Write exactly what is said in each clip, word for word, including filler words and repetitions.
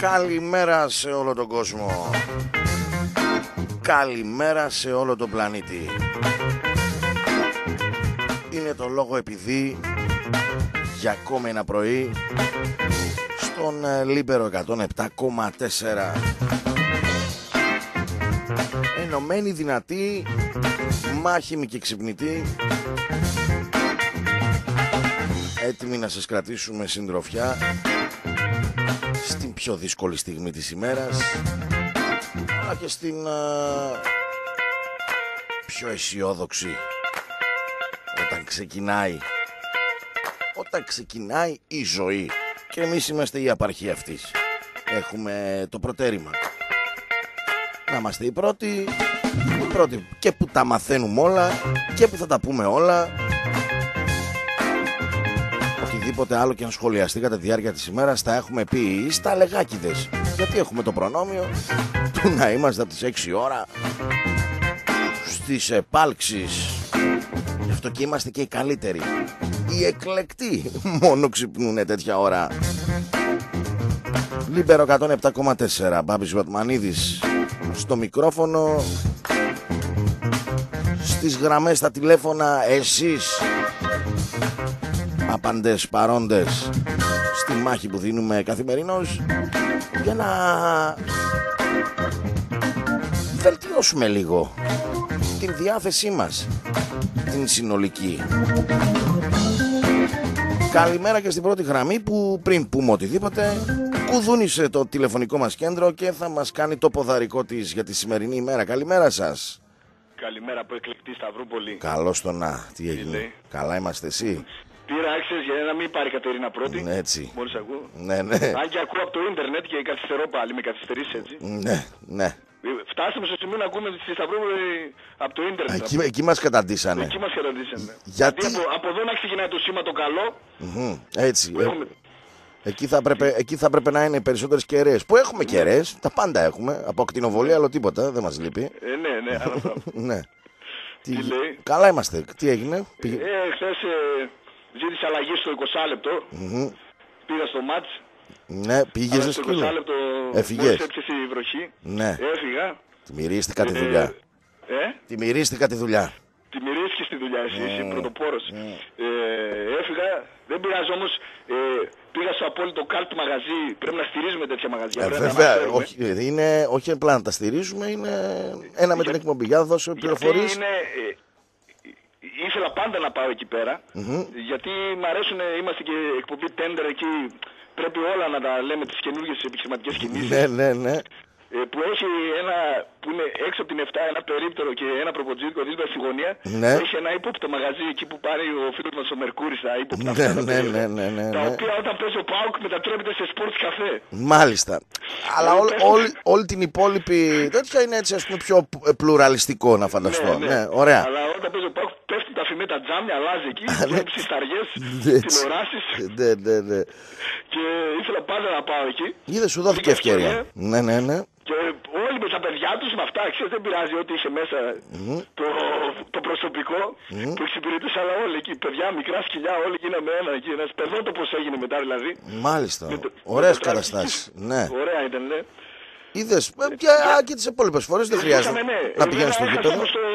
Καλημέρα σε όλο τον κόσμο. Καλημέρα σε όλο τον πλανήτη. Είναι το λόγο επειδή για ακόμα ένα πρωί στον Λίμπερο εκατόν επτά κόμμα τέσσερα ενωμένη, δυνατή, μάχημη και ξυπνητή, έτοιμοι να σας κρατήσουμε συντροφιά στην πιο δύσκολη στιγμή της ημέρας, αλλά και στην α, πιο αισιόδοξη, όταν ξεκινάει όταν ξεκινάει η ζωή. Και εμείς είμαστε η απαρχή αυτής. Έχουμε το προτέρημα να είμαστε οι πρώτοι, οι πρώτοι και που τα μαθαίνουμε όλα και που θα τα πούμε όλα. Οτιδήποτε άλλο και αν σχολιαστεί κατά τη διάρκεια της ημέρας τα έχουμε πει στα λεγάκιδες, γιατί έχουμε το προνόμιο του να είμαστε από τις έξι ώρα στις επάλξεις. Γι' αυτό και είμαστε και οι καλύτεροι. Οι εκλεκτοί μόνο ξυπνούνε τέτοια ώρα. Λίμπερο εκατόν επτά κόμμα τέσσερα, Μπάμπης Βατμανίδης στο μικρόφωνο, στις γραμμές, στα τηλέφωνα, εσείς απαντές, παρόντες στη μάχη που δίνουμε καθημερινώς για να βελτιώσουμε λίγο την διάθεσή μας, την συνολική. Καλημέρα και στην πρώτη γραμμή που πριν πούμε οτιδήποτε κουδούνισε το τηλεφωνικό μας κέντρο και θα μας κάνει το ποδαρικό της για τη σημερινή ημέρα. Καλημέρα σας. Καλημέρα από εκλεκτή Σταυρούπολη. Καλώς το να. Τι έγινε? λέει? Καλά είμαστε εσύ? Πήρα άξιες για να μην πάρει Κατερίνα πρώτη. Ναι, έτσι. Μόλις ακούω. Ναι, ναι. Αν και ακούω από το ίντερνετ και καθυστερώ πάλι, με καθυστερείς έτσι. Ναι, ναι. Φτάσαμε στο σημείο να ακούμε στη Σταυρούπολη από το ίντερνετ. Εκεί, εκεί μας καταντήσανε. Εκεί μας καταντήσανε. Γιατί? Από, από εδώ να ξεκινάει το σήμα το καλό. Mm-hmm. Έτσι. Ε, έχουμε... Εκεί θα, πρέπει, εκεί θα πρέπει να είναι περισσότερες κεραίες. Που έχουμε κεραίες, τα πάντα έχουμε. Από ακτινοβολία, άλλο τίποτα, δεν μας λείπει. Ε, ναι, ναι, άλλο πράγμα. Ναι. Τι, Τι λέει? Καλά είμαστε. Τι έγινε? Ε, χθες ε, ζήτησε αλλαγή στο είκοσι λεπτό. Mm-hmm. Πήγα στο μάτς. Ναι, πήγες στο είκοσι λεπτό. Έφυγες? Μόλις έπιασε η βροχή. Ναι. Έφυγα. Τη μυρίστηκα τη δουλειά. Ε, ε? Τη μυρίστηκα τη δουλειά. Τη μυρίστηκες τη δουλειά εσύ, εσύ Mm. πρωτοπόρος. Mm. Ε, έφυγα, δεν πειράζει όμως, ε, πήγα στο απόλυτο κάλτ μαγαζί, πρέπει να στηρίζουμε τέτοια μαγαζιά. Ε, βέβαια, όχι, είναι, όχι απλά να τα στηρίζουμε, είναι ένα με την εκπομπή. Για να δώσω πληροφορίες. Είναι, ε, ήθελα πάντα να πάω εκεί πέρα, Mm-hmm. γιατί μου αρέσουν, είμαστε και εκπομπή Tender εκεί, πρέπει όλα να τα λέμε τις καινούργιες επιχειρηματικές κινήσεις. Ναι, ναι, ναι. Ε, που έχει ένα, που είναι έξω από την εφτά, ένα περίπτερο και ένα προποτζίδικο δίπλα στη γωνία. Ναι. Έχει ένα ύποπτο μαγαζί εκεί που πάρει ο φίλος μας ο Μερκούρης τα ύποπτα. Ναι, αυτά, ναι, ναι, ναι, ναι, τα ναι. οποία όταν παίζει ο ΠΑΟΚ μετατρέπεται σε sports καφέ. Μάλιστα. Αλλά Ε, όλη, πες- όλη, όλη την υπόλοιπη τέτοια είναι έτσι, ας πούμε, πιο πλουραλιστικό να φανταστώ. Ναι, ναι. Ναι, ωραία. Αλλά όταν παίζει ο ΠΑΟΚ πέφτουν τα φημέ, τα τζάμια, αλλάζει εκεί, βλέπεις τις ταριές, Έτσι. τηλεοράσεις. Ναι, ναι, ναι. Και ήθελα πάντα να πάω εκεί. Είδε, σου δόθηκε Βρήκα ευκαιρία. ευκαιρία. Ναι, ναι, ναι. Και όλοι με τα παιδιά τους με αυτά, ξέρεις, δεν πειράζει ότι είχε μέσα Mm. το, το προσωπικό Mm. που εξυπηρετούσε, αλλά όλοι εκεί, παιδιά, μικρά σκυλιά, όλοι γίναμε ένα εκεί. Ένας παιδότοπος έγινε μετά δηλαδή. Μάλιστα. Με το- Ωραίες με το καταστάσεις. τραπεζικό. Ναι. Ωραία ήταν, ναι. Είδες, ε, και, α, και τις υπόλοιπες φορές δεν χρειάζεται Είχαμε, ναι. να Ε, πηγαίνεις στο βέβαια, γήπεδο. έχασα στο...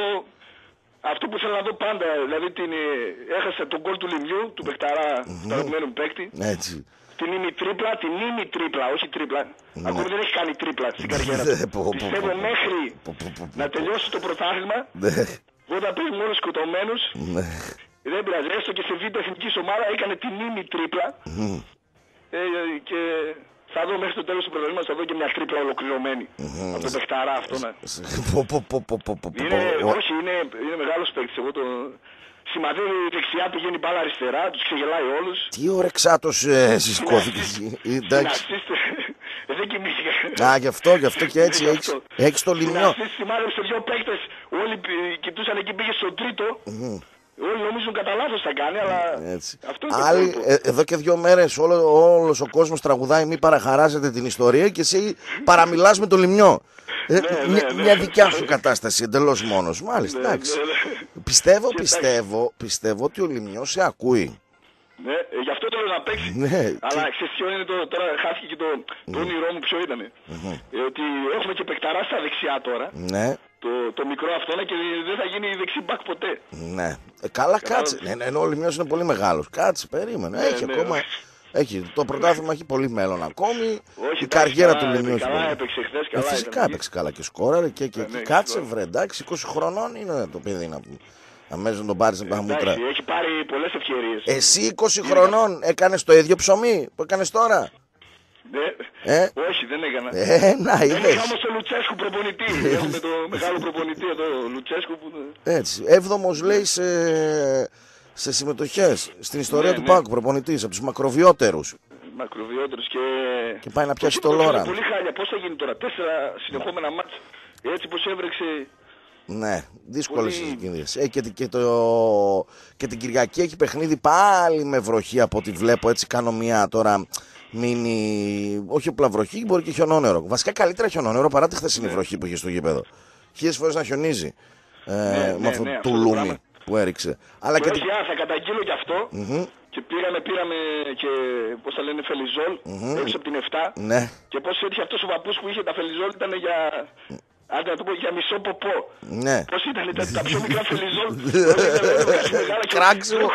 Αυτό που ήθελα να δω πάντα, δηλαδή την, ε, έχασα τον γκολ του Λιμιού, του παιχταρά, του αγαπημένου μου παίκτη. Έτσι. Την ήμι τρίπλα, την ήμι τρίπλα, όχι τρίπλα. Ακόμη δεν έχει κάνει τρίπλα στην καριέρα Ναι, του. πω, πω, Πιστεύω πω, πω. μέχρι Πω, πω, πω, πω. να τελειώσει το πρωτάθλημα, Ναι, όταν παίζει μόνο σκοτωμένους, ναι. δεν πειράζει. Έστω και σε β' εθνική ομάδα έκανε την ήμι τρίπλα. Μμ. Ε, και θα δω μέχρι το τέλος του πρωταθλήματος, θα δω και μια τρίπλα ολοκληρωμένη. Από το παιχταρά αυτό να. Πω, πω, πω, πω, πω, πω, πω. Είναι, Ο- όχι, είναι, είναι μεγάλος παίκτης. Εγώ το σημαδεύει δεξιά, πηγαίνει μπάλα αριστερά, τους ξεγελάει όλους. Τι ωρεξάτος ε, σηκώθηκε. Εντάξει. Ε, δεν κοιμήθηκα. Α, γι' αυτό, γι' αυτό και έτσι Γι' έχεις, αυτό. έχεις το λιμιό. Στην assist σημάδεψε δύο παίκτες, όλοι πη- κοιτούσαν εκεί, πήγε στο τρίτο. Όλοι νομίζουν κατά λάθος θα κάνει, αλλά Έτσι. αυτό είναι το Άλλοι, κόλπο. ε, εδώ και δύο μέρες όλο, όλος ο κόσμος τραγουδάει μη παραχαράζετε την ιστορία και εσύ παραμιλάς με το λιμιό. Ε, Ναι, ναι, μια, ναι. μια δικιά σου κατάσταση εντελώς μόνος. Μάλιστα, Ναι, εντάξει. ναι, ναι. Πιστεύω, Και πιστεύω, πιστεύω ότι ο λιμιός σε ακούει. Ναι, ε, γι' αυτό θέλω να παίξει. Ναι. Αλλά ξέρεις ποιο είναι το, τώρα χάθηκε και το, το όνειρό μου ποιο ήταν. Mm-hmm. Ε, ότι έχουμε και παικταρά στα δεξιά τώρα. Ναι. Το, το μικρό αυτό και δεν θα γίνει δεξί μπακ ποτέ. Ναι. Ε, καλά, κάτσε. Ναι, ναι, ο Λιμιός είναι πολύ μεγάλος. Κάτσε, περίμενε. Ναι, έχει ναι, ακόμα. ναι. Έχει, το πρωτάθλημα έχει πολύ μέλλον ακόμη. Όχι, η καριέρα του καλά, Λιμιού. Καλά έπαιξε χθες, καλά ε, φυσικά ήταν. έπαιξε καλά και σκόραρε και, και, ναι, και ναι, κάτσε βρε, εντάξει, είκοσι χρονών είναι το παιδί να πούμε. Αμέσως τον πάρεις από τα μούτρα. Έχει πάρει πολλές ευκαιρίες. Εσύ είκοσι χρονών έκανες το ίδιο ψωμί που έκανες τώρα. Ναι. Ε? Όχι, δεν έκανα. Ε, να, είδες. Είχα όμως τον Λουτσέσκου προπονητή. Έχουμε το μεγάλο προπονητή εδώ, Λουτσέσκου. Που... Έτσι. Έβδομος λέει σε, σε συμμετοχές στην ιστορία ναι, του ναι. Πάκου, προπονητής, από τους μακροβιότερους. Μακροβιότερος και... Και πάει να πιάσει το, το Λόραν. Πολύ χάλια. Πώς θα γίνει τώρα, τέσσερα συνεχόμενα μάτς. Έτσι πως έβρεξε... Ναι, δύσκολες πολύ... συγκινήσεις. Ε, και, και, το, και την Κυριακή έχει παιχνίδι πάλι με βροχή από ό,τι βλέπω. Έτσι κάνω μια τώρα μείνει. Όχι απλά βροχή, μπορεί και χιονόνερο. Βασικά καλύτερα χιονόνερο παρά τη χθεσινή ναι. βροχή που είχε στο γήπεδο. Χίλιες φορές να χιονίζει. Ε, ναι, με αυτό ναι, το ναι, λούμι που έριξε. Αλλά και και... θα καταγγείλω κι αυτό. Mm-hmm. Και πήραμε, πήραμε και πώς θα λένε φελιζόλ mm-hmm. έξω από την εφτά. Ναι. Και πώς έτυχε αυτός ο παππούς που είχε τα φελιζόλ ήταν για... Άντε να το πω για μισό ποπό. Ναι. Πώς ήταν τα, τα πιο μικρά φελιζόλ. Κράξιμο.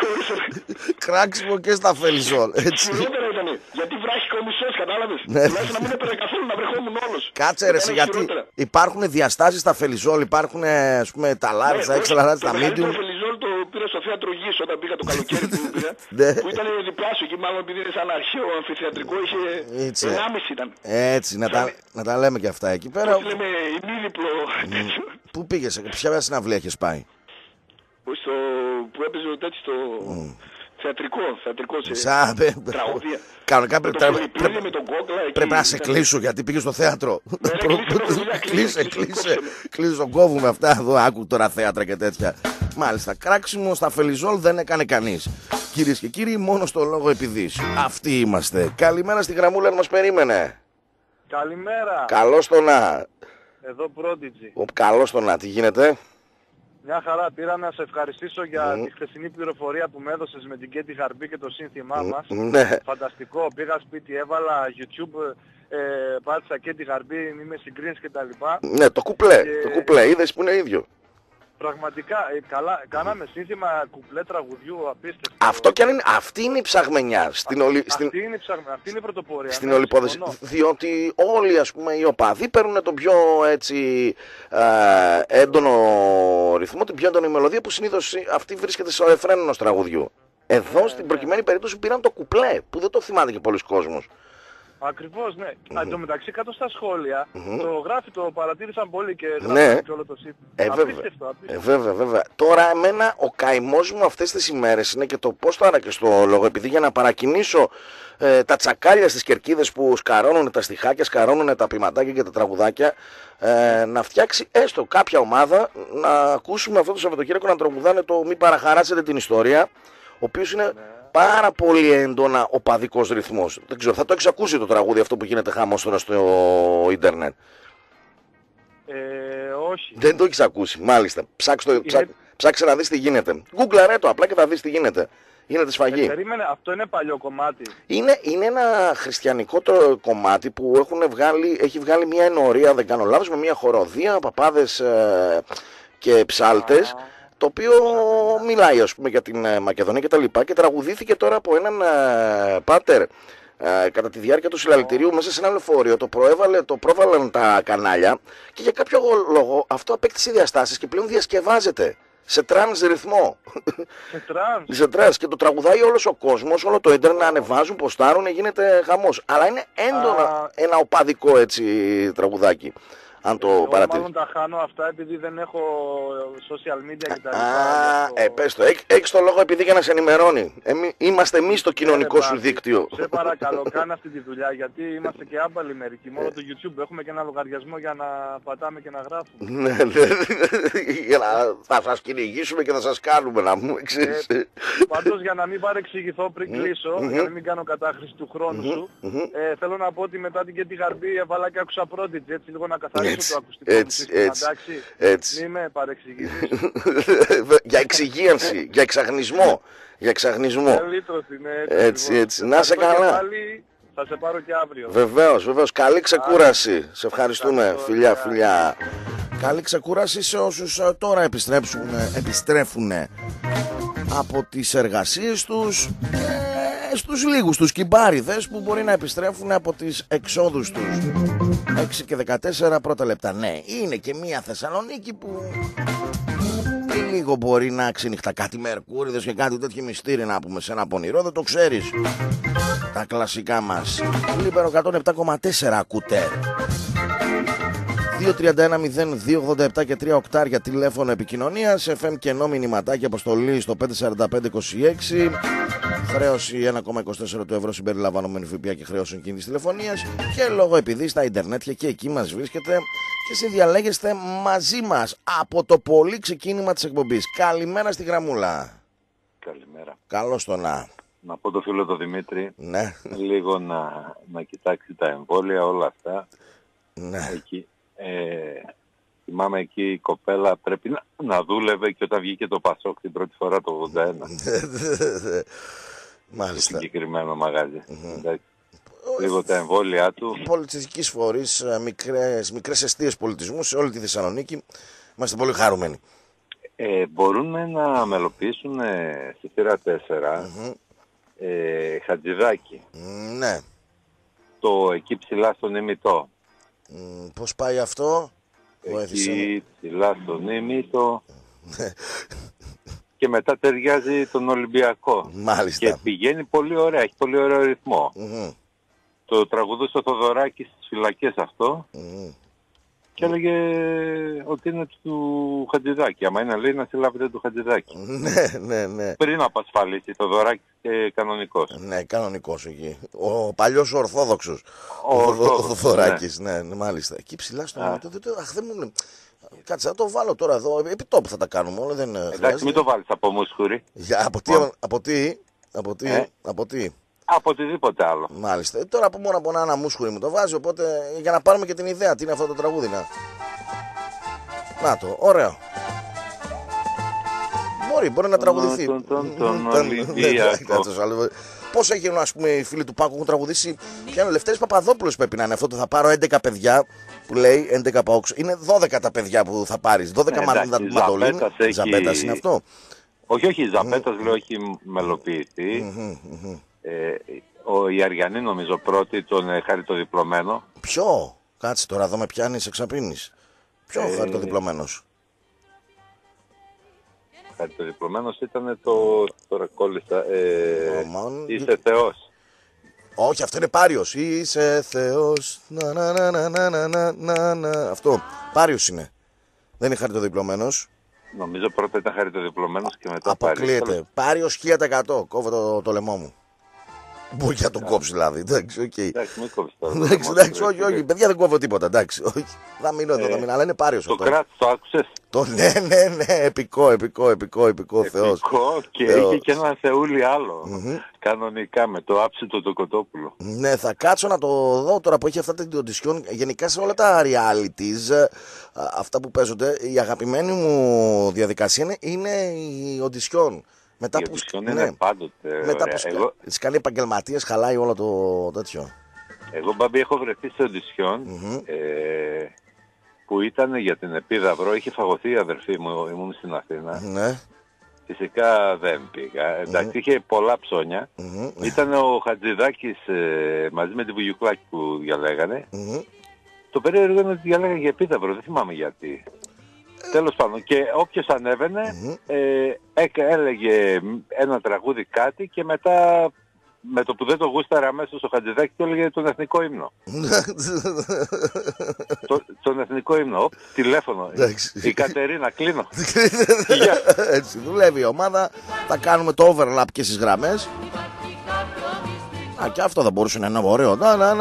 Κράξιμο και στα φελιζόλ. Χειρότερα ήταν. Γιατί βράχει ο μισός, κατάλαβες. Τουλάχιστον να μην έπαιρνε καθόλου, να βρεχόμουν όλος. Κάτσε ρε, γιατί υπάρχουν διαστάσεις στα φελιζόλ, υπάρχουν ας πούμε τα large, τα extra large, τα medium. Το φελιζόλ το πήρα στο θέατρο Γης όταν πήγα το καλοκαίρι που πήγα. Που ήταν διπλάσιο εκεί, μάλλον επειδή είναι σαν αρχαίο αμφιθεατρικό, είχε ενάμιση ήταν. Έτσι, να τα λέμε και αυτά εκεί πέρα. Λέμε ημίδιπλο τέτοιο. Πού πήγες, ποια συναυλία έχεις πάει? Στο, που έπαιζε ο τέτοιος στο mm. θεατρικό, θεατρικό σε Σα, τραγωδία. Κανονικά με πρέπει, το πρέπει, με τον κόκλα, εκεί, πρέπει να σε κλείσω γιατί πήγες στο θέατρο. Ναι, Κλείσε, κλείσε, κλείσε τον κόβο με αυτά εδώ, άκου τώρα θέατρα και τέτοια. Μάλιστα, κράξιμο στα φελιζόλ δεν έκανε κανείς. Κυρίες και κύριοι, μόνο στο λόγο επειδή. Αυτοί είμαστε. Καλημέρα στη γραμμούλα μας περίμενε. Καλημέρα. Καλώς το να. Εδώ Prodigy. Ο, καλώς το να. Τι γίνεται? Μια χαρά. Πήρα να σε ευχαριστήσω για mm. τη χθεσινή πληροφορία που με έδωσες με την Κέντι Γαρμπή και το σύνθημά mm. μας. Ναι. Φανταστικό. Πήγα σπίτι, έβαλα YouTube, ε, πάτησα Κέντι Γαρμπή, είμαι συγκρίνης κτλ. Ναι, το κουπλέ. Και... Το κουπλέ. Είδες που είναι ίδιο. Πραγματικά, ε, καλά, κάναμε σύνθημα κουπλέ τραγουδιού απίστευτο. Αυτό κι αν είναι, αυτή είναι η ψαγμενιά. Στην ολι... αυτή, στην... είναι η ψαγμενιά, αυτή είναι η πρωτοπορία. Στην ναι, ολυπόδεση. Διότι όλοι ας πούμε οι οπαδοί παίρνουν τον πιο έτσι ε, έντονο ρυθμό, την πιο έντονη μελωδία που συνήθως αυτή βρίσκεται στο ρεφρέν ενός τραγουδιού. Εδώ ναι, στην προκειμένη ναι. περίπτωση πήραν το κουπλέ που δεν το θυμάται και πολλοί κόσμος. Ακριβώς, ναι. Mm-hmm. Εν τω μεταξύ κάτω στα σχόλια mm-hmm. το γράφει, το παρατήρησαν πολύ και γράφει ναι. και όλο το σύμπαν. Ε, απίστευτο, απίστευτο. Ε, βέβαια, βέβαια. Τώρα εμένα ο καημός μου αυτές τις ημέρες είναι και το πώς τώρα και στο λόγο, επειδή για να παρακινήσω ε, τα τσακάλια στις κερκίδες που σκαρώνουν τα στιχάκια, σκαρώνουν τα ποιηματάκια και τα τραγουδάκια, ε, να φτιάξει έστω κάποια ομάδα να ακούσουμε αυτό το Σαββατοκύριακο να τραγουδάνε το «Μη παραχαράσετε την ιστορία», ο οποίος είναι... Ναι. Πάρα πολύ έντονα οπαδικός ρυθμός. Δεν ξέρω, θα το έχεις ακούσει το τραγούδι αυτό που γίνεται χαμός τώρα στο ίντερνετ? Ε, όχι. Δεν το έχεις ακούσει, μάλιστα. Ψάξε, το, ψά, ψάξε να δεις τι γίνεται. Γκουγκλαρέ το απλά και θα δεις τι γίνεται. Γίνεται σφαγή. Ε, περίμενε, αυτό είναι παλιό κομμάτι. Είναι, είναι ένα χριστιανικό το κομμάτι που έχουν βγάλει, έχει βγάλει μια ενορία, δεν κάνω λάθος, με μια χοροδία, παπάδες ε, και ψάλτες. Ah. Το οποίο μιλάει ας πούμε για την Μακεδονία και τα λοιπά και τραγουδήθηκε τώρα από έναν ε, πάτερ ε, κατά τη διάρκεια του συλλαλητηρίου μέσα σε ένα λεωφορείο. Το, προέβαλε, το πρόβαλαν τα κανάλια και για κάποιο λόγο αυτό απέκτησε διαστάσεις και πλέον διασκευάζεται σε τρανς ρυθμό. Σε τρανς. σε τρανς και το τραγουδάει όλος ο κόσμος, όλο το ίντερνετ να ανεβάζουν, ποστάρουν, γίνεται χαμός. Αλλά είναι έντονα ένα οπαδικό έτσι τραγουδάκι. Αν το εγώ παρατηρείς. Μάλλον τα χάνω αυτά επειδή δεν έχω social media και τα λοιπά. Α, ε, πες το. Έχ, έχεις το λόγο επειδή για να σε ενημερώνει. Εμεί, είμαστε εμείς το κοινωνικό σου δίκτυο. Σε παρακαλώ, κάνε αυτή τη δουλειά γιατί είμαστε και άμπαλοι μερικοί. Μόνο το YouTube έχουμε και ένα λογαριασμό για να πατάμε και να γράφουμε. Ναι, για να θα σας κυνηγήσουμε και θα σας κάνουμε να μου εξής. Ε, πάντως για να μην παρεξηγηθώ πριν κλείσω, για να μην κάνω κατάχρηση του χρόνου σου, ε, θέλω να πω ότι μετά την Κέντι Γαρμπή έβαλα και άκουσα Prodigy, έτσι λίγο να καθαρίσω. έτσι, το ακουστικό έτσι, μου σύστημα, έτσι, εντάξει. έτσι. Μη με παρεξηγήσεις. Για εξυγίανση, για εξαγνισμό. Για εξαγνισμό. Έτσι, έτσι. Να σε καλά. Θα σε πάρω και αύριο. Βεβαίως, βεβαίως. Καλή ξεκούραση. Σε ευχαριστούμε. Φιλιά, φιλιά. Καλή ξεκούραση σε όσους τώρα επιστρέψουν, επιστρέφουν από τις εργασίες τους, και στους λίγους τους κυμπάριδες που μπορεί να επιστρέφουν από τις εξόδους τους. έξι και δεκατέσσερα πρώτα λεπτά. Ναι, είναι και μια Θεσσαλονίκη που λίγο μπορεί να ξενυχτά. Κάτι Μερκούριδες και κάτι τέτοιο μυστήρι να πούμε σε ένα πονηρό, δεν το ξέρεις. Τα κλασικά μας. Λίμπερο εκατόν επτά κόμμα τέσσερα ακούτε. δύο τρία ένα μηδέν δύο ογδόντα επτά και τρία οκτάρια τηλέφωνο επικοινωνίας. εφ εμ κενό μηνυματάκι αποστολή στο πέντε τέσσερα πέντε είκοσι έξι. Χρέωση ένα κόμμα είκοσι τέσσερα του ευρώ συμπεριλαμβανομένη ΦΠΑ και χρέωσεων κίνητης τηλεφωνίας. Και λόγω επειδή στα ιντερνέτια και εκεί μας βρίσκεται και συνδιαλέγεστε μαζί μας από το πολύ ξεκίνημα της εκπομπής. Καλημέρα στη γραμμούλα. Καλημέρα. Καλώς το να. Να πω το φίλο το Δημήτρη, Ναι. λίγο να, να κοιτάξει τα εμβόλια, όλα αυτά. Ναι. Εκεί, ε, θυμάμαι εκεί η κοπέλα πρέπει να, να δούλευε και όταν βγήκε το Πασόκ την πρώτη φορά το ογδόντα ένα. Μάλιστα. Στο συγκεκριμένο μαγάζι. Mm-hmm. Λίγο τα εμβόλια του. Πολιτιστικής φορής, μικρές, μικρές εστίες πολιτισμού σε όλη τη Θεσσαλονίκη. Είμαστε πολύ χαρούμενοι. Ε, μπορούν να μελοποιήσουν ε, στη θύρα τέσσερα mm-hmm. ε, Χατζηδάκι. Ναι. Το εκεί ψηλά στον ημιτό. Mm, πώς πάει αυτό? Εκεί ψηλά στον ημιτό. Και μετά ταιριάζει τον Ολυμπιακό. Μάλιστα. Και πηγαίνει πολύ ωραία, έχει πολύ ωραίο ρυθμό. Mm-hmm. Το τραγουδούσε ο Θοδωράκης στις φυλακές αυτό. Mm-hmm. Και έλεγε ότι είναι του Χατζηδάκη. Άμα είναι λέει να συλλάβετε του Χατζηδάκη. Ναι, ναι, ναι. Πριν απασφαλίσει το Θοδωράκης και κανονικός. Ναι, κανονικός εκεί. Ο παλιός Ορθόδοξος. Ο, ο Θοδωράκης, ναι. ναι, μάλιστα. Εκεί ψηλά στο μάτι. Αχ, δεν μου λέει. Κάτσε, να το βάλω τώρα εδώ. Επί τόπου θα τα κάνουμε όλα. Δεν εντάξει, χρειάζεται. μην το βάλεις από μουσχουρί. Για, από, τι, από τι, από τι, ε? από τι. Από οτιδήποτε άλλο. Μάλιστα. Ε, τώρα που μόνο από ένα, ένα μουσχουρί μου το βάζει, οπότε για να πάρουμε και την ιδέα. Τι είναι αυτό το τραγούδι, να. Να το, ωραίο. Μπορεί, μπορεί να τραγουδηθεί. Τον, τον, τον Ολυμπιακό. Πώς έγιναν, ας πούμε, οι φίλοι του Πάκου έχουν τραγουδήσει. Ποια είναι ο Λευτέρης Παπαδόπουλος πρέπει να είναι αυτό. Το θα πάρω έντεκα παιδιά που λέει έντεκα παόξ. Είναι δώδεκα τα παιδιά που θα πάρεις. δώδεκα μαντολίνη. Ζαπέτας είναι αυτό. Όχι, όχι, Ζαπέτας λέω έχει μελοποιηθεί. Ε, ο Ιαριανή νομίζω πρώτη τον ε, χαριτοδιπλωμένο. Ποιο? Κάτσε τώρα εδώ με πιάνεις εξαπίνεις. Ποιο ε, χαριτοδιπλωμένος? Χαριτοδιπλωμένος ήταν το... τώρα κόλλησα ε, oh, είσαι Θεός. Όχι, αυτό είναι Πάριος. Είσαι Θεός. Να, να, να, να, να, να, να, να. Αυτό Πάριος είναι. Δεν είναι χαριτοδιπλωμένος. Νομίζω πρώτα ήταν χαριτοδιπλωμένος και μετά αποκλείεται. Πάριος. Πάριος χίλια τοις εκατό. Κόβω το, το λαιμό μου. Μπορεί να τον κόψει δηλαδή. Εντάξει, οκ. Εντάξει, μην κόψει τώρα. Εντάξει, εντάξει, όχι, όχι. Παιδιά δεν κόβω τίποτα. Εντάξει, όχι. Θα μείνω εδώ, θα μείνω. Αλλά είναι Πάριος το αυτό. Το κράτος, το άκουσες? Το ναι, ναι, ναι. Επικό, επικό, επικό, επικό. Θεός. Επικό και είχε και ένα Θεούλη άλλο. Mm-hmm. Κανονικά με το άψιτο το Κοτόπουλο. Ναι, θα κάτσω να το δω τώρα που έχει αυτά τα οντισιόν. Γενικά σε όλα τα realities, αυτά που παίζονται, η αγαπημένη μου διαδικασία είναι, είναι η οντισιόν. Μετά που είναι ναι, πάντοτε. Μετά ωραία. που Εγώ... σκάνει επαγγελματίες, χαλάει όλο το τέτοιο. Εγώ, Μπαμπή, έχω βρεθεί σε οντισιόν mm-hmm. ε, που ήταν για την Επίδαυρο. Είχε φαγωθεί η αδερφή μου, ήμουν στην Αθήνα. Ναι. Φυσικά δεν πήγα. Εντάξει, mm-hmm. είχε πολλά ψώνια. Mm-hmm. Ήταν ο Χατζηδάκης ε, μαζί με τη Βουγιουκλάκη που διαλέγανε. Mm-hmm. Το περίεργο είναι ότι διαλέγανε για Επίδαυρο, δεν θυμάμαι γιατί. Τέλος πάντων, και όποιος ανέβαινε mm-hmm. ε, έλεγε ένα τραγούδι κάτι και μετά με το που δεν το γούσταρε αμέσως ο Χατζηδάκης του έλεγε τον εθνικό ύμνο. το, τον εθνικό ύμνο, τηλέφωνο. Η Κατερίνα, κλείνω. Έτσι δουλεύει η ομάδα, θα κάνουμε το overlap και στις γραμμές. Α, και αυτό θα μπορούσε να είναι ωραίο.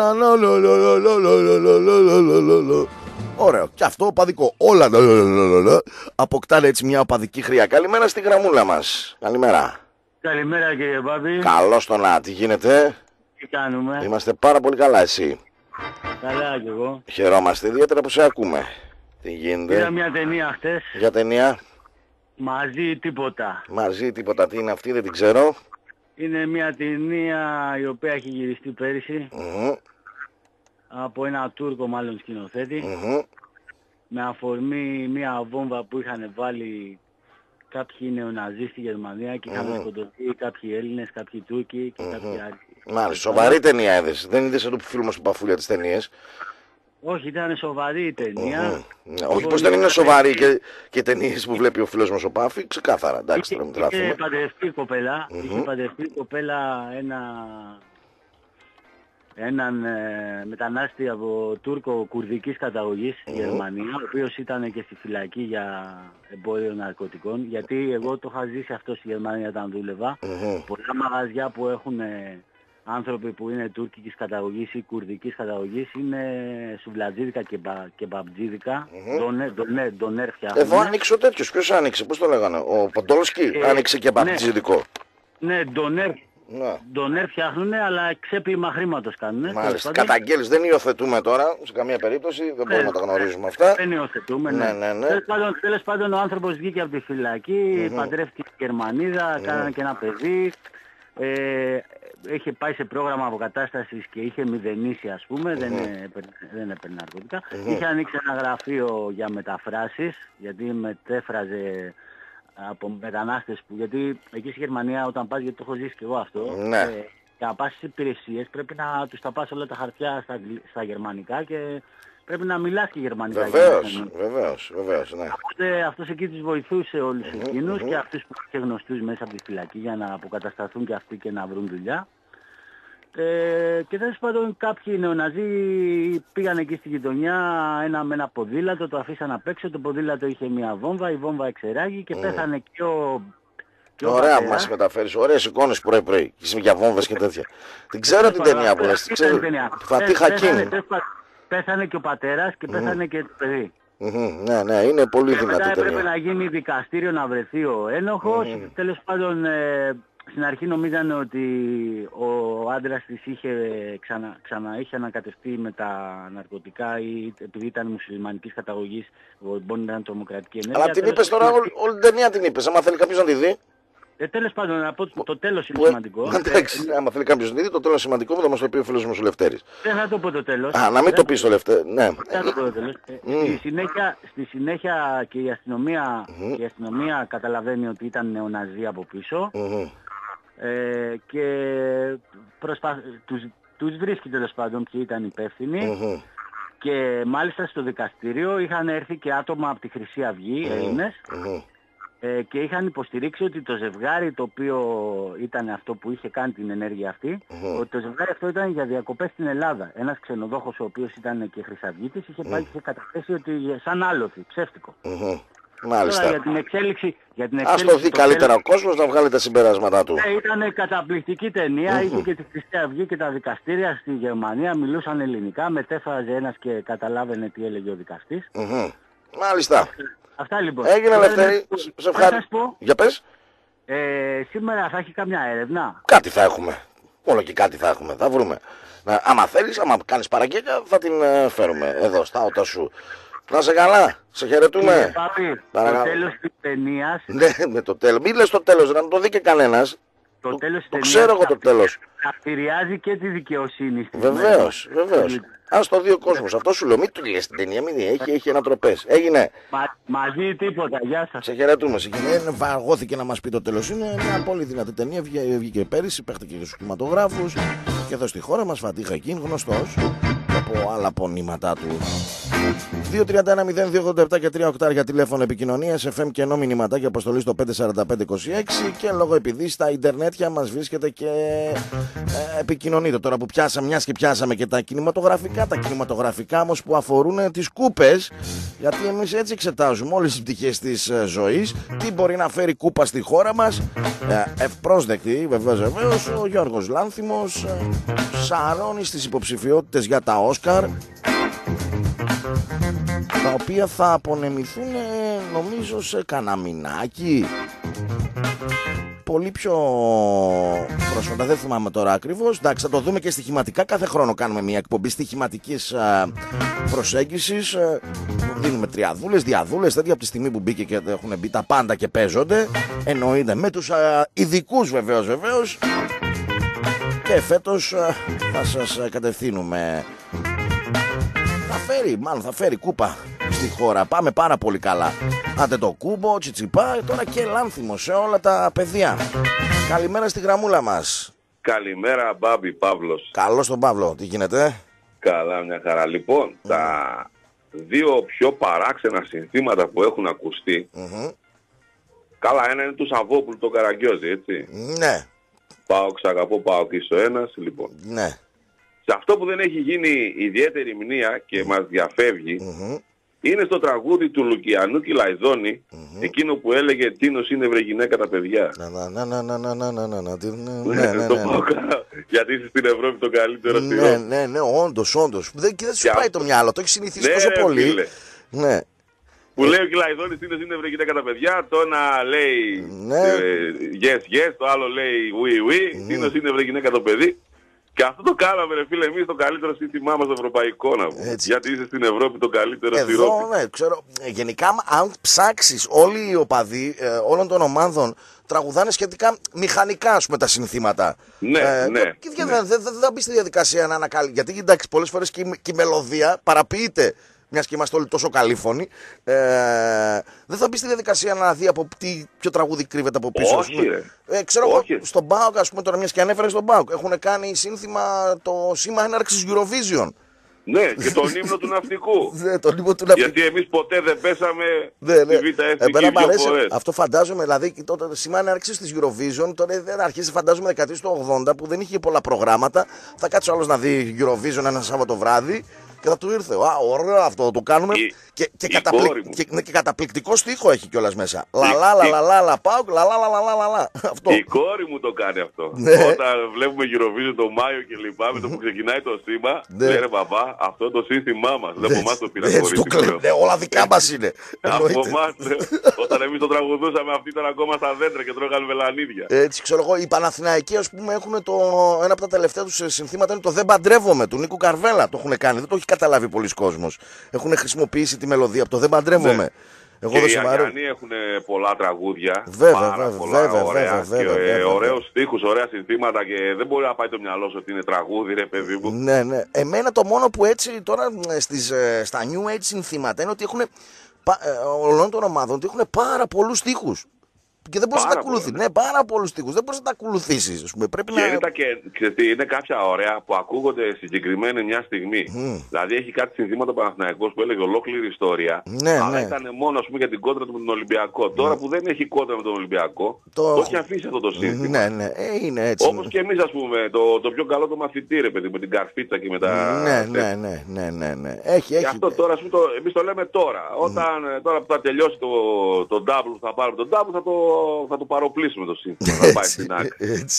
Ωραίο. Και αυτό οπαδικό. Όλα αποκτάνε έτσι μια οπαδική χρειά. Καλημέρα στη γραμμούλα μας. Καλημέρα. Καλημέρα κύριε Μπάμπη. Καλώς το να. Τι γίνεται? Τι κάνουμε? Είμαστε πάρα πολύ καλά. Εσύ? Καλά κι εγώ. Χαιρόμαστε ιδιαίτερα που σε ακούμε. Τι γίνεται? Είδα μια ταινία χτες. Για ταινία? Μαζί ή τίποτα. Μαζί ή τίποτα, τι είναι αυτή, δεν την ξέρω. Είναι μια ταινία η οποία έχει γυριστεί πέρυσι. Mm-hmm. Από ένα Τούρκο μάλλον σκηνοθέτη. Mm-hmm. Με αφορμή μια βόμβα που είχαν βάλει κάποιοι νεοναζί στη Γερμανία και είχαν mm-hmm. σκοτωθεί κάποιοι Έλληνες, κάποιοι Τούρκοι και mm-hmm. κάποιοι άλλοι. Μάλιστα, σοβαρή ταινία έδεσαι. Δεν είδες εδώ που φίλου μας του Παφούλια τις ταινίες? Όχι, ήταν σοβαρή η ταινία. Mm-hmm. Όχι, πως δεν είναι σοβαρή και, και ταινίες που βλέπει ο φίλος μας ο Πάφη, ξεκάθαρα. Εντάξει, είχε, τώρα μην είχε παντρευτεί κοπέλα, mm-hmm. είχε παντρευτεί κοπέλα ένα, έναν ε, μετανάστη από Τούρκο-κουρδικής καταγωγής στη mm-hmm. Γερμανία, ο οποίος ήταν και στη φυλακή για εμπόριο ναρκωτικών. Γιατί εγώ το είχα ζήσει αυτό στη Γερμανία όταν δούλευα. Mm-hmm. Πολλά μαγαζιά που έχουν ε, άνθρωποι που είναι τουρκικής καταγωγής ή κουρδικής καταγωγής είναι σουβλατζίδικα και, μπα, και μπαμπτζίδικα, mm-hmm. ντονέρ φτιάχνουν. Εδώ άνοιξε ο τέτοιος, ποιος άνοιξε, πώς το λέγανε, ο Ποντόλσκι ε, άνοιξε και μπαμπτζίδικο. Ναι, ντονέρ, ντονέρ φτιάχνουν, αλλά ξέπλυμα χρήματος κάνουν. Μάλιστα, καταγγέλεις, δεν υιοθετούμε τώρα, σε καμία περίπτωση, δεν μπορούμε να τα γνωρίζουμε αυτά. Δεν υιοθετούμε, ναι. ναι, ναι, ναι. Τέλος πάντων, τέλος πάντων ο άνθρωπος βγήκε από τη φυλακή, mm-hmm. παντρεύτηκε Γερμανίδα, mm-hmm. κάνανε και ένα παιδί. Ε, είχε πάει σε πρόγραμμα αποκατάστασης και είχε μηδενίσει, ας πούμε, mm-hmm. δεν, δεν έπαιρνε ναρκωτικά. Mm-hmm. Είχε ανοίξει ένα γραφείο για μεταφράσεις, γιατί μετέφραζε από μετανάστες που, γιατί εκεί στη Γερμανία όταν πας, γιατί το έχω ζήσει και εγώ αυτό, ναι. ε, για να πας στις υπηρεσίες πρέπει να τους τα πας όλα τα χαρτιά στα, στα γερμανικά και πρέπει να μιλάς και γερμανικά. Βεβαίως, βεβαίως, βεβαίως, ναι. Οπότε αυτός εκεί τους βοηθούσε όλους mm-hmm, εκείνους mm-hmm. και αυτούς που είχε γνωστούς μέσα από τη φυλακή για να αποκατασταθούν και αυτοί και να βρουν δουλειά. Ε, και τέλος πάντων κάποιοι νεοναζί πήγαν εκεί στη γειτονιά ένα, με ένα ποδήλατο, το αφήσαν απ' έξω, το ποδήλατο είχε μια βόμβα, η βόμβα εξεράγει και mm. πέθανε και ο... Και ωραία πατέρας. Μας μεταφέρεις, ωραίες εικόνες πρωί πρωί, και για βόμβες και τέτοια. Την ξέρω την ταινία που λες, ξέρω, Φατί Χακίν. Πέθανε και ο πατέρας και πέθανε mm. και το παιδί. Mm-hmm, ναι, ναι, είναι πολύ και δυνατή μετά ταινία. Έπρεπε να γίνει δικαστήριο να βρεθεί ο ένοχος, mm-hmm. τέλος πάντων... Ε, στην αρχή νομίζανε ότι ο άντρας της είχε ξανα, ξανα είχε ανακατευτεί με τα ναρκωτικά ή επειδή ήταν μουσουλμανικής καταγωγής, μπορεί να ήταν τρομοκρατική ενέργεια. Αλλά την είπες τώρα, όλη, όλη την ταινία την είπες, άμα θέλει κάποιος να τη δει. Ε, τέλος πάντων, να πω το τέλος είναι σημαντικό. Εντάξει, άμα θέλει κάποιος να τη δει, το τέλος σημαντικό που θα μας το πει ο φίλος μου ο Λευτέρης. Δεν θα το πω το τέλος. Α, να μην το πεις το Λευτέρη, ναι. Δεν θα το πω το τέλος. Στη συνέχεια, στη συνέχεια και η αστυνομία, η αστυνομία καταλαβαίνει ότι ήταν νεοναζί από πίσω. Ε, και προσπα... τους, τους βρίσκει τέλος πάντων ποιοι ήταν υπεύθυνοι mm-hmm. και μάλιστα στο δικαστήριο είχαν έρθει και άτομα από τη Χρυσή Αυγή, mm-hmm. Έλληνες mm-hmm. ε, και είχαν υποστηρίξει ότι το ζευγάρι το οποίο ήταν αυτό που είχε κάνει την ενέργεια αυτή mm-hmm. ότι το ζευγάρι αυτό ήταν για διακοπές στην Ελλάδα. Ένας ξενοδόχος ο οποίος ήταν και χρυσαυγίτης είχε πάει mm-hmm. και είχε καταθέσει ότι σαν άλοθη, ψεύτικο. Mm-hmm. Μάλιστα. Τώρα, για την εξέλιξη, για την εξέλιξη ας το δει το καλύτερα τέλος... ο κόσμος να βγάλει τα συμπεράσματά του. Ε, ήταν καταπληκτική ταινία, mm-hmm. είχε και τη Χρυσή Αυγή και τα δικαστήρια στη Γερμανία μιλούσαν ελληνικά, μετέφραζε ένας και καταλάβαινε τι έλεγε ο δικαστής. Mm-hmm. Μάλιστα. Αυτά λοιπόν. Έγινε Λευτέρη, σε ευχαριστώ. Για πες. Ε, σήμερα θα έχει καμιά έρευνα. Κάτι θα έχουμε. Όλο και κάτι θα έχουμε, θα βρούμε. Να, άμα θέλεις, άμα κάνεις παραγγέλια θα την uh, φέρουμε εδώ στα ότα σου. Να σε καλά, σε χαιρετούμε. Πάπη, το τέλος της ταινίας... Ναι, με το τέλος. Μην λες το τέλος, να το δει και κανένας. Το, το τέλος της το ταινίας... ξέρω εγώ το τέλος. Αυτηριάζει και τη δικαιοσύνη. Βεβαίως, βεβαίως. Ας το δει ο κόσμος. Αυτό σου λέω, μην του λες την ταινία, μην έχει, έχει ανατροπές. Έγινε. Μα, μαζί τίποτα, γεια σας. Σε χαιρετούμε, σε χαιρετούμε. Βαργώθηκε να μας πει το τέλος. Είναι μια πολύ δυνατή ταινία, βγήκε πέρυσι, παίχτηκε και στους κινηματογράφους. Και εδώ στη χώρα μας, Φατί Χακίν, γνωστός από άλλα πονήματά του. δύο τρία ένα μηδέν δύο ογδόντα επτά και τρία οκτάρια τηλέφωνο επικοινωνίας, εφ εμ και ενώ μηνυματάκια αποστολή στο πέντε τέσσερα πέντε είκοσι έξι και λόγω επειδή στα ιντερνέτια μας βρίσκεται και ε, επικοινωνείτε. Τώρα που πιάσαμε, μιας και πιάσαμε και τα κινηματογραφικά, τα κινηματογραφικά όμως που αφορούν τις κούπες, γιατί εμείς έτσι εξετάζουμε όλες τις πτυχές της ε, ζωής, τι μπορεί να φέρει κούπα στη χώρα μας. Ε, ευπρόσδεκτη βεβαίως βεβαίως ο Γιώργος Λάνθιμος ε, σαρώνει στις υποψηφιότητες για τα Όσκαρ, τα οποία θα απονεμηθούν νομίζω σε κανένα μηνάκι. πολύ πιο πρόσφατα, δεν θυμάμαι τώρα ακριβώς. Εντάξει, θα το δούμε και στοιχηματικά. Κάθε χρόνο κάνουμε μια εκπομπή στοιχηματικής προσέγγισης. Δίνουμε τριαδούλες, διαδούλες, τέτοια από τη στιγμή που μπήκε και έχουν μπει τα πάντα και παίζονται. Εννοείται με τους ειδικούς βεβαίως, βεβαίως. Και φέτος θα σας κατευθύνουμε. Θα φέρει, μάλλον θα φέρει κούπα στη χώρα. Πάμε πάρα πολύ καλά. Άντε το Κούμπο, Τσιτσιπά, τώρα και Λάνθιμο σε όλα τα παιδιά. Καλημέρα στη γραμμούλα μας. Καλημέρα, Μπάμπη, Παύλος. Καλώς τον Παύλο, τι γίνεται? Καλά, μια χαρά. Λοιπόν, mm. τα δύο πιο παράξενα συνθήματα που έχουν ακουστεί. Mm-hmm. Καλά, ένα είναι του Σαββόπουλου, το Καραγκιόζη, έτσι. Ναι. Πάω, ξαγαπώ, πάω και ο ένας, λοιπόν. Ναι. Σε αυτό που δεν έχει γίνει ιδιαίτερη μνήα και mm. μας διαφεύγει, mm-hmm. είναι στο τραγούδι του Λουκιανού Κιλαϊδόνη, mm-hmm. εκείνο που έλεγε «Τίνος είναι βρε γυναίκα τα παιδιά». Να, να, να, να, να, να, να, να, να, ναι, ναι, το πάω καλά, γιατί είσαι στην Ευρώπη το καλύτερο ναι, ναι, ναι, ναι, όντως, όντως. Δεν, και δεν σου πάει το μυαλό, το έχει συνηθίσει τόσο πολύ. Ναι. Που λέει ο Κιλαϊδόνης «Τίνος είναι βρε γυναίκα τα παιδιά», το ένα λέει «Yes, yes», το άλλο λέει «Oui, oui», «Τίνος είναι βρε γυναίκα το παιδί». Και αυτό το κάναμε, ρε φίλε, εμείς το καλύτερο σύστημά μας ευρωπαϊκό, να πούμε. Γιατί είσαι στην Ευρώπη το καλύτερο στη Ευρώπη. Εδώ, ναι, ξέρω. Γενικά, αν ψάξεις, όλοι οι οπαδοί ε, όλων των ομάδων τραγουδάνε σχετικά μηχανικά, ας πούμε, τα συνθήματα. Ναι, ε, ναι. Και δεν ναι. θα δε, δε, δε μπει στη διαδικασία να ανακαλύψει. Γιατί, εντάξει, πολλές φορές και, και η μελωδία παραποιείται. Μιας και είμαστε όλοι τόσο καλήφωνοι, ε, δεν θα μπει στη διαδικασία να δει από τι, ποιο τραγούδι κρύβεται από πίσω. Όχι, ρε. Ε, ξέρω Όχι. εγώ, στον ΠΑΟΚ, ας πούμε, τώρα μιας και ανέφερε στον ΠΑΟΚ, έχουν κάνει σύνθημα το σήμα έναρξης Eurovision. Ναι, και τον ύμνο του ναυτικού. Ναι, τον ύμνο του ναυτικού. Γιατί εμείς ποτέ δεν πέσαμε ναι, ναι. στη Β' Εθνική δύο φορές. Αυτό φαντάζομαι, δηλαδή, τότε το σήμα έναρξης της Eurovision, τώρα δεν αρχίζει, φαντάζομαι, δεκαετίες του ογδόντα, που δεν είχε πολλά προγράμματα. Θα κάτσει ο άλλος να δει Eurovision ένα Σάββατο βράδυ. Και θα του ήρθε. Α, ωραίο αυτό, το κάνουμε. Η, και, και, η καταπληκ... και, ναι, και καταπληκτικό στίχο έχει κιόλας μέσα. Λα λα λα λα λα πάω, λα λα λα λα λα. Αυτό. Η κόρη μου το κάνει αυτό. Ναι. Όταν βλέπουμε Eurovision το Μάιο και λοιπά, με το που ξεκινάει το σήμα, ναι. λέει ρε παπά, αυτό το σύνθημά μας. Δεν από εμάς το πήραν χωρίς. Ναι, όλα δικά μας είναι. Από εμάς, όταν εμείς το τραγουδούσαμε, αυτοί ήταν ακόμα στα δέντρα και τρώγανε βελανίδια. Έτσι, ξέρω εγώ, οι Παναθηναϊκοί, ας πούμε, έχουν το. Ένα από τα τελευταία τους συνθήματα είναι το Δεν Παντρεύομαι του Νίκου Καρβέλα. Το έχουν κάνει. Δεν το έχει καταλάβει πολλοί κόσμος. Έχουν χρησιμοποιήσει τη μελωδία από το Δεν Παντρεύομαι. Ναι. Εγώ και οι Αγιανοί έχουν πολλά τραγούδια. Βέβαια, πάρα βέβαια, πολλά βέβαια, ωραία, βέβαια, και βέβαια. ωραίους στίχους, ωραία συνθήματα και δεν μπορεί να πάει το μυαλό σου ότι είναι τραγούδι, ρε παιδί μου. Ναι, ναι. Εμένα το μόνο που έτσι τώρα στις, στα New Age συνθήματα είναι ότι έχουν όλων των ομάδων ότι έχουν πάρα πολλούς στίχους. Και δεν μπορείς να τα ακολουθήσεις. Ναι, πάρα πολλούς στίχους. Δεν μπορείς να τα ακολουθήσεις. Πρέπει και να... είναι, τα και, ξέρετε, είναι κάποια ωραία που ακούγονται συγκεκριμένη μια στιγμή. Mm. Δηλαδή έχει κάτι συνθήματα Παναθηναϊκός που έλεγε ολόκληρη ιστορία. Ναι, αλλά ναι. ήταν μόνο, ας πούμε, για την κόντρα του με τον Ολυμπιακό. Mm. Τώρα που δεν έχει κόντρα με τον Ολυμπιακό, το, το έχει αφήσει αυτό το σύνθημα. Ναι, ναι, ε, είναι έτσι. Όπως και εμείς, ας πούμε, το, το πιο καλό το μαθητή, ρε παιδί, με την καρφίτσα και με τα. Ναι, ναι, ναι, ναι, ναι, ναι. Έχει, έχει. Και αυτό τώρα, ας πούμε, το, εμείς το λέμε τώρα. Όταν mm. τώρα που θα τελειώσει το, το double, θα πάρουμε το double, θα το, θα το παροπλήσουμε το σύνθημα. Θα πάει στην άκρη.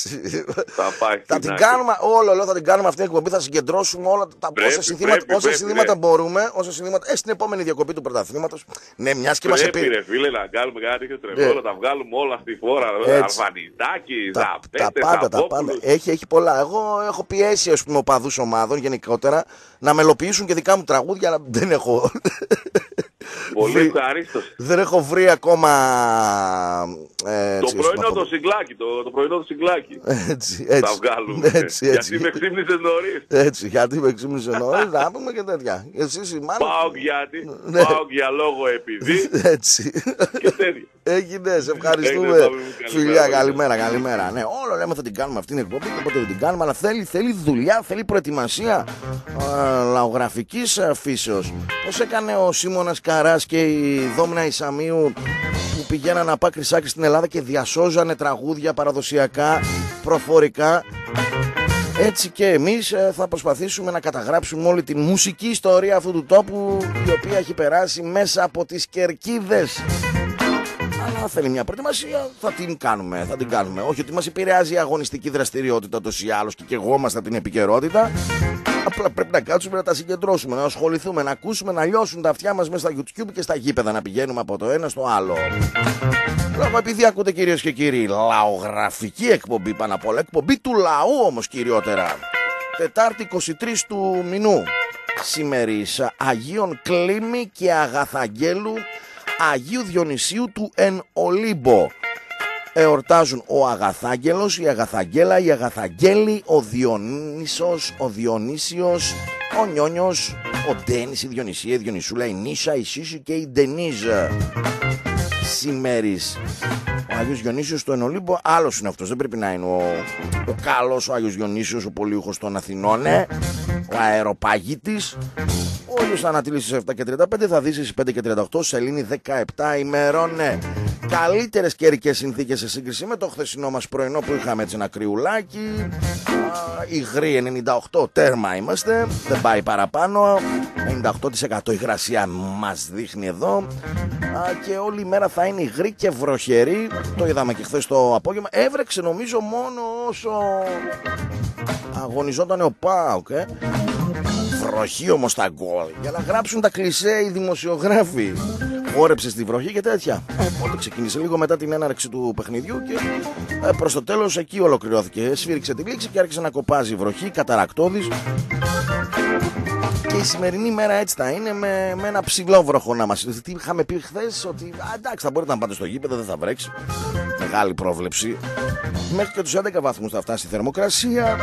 Θα πάει θα την κάνουμε, όλο, όλο θα την κάνουμε αυτή την εκπομπή, θα συγκεντρώσουμε όλα τα πρέπει, όσα συνθήματα, πρέπει, όσα πρέπει, συνθήματα ναι. μπορούμε, όσα συνθήματα, ε, στην επόμενη διακοπή του πρωταθλήματος. Ναι, μιας και μας επήρε. Πρέπει, ρε φίλε, να κάνουμε κάτι και τρεβόλα, να τα βγάλουμε όλα στη φόρα. Αρβανιδάκι, Ζαπέτε, τα πάντα, τα πάντα. Έχει, έχει πολλά. Εγώ έχω πιέσει, ας πούμε, οπαδούς ομάδων γενικότερα να μελοποιήσουν και δικά μου τραγούδια, αλλά δεν έχω. Πολύ ευχαρίστως. Δεν έχω βρει ακόμα. Ε, το πρωινό το συγκλάκι, το, το πρωινό το συγκλάκι. Έτσι, έτσι. Θα βγάλουμε. Έτσι, έτσι. Γιατί με ξύπνησες νωρίς. Έτσι, γιατί με ξύπνησες νωρίς, να πούμε και τέτοια. Εσείς η μάνα. Πάω γιατί, ναι. Πάω για λόγο επειδή. Έτσι. Και τέτοια. Έγινε, σε ευχαριστούμε. Φιλιά, καλημέρα, καλημέρα. Ναι, όλο λέμε θα την κάνουμε αυτήν την εκπομπή, οπότε δεν την κάνουμε, αλλά θέλει, θέλει δουλειά, θέλει προετοιμασία ε, λαογραφικής φύσεως. Πώς έκανε ο Σίμωνας Καράς και η Δόμνα Ισαμίου που πηγαίναν από άκρη σ' άκρη στην Ελλάδα και διασώζανε τραγούδια παραδοσιακά, προφορικά. Έτσι και εμείς θα προσπαθήσουμε να καταγράψουμε όλη τη μουσική ιστορία αυτού του τόπου, η οποία έχει περάσει μέσα από τις κερκίδες. Αλλά θέλει μια προετοιμασία, θα την κάνουμε, θα την κάνουμε. Όχι ότι μας επηρεάζει η αγωνιστική δραστηριότητα τόσο ή άλλως και καιγόμαστε την επικαιρότητα. Απλά πρέπει να κάτσουμε να τα συγκεντρώσουμε, να ασχοληθούμε, να ακούσουμε, να λιώσουν τα αυτιά μας μέσα στα YouTube και στα γήπεδα, να πηγαίνουμε από το ένα στο άλλο. Λόγω επειδή ακούτε, κυρίες και κύριοι, λαογραφική εκπομπή πάνω απ' όλα, εκπομπή του λαού όμως κυριότερα. Τετάρτη είκοσι τρεις του μηνού, σήμερης Αγίων Κλήμη και Αγαθαγγέλου, Αγίου Διονυσίου του Εν Ολύμπο. Εορτάζουν ο Αγαθάγγελος, η Αγαθαγγέλα, η Αγαθαγγέλη, ο Διονύσος, ο Διονύσιος, ο Νιόνιος, ο Ντένις, η Διονυσία, η Διονυσούλα, η Νίσα, η Σύση και η Ντενίζα. Σήμερης ο Άγιος Διονύσιος του Εν Ολύμπο, άλλος είναι αυτός, δεν πρέπει να είναι ο, ο καλός ο Άγιος Διονύσιος, ο πολύουχος των Αθηνών, ε? Ο αεροπαγίτης. Ο ήλιος θα ανατείλει στις επτά και τριάντα πέντε, θα δεις στις πέντε και τριάντα οκτώ, σελήνη δεκαεπτά ημερών. Ναι. Καλύτερες καιρικές συνθήκες σε σύγκριση με το χθεσινό μας πρωινό που είχαμε έτσι ένα κρυουλάκι. Υγρή ενενήντα οκτώ τέρμα είμαστε, δεν πάει παραπάνω. ενενήντα οκτώ τοις εκατό υγρασία μας δείχνει εδώ. Α, και όλη η μέρα θα είναι υγρή και βροχερή. Το είδαμε και χθες το απόγευμα. Έβρεξε νομίζω μόνο όσο αγωνιζόταν ο ΠΑΟΚ, ε. Βροχή όμως τα γκολ, για να γράψουν τα κλισέ οι δημοσιογράφοι. Όρεψε στη βροχή και τέτοια. Οπότε ξεκίνησε λίγο μετά την έναρξη του παιχνιδιού και ε, προς το τέλος εκεί ολοκληρώθηκε. Σφύριξε τη λήξη και άρχισε να κοπάζει η βροχή, καταρακτώδης. Και η σημερινή μέρα έτσι θα είναι, με, με ένα ψηλό βροχό να μας. Τι είχαμε πει χθες, ότι α, εντάξει, θα μπορείτε να πάτε στο γήπεδο, δεν θα βρέξει. Μεγάλη πρόβλεψη. Μέχρι και τους έντεκα βαθμούς θα φτάσει η θερμοκρασία.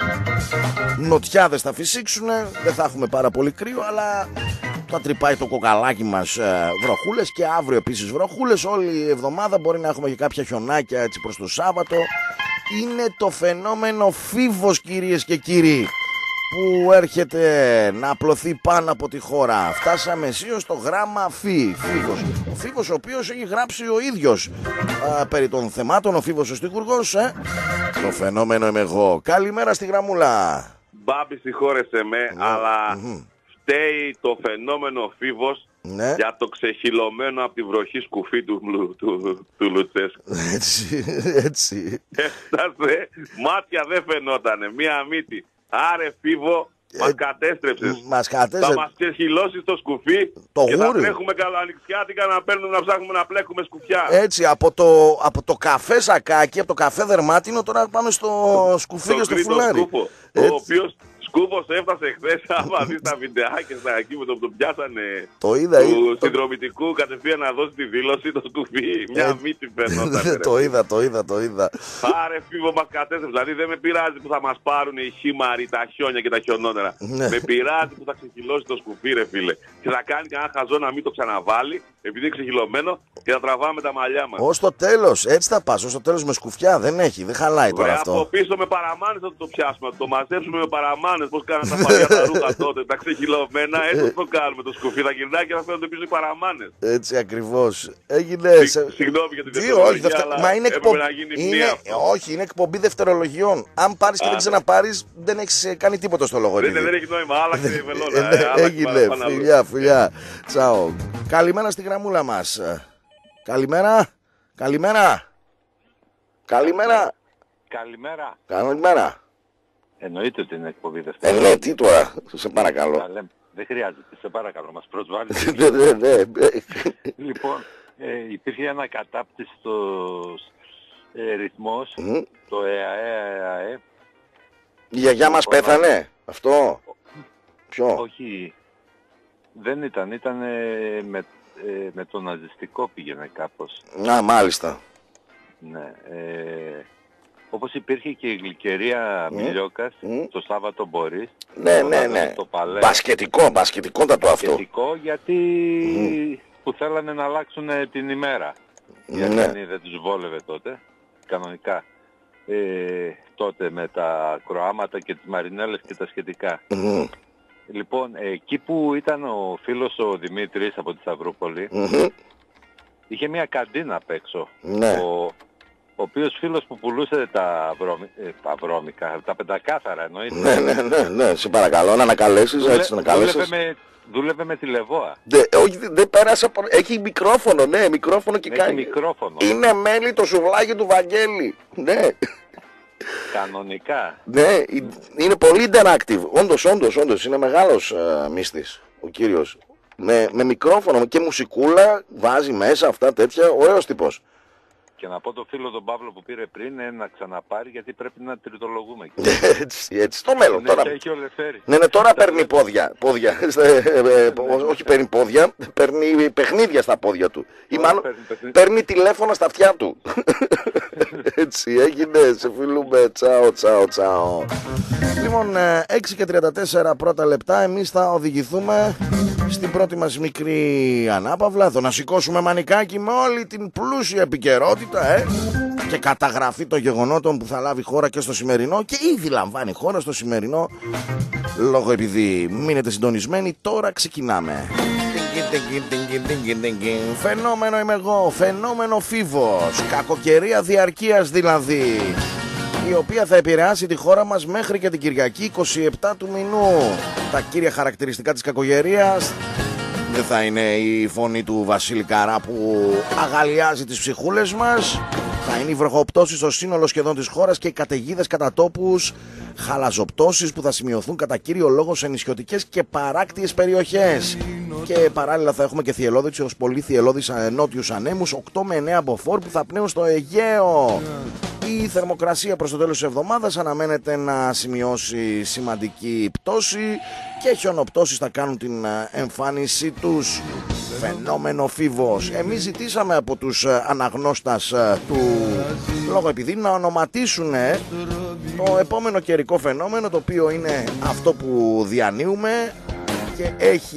Νοτιάδες θα φυσήξουν, δεν θα έχουμε πάρα πολύ κρύο, αλλά θα τρυπάει το κοκαλάκι μας ε, βροχούλες και αύριο επίσης βροχούλες. Όλη η εβδομάδα μπορεί να έχουμε και κάποια χιονάκια έτσι προς το Σάββατο. Είναι το φαινόμενο φίβος, κυρίες και κύριοι, που έρχεται να απλωθεί πάνω από τη χώρα. Φτάσαμε αισίως στο γράμμα φι, φίβος. Ο φίβος ο οποίος έχει γράψει ο ίδιος α, περί των θεμάτων, ο φίβος ο στιχουργός, ε. Το φαινόμενο είμαι εγώ. Καλημέρα στη γραμμούλα. Μπάμπη, συγχώρεσέ με, ναι. αλλά mm-hmm. φταίει το φαινόμενο φίβος, ναι, για το ξεχυλωμένο από τη βροχή σκουφί του, του, του, του Λουτσέσκου. Έτσι, έτσι. Έφτασε, μάτια δεν φαινότανε, μία μύτη. Άρε φίβο, μας κατέστρεψες. Μας κατέστρεψες. Θα μας ξεχυλώσεις το σκουφί το και γούρι. Θα τρέχουμε καλοανοιξιάτικα να παίρνουμε να ψάχνουμε να πλέκουμε σκουφιά. Έτσι, από το, από το καφέ σακάκι, από το καφέ δερμάτινο, τώρα πάμε στο σκουφί και στο φουλάρι. Σκούφο, ο οποίος σκούφος έφτασε χθες, άμα δεις τα βιντεάκια στα εκεί με το που το πιάσανε το είδα, του το... συνδρομητικού κατευθείαν να δώσει τη δήλωση, το σκουφί, μια ε... μύτη φαινόταν. Το είδα, το είδα, το είδα. Άρε φίβο, μας κατέστρεψε, δηλαδή δεν με πειράζει που θα μας πάρουν οι χήμαροι, τα χιόνια και τα χιονότερα. Ναι. Με πειράζει που θα ξεχυλώσει το σκουφί, ρε φίλε. Και θα κάνει κανένα χαζό να μην το ξαναβάλει, επειδή είναι ξεχυλωμένο, και θα τραβάμε τα μαλλιά μας. Ως το τέλος, έτσι θα πας, ως το τέλος με σκουφιά, δεν έχει, δεν χαλάει τώρα αυτό. Από πίσω με παραμάνες θα το πιάσουμε, το μαζέψουμε με παραμάνες, πώς κάνανε τα παλιά τα ρούχα τότε, τα ξεχυλωμένα, έτσι το κάνουμε το σκουφί, θα γυρνάει και θα φαίνονται πίσω οι παραμάνες. Έτσι ακριβώς. Έγινε. Συγ, συγγνώμη για την δευτερολογία, όχι, αλλά μα είναι έπρεπε εκπο... να γίνει είναι... μία. Όχι, είναι εκπομπή δευτερολογιών. Αν πάρεις και δεν ξαναπάρεις, δεν έχεις κάνει τίποτα στο λογοτήπι. Δεν, δεν έχει νόημα, άλλαξε η βελόνα. Έγινε, φιλιά, φιλιά. Τσάω. Καλημέρα στη γραμμούλα μας. Καλημέρα. Καλημέρα. Καλημέρα. Καλημέρα. Καλημέρα. Εννοείται ότι είναι εκπομπή δεύτερη. Ε, ναι, τι τώρα, σε παρακαλώ. Δεν χρειάζεται, σε παρακαλώ, μας προσβάλλεις. Ναι, ναι, ναι. Λοιπόν, ε, υπήρχε ένα κατάπτυστος ε, ρυθμός, mm. το ΕΑΕ, ΕΑΕ. Η γιαγιά μας πέθανε, αυτό. Ποιο? Όχι, δεν ήταν, ήταν ε, με, ε, με το ναζιστικό πήγαινε κάπως. Α, μάλιστα. Ναι, ε, όπως υπήρχε και η γλυκερία mm. Μιλιόκας, mm. το Σάββατο Μπορείς. Ναι, ναι, ναι. Μπασκετικό, μπασκετικό θα το αυτό. Μπασκετικό γιατί mm. που θέλανε να αλλάξουν την ημέρα. Γιατί ναι. δεν τους βόλευε τότε, κανονικά. Ε, τότε με τα κροάματα και τις μαρινέλες και τα σχετικά. Mm. Λοιπόν, εκεί που ήταν ο φίλος ο Δημήτρης από τη Σταυρούπολη, mm-hmm. είχε μια καντίνα απ' έξω. Ναι. Ο, ο οποίος φίλος που πουλούσε τα, βρώμη, ε, τα βρώμικα, τα πεντακάθαρα εννοείται. Ναι, ναι, ναι, ναι, σε παρακαλώ να ανακαλέσεις, Δούλε, έτσι να καλέσεις. Δούλευε με, δούλευε με τη Λεβόα. Δε, όχι, δεν πέρασε από... Έχει μικρόφωνο, ναι, μικρόφωνο και Έχει κάνει. μικρόφωνο. Είναι μέλη το σουβλάκι του Βαγγέλη, ναι. Κανονικά. Ναι, είναι πολύ interactive. Όντως, όντως, όντως, είναι μεγάλος uh, μύστης ο κύριος. Με, με μικρόφωνο και μουσικούλα, βάζει μέσα αυτά τέτοια, ωραίος τύπος. Και να πω το φίλο τον Παύλο που πήρε πριν ε, να ξαναπάρει γιατί πρέπει να τριτολογούμε. έτσι, έτσι, στο μέλλον. Ναι, τώρα... Ναι, ναι, τώρα παίρνει πόδια. πόδια. Όχι παίρνει πόδια, παίρνει παιχνίδια στα πόδια του. Ή μάλλον παίρνει, παίρνει τηλέφωνα στα αυτιά του. έτσι έγινε, σε φιλούμε. Τσάω, τσάω, τσάω. Λοιπόν, έξι και τριάντα τέσσερα πρώτα λεπτά, εμείς θα οδηγηθούμε στην πρώτη μας μικρή ανάπαυλα. Θα να σηκώσουμε μανικάκι με όλη την πλούσια επικαιρότητα ε? και καταγραφή των γεγονότων που θα λάβει χώρα και στο σημερινό και ήδη λαμβάνει χώρα στο σημερινό λόγω επειδή μείνετε συντονισμένοι. Τώρα ξεκινάμε. Φαινόμενο είμαι εγώ, φαινόμενο Φίβος, κακοκαιρία διαρκείας δηλαδή, η οποία θα επηρεάσει τη χώρα μας μέχρι και την Κυριακή είκοσι επτά του μηνού. Τα κύρια χαρακτηριστικά της κακοκαιρίας δεν θα είναι η φωνή του Βασίλη Καρά που αγαλιάζει τις ψυχούλες μας. Θα είναι οι βροχοπτώσεις στο σύνολο σχεδόν της χώρας και οι καταιγίδες κατά τόπους, χαλαζοπτώσεις που θα σημειωθούν κατά κύριο λόγο σε νησιωτικές και παράκτιες περιοχές. Και παράλληλα θα έχουμε και θυελλώδεις ως πολύ θυελλώδεις νότιους ανέμους, οκτώ με εννέα μποφόρ που θα πνέουν στο Αιγαίο. Η θερμοκρασία προς το τέλος της εβδομάδας αναμένεται να σημειώσει σημαντική πτώση και χιονοπτώσεις θα κάνουν την εμφάνισή τους. Φαινόμενο Φίβος. Εμείς ζητήσαμε από τους αναγνώστας του λόγω επειδή να ονοματίσουν το επόμενο καιρικό φαινόμενο, το οποίο είναι αυτό που διανύουμε και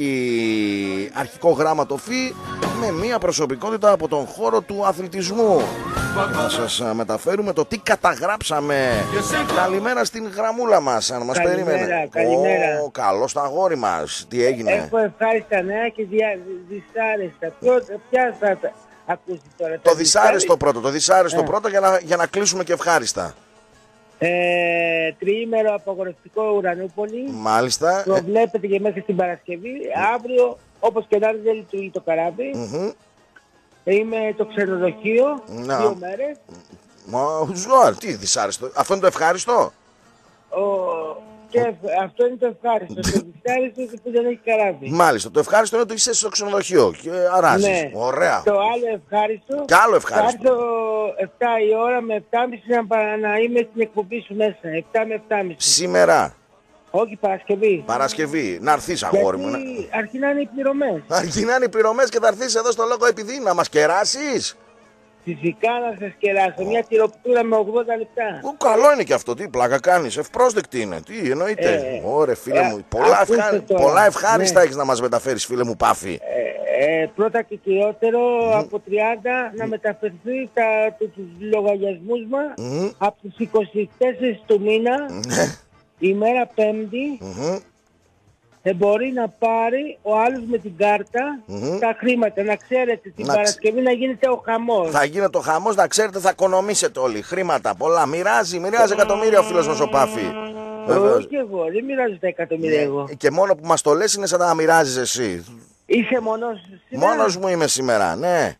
έχει αρχικό γράμμα το Φι με μια προσωπικότητα από τον χώρο του αθλητισμού. Θα σας μεταφέρουμε το τι καταγράψαμε. Καλημέρα στην γραμμούλα μας, αν μας καλημέρα, περίμενε. Καλημέρα. Ω, καλώς το αγόρι μας. Τι έγινε? Έχω ευχάριστα νέα και δια, δυσάρεστα. Ποια θα τα ακούσει τώρα? Το δυσάρεστο πρώτο, το δυσάρεστο ε. πρώτο για να, για να κλείσουμε και ευχάριστα. Ε, τριήμερο απαγορευτικό Ουρανούπολη. Μάλιστα. Το βλέπετε και μέχρι την Παρασκευή. Mm. Αύριο, όπως και να είναι, δεν λειτουργεί το καράβι. Mm-hmm. Είμαι το ξενοδοχείο, να. δύο μέρες. Μα, ζω, τι δυσάρεστο. Αυτό είναι το ευχάριστο. Ο... Και αυτό είναι το ευχάριστο. Το δυσάρεστο είναι που δεν έχει καράβι. Μάλιστα. Το ευχάριστο είναι ότι είσαι στο ξενοδοχείο και αράζεις. Ναι. Ωραία. Το άλλο ευχάριστο. Και άλλο ευχάριστο. Θα έρθω επτά η ώρα με επτά και μισή να, να είμαι στην εκπομπή σου μέσα. επτά με επτά και μισή. Σήμερα. Όχι, Παρασκευή. Παρασκευή. Να έρθεις αγόρι μου. Γιατί αρκεί να είναι οι πληρωμές. Αρκεί να είναι οι πληρωμές και θα έρθεις εδώ στο λόγο επειδή να μας κεράσεις. Φυσικά να σας κεράσω. Μια τυροπιτούρα με ογδόντα λεπτά. Ο, καλό είναι και αυτό. Τι πλάκα κάνεις. Ευπρόσδεκτη είναι. Τι εννοείται. Ε, Ωρε φίλε ε, μου. Πολλά, ευχα... πολλά ευχάριστα ναι. έχεις να μας μεταφέρεις φίλε μου Πάφη. Ε, ε, πρώτα και κυριότερο mm. από τριάντα mm. να μεταφερθεί τα, τους λογαριασμούς μας mm. από τις είκοσι τέσσερις του μήνα. Mm. ημέρα Πέμπτη mm-hmm. δεν μπορεί να πάρει ο άλλος με την κάρτα mm-hmm. τα χρήματα. Να ξέρετε την να Παρασκευή να γίνεται ο χαμός. Θα γίνεται ο χαμός, να ξέρετε θα οικονομήσετε όλοι. Χρήματα πολλά. Μοιράζει, μοιράζει εκατομμύρια ο φίλος μας ο Πάφη. Όχι εγώ, δεν μοιράζω τα εκατομμύρια εγώ. Και μόνο που μας το λες είναι σαν να μοιράζεις εσύ. Είσαι μόνος σήμερα? Μόνος μου είμαι σήμερα, ναι.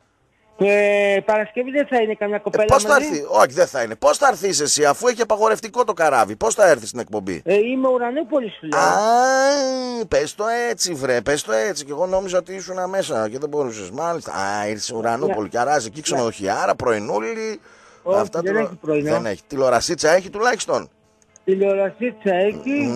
Ε, Παρασκευή δεν θα είναι καμιά κοπέλα? Ε, πώς θα έρθει? Όχι, δεν θα είναι. Πώς θα έρθεις εσύ αφού έχει απαγορευτικό το καράβι? Πώς θα έρθεις στην εκπομπή? Ε, είμαι Ουρανούπολη σου λέω. Α, πες το έτσι βρε, πες το έτσι. Και εγώ νόμιζα ότι ήσουν μέσα και δεν μπορούσες. Μάλιστα. Α, ήρθες Ουρανούπολη yeah. και αράζει εκεί ξενοδοχεία. Άρα πρωινούλη. Όχι, αυτά δεν του... έχει πρωινό. Δεν έχει. Τηλεορασίτσα έχει τουλάχιστον? Τηλεορασίτσα έχει.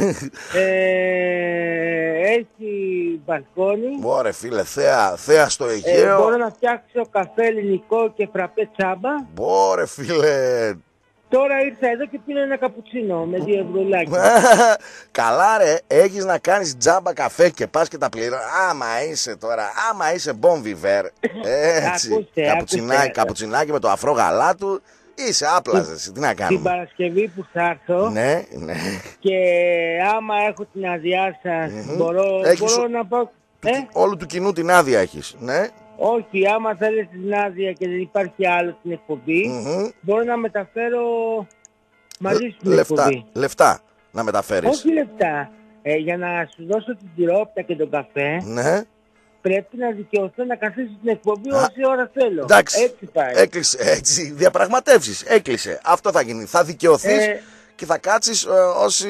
ε, έχει μπαλκόνι. Ωραία φίλε, θέα, θέα στο Αιγαίο. Ε, μπορώ να φτιάξω καφέ ελληνικό και φραπέ τσάμπα. Ωραία φίλε. Τώρα ήρθα εδώ και πίνω ένα καπουτσίνο με δύο ευρουλάκια. Καλά ρε, έχεις να κάνεις τζάμπα καφέ και πας και τα πληρώνεις. Άμα είσαι τώρα, άμα είσαι bon vivant. Έτσι, ακούστε, καπουτσινάκι, ακούστε. Καπουτσινάκι με το αφρό γαλά του. Είσαι άπλαζες, τι να κάνουμε. Την Παρασκευή που θα έρθω. Ναι, ναι. Και άμα έχω την άδειά σας, mm-hmm. μπορώ, έχεις μπορώ να πάω. Ε? Όλου του κοινού την άδεια έχεις, ναι. Όχι, άμα θέλεις την άδεια και δεν υπάρχει άλλο στην εκπομπή, mm-hmm. μπορώ να μεταφέρω μαζί σου την λεφτά, εκπομπή. Λεφτά να μεταφέρεις. Όχι λεφτά. Ε, για να σου δώσω την τυρόπιτα και τον καφέ. Ναι. πρέπει να δικαιωθώ να καθίσω στην εκπομπή όση ώρα θέλω. Εντάξει, έτσι πάει. Έκλεισε, έτσι, διαπραγματεύσεις, έκλεισε. Αυτό θα γίνει. Θα δικαιωθείς ε... και θα κάτσεις ε, όση,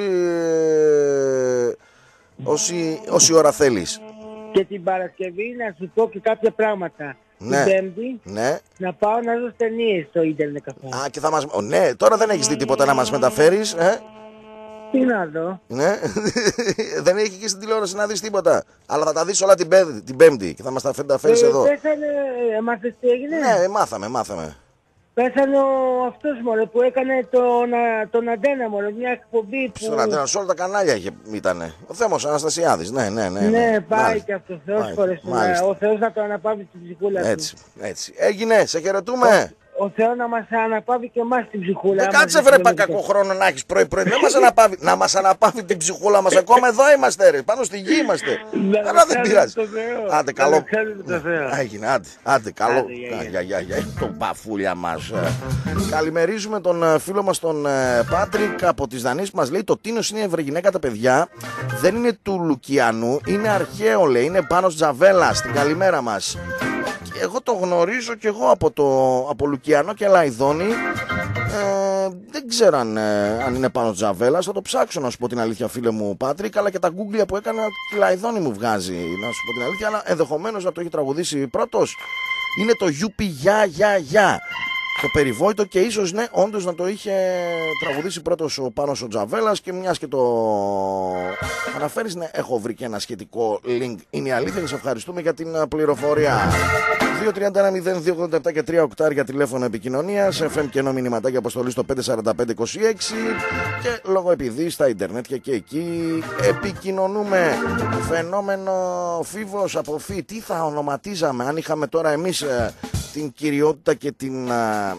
ε, όση, όση ώρα θέλεις. Και την Παρασκευή να σου πω και κάποια πράγματα. Ναι. Την Πέμπτη ναι. να πάω να δω ταινίες στο ίντερνετ καφέ. Α, και θα μας... Ο, ναι, τώρα δεν έχεις δει τίποτα να μας μεταφέρεις, ε? Τι να δω. Ναι, δεν έχει και στην τηλεόραση να δεις τίποτα. Αλλά θα τα δεις όλα την, πέμπτη, την Πέμπτη και θα μας τα φέρεις ε, εδώ. Πέσανε, μάθες τι έγινε. Ναι, μάθαμε, μάθαμε. Πέσανε ο αυτός μωρέ που έκανε τον, τον Αντένα μωρέ, μια εκπομπή που... Στον Αντένα, σε όλα τα κανάλια είχε, ήτανε. Ο Θέμος Αναστασιάδης, ναι, ναι, ναι. Ναι, ναι. πάει Μάλιστα. και αυτό, Θεός χωρές. Ο Θεός να το αναπαύει την ψυχούλα του. Έτσι, έτσι. Έγινε, σε χαιρετούμε. Ο Θεός να μας αναπαύει και εμάς την ψυχούλα. Δεν κάτσε βρε κακό χρόνο να έχεις πρωί-πρωί. Δεν μας αναπαύει. Να μας αναπαύει την ψυχούλα μας. Ακόμα εδώ είμαστε ρε. Πάνω στη γη είμαστε. Αλλά δεν πειράζει. Άντε καλό. Έγινε, άντε. Άντε καλό. Γεια, γεια, γεια. Το παφούλια μας. Καλημερίζουμε τον φίλο μας τον Πάτρικ από τις Δανίες που μας λέει το Τίνος είναι ευρεγυναίκα τα παιδιά. Δεν είναι του Λουκιανού. Είναι αρχαίο λέει. Είναι πάνω Τζαβέλα. Στην καλημέρα μας. Εγώ το γνωρίζω και εγώ από, το, από Λουκιανό και Λαϊδόνη. Ε, δεν ξέρω αν, ε, αν είναι πάνω Τζαβέλας. Θα το ψάξω να σου πω την αλήθεια φίλε μου Πάτρικ. Αλλά και τα γκούγκλια που έκανα τη Λαϊδόνη μου βγάζει να σου πω την αλήθεια. Αλλά ενδεχομένως να το έχει τραγουδήσει πρώτος. Είναι το Γιούπι Γεια Γεια Γεια. Το περιβόητο και ίσως ναι όντως να το είχε τραγουδήσει πρώτος ο Πάνος ο Τζαβέλας. Και μιας και το αναφέρεις ναι έχω βρει και ένα σχετικό link. Είναι η αλήθεια και σε ευχαριστούμε για την πληροφορία. δύο τρία ένα μηδέν δύο ογδόντα επτά και τρία οκτάρια τηλέφωνο επικοινωνίας, εφ εμ και ενώ μηνυματάκια αποστολή στο πέντε τέσσερα πέντε είκοσι έξι και λόγω επειδή στα ίντερνετ και, και εκεί επικοινωνούμε. Φαινόμενο Φίβος από Φι, τι θα ονοματίζαμε αν είχαμε τώρα εμείς ε, την κυριότητα και την, ε,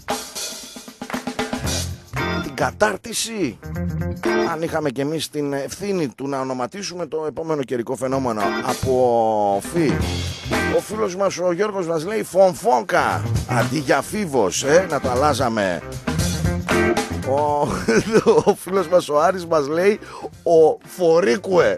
την κατάρτιση, αν είχαμε και εμείς την ευθύνη του να ονοματίσουμε το επόμενο καιρικό φαινόμενο από Φι. Ο φίλος μας ο Γιώργος μας λέει Φωνφόνκα αντί για Φίβος, ε, να το αλλάζαμε. Ο, ο φίλος μας ο Άρης μας λέει ο Φορίκουε.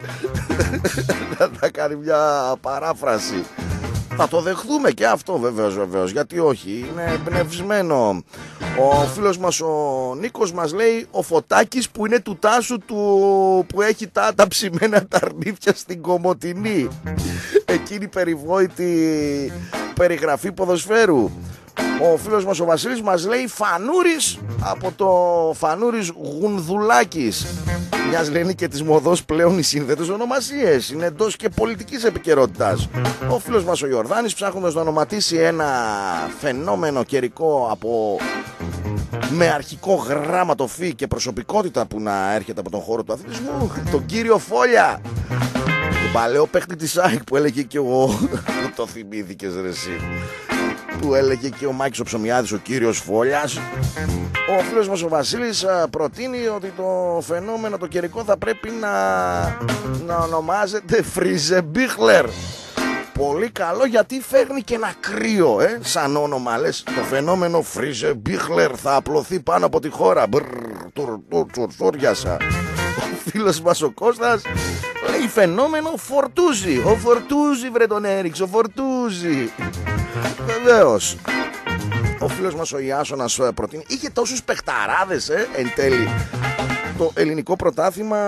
Να θα κάνει μια παράφραση. Θα το δεχθούμε και αυτό βεβαίως βεβαίως. Γιατί όχι, είναι εμπνευσμένο. Ο φίλος μας ο Νίκος μας λέει ο Φωτάκης που είναι του Τάσου του που έχει τα, τα ψημένα τα αρνίφια στην Κομοτηνή. Εκείνη η περιβόητη περιγραφή ποδοσφαίρου. Ο φίλος μας ο Βασίλης μας λέει Φανούρης από το Φανούρης Γουνδουλάκης. Μιας λένε και της μοδός πλέον οι σύνδετες ονομασίες. Είναι εντός και πολιτικής επικαιρότητας. Ο φίλος μας ο Ιορδάνης ψάχνοντας να ονοματίσει ένα φαινόμενο καιρικό από με αρχικό γράμμα το Φι και προσωπικότητα που να έρχεται από τον χώρο του αθλητισμού, τον κύριο Φόλια. Τον παλαιό παίχτη της ΑΕΚ που έλεγε και ο... το θυμήθηκες ρε εσύ. Που έλεγε και ο Μάκης ο Ψωμιάδης, ο κύριος Φόλιας. Ο φίλος μας ο Βασίλης προτείνει ότι το φαινόμενο το καιρικό θα πρέπει να, να ονομάζεται Φριζεμπίχλερ. Πολύ καλό γιατί φέρνει και ένα κρύο, ε, σαν όνομα λες. Το φαινόμενο Φριζεμπίχλερ θα απλωθεί πάνω από τη χώρα. Μπρρρ, τουρ, τουρ, τουρ, τουριάσα. Ο φίλος μας ο Κώστας λέει φαινόμενο Φορτούζι. Ο Φορτούζι βρε τον έριξε, ο Φορτούζι. Βεβαίως. Ο φίλος μας ο Ιάσονας προτείνει. Είχε τόσους παιχταράδες ε, εν τέλει το ελληνικό πρωτάθλημα,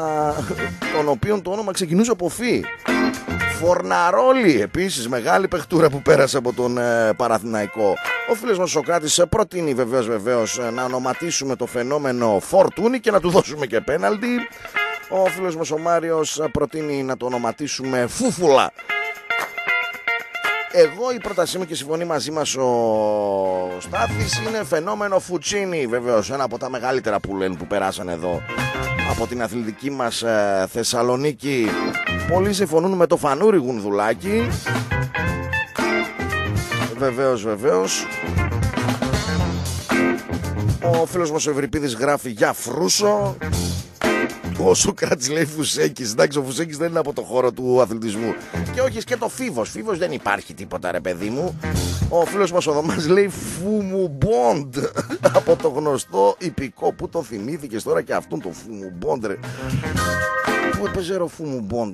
τον οποίον το όνομα ξεκινούσε από Φι. Φορναρόλη επίσης, μεγάλη παιχτούρα που πέρασε από τον ε, Παραθηναϊκό. Ο φίλος μας ο Σοκράτης προτείνει βεβαίως βεβαίως να ονοματίσουμε το φαινόμενο Φορτούνι και να του δώσουμε και πέναλτι. Ο φίλος μας ο Μάριος προτείνει να το ονοματίσουμε Φούφουλα. Εγώ η πρότασή μου και συμφωνεί μαζί μας ο Στάθης είναι φαινόμενο Φουτσίνι. Βεβαίως ένα από τα μεγαλύτερα που λένε που περάσαν εδώ από την αθλητική μας ε, Θεσσαλονίκη. Πολλοί συμφωνούν με το Φανούρι Γουνδουλάκι. Βεβαίως βεβαίως. Ο φίλος μας ο Ευρυπίδης γράφει για Φρούσο. Ο Σοκράτης λέει Φουσέκης. Εντάξει, ο Φουσέκης δεν είναι από το χώρο του αθλητισμού. Και όχι και το Φίβος. Φίβος δεν υπάρχει τίποτα, ρε παιδί μου. Ο φίλος μας ο Δωμάς λέει Φουμουμπόντ. Από το γνωστό υπηκό. Πού το θυμήθηκες τώρα και αυτόν το Φουμουμπόντ, ρε. Πού έπαιζε ο Φουμουμπόντ.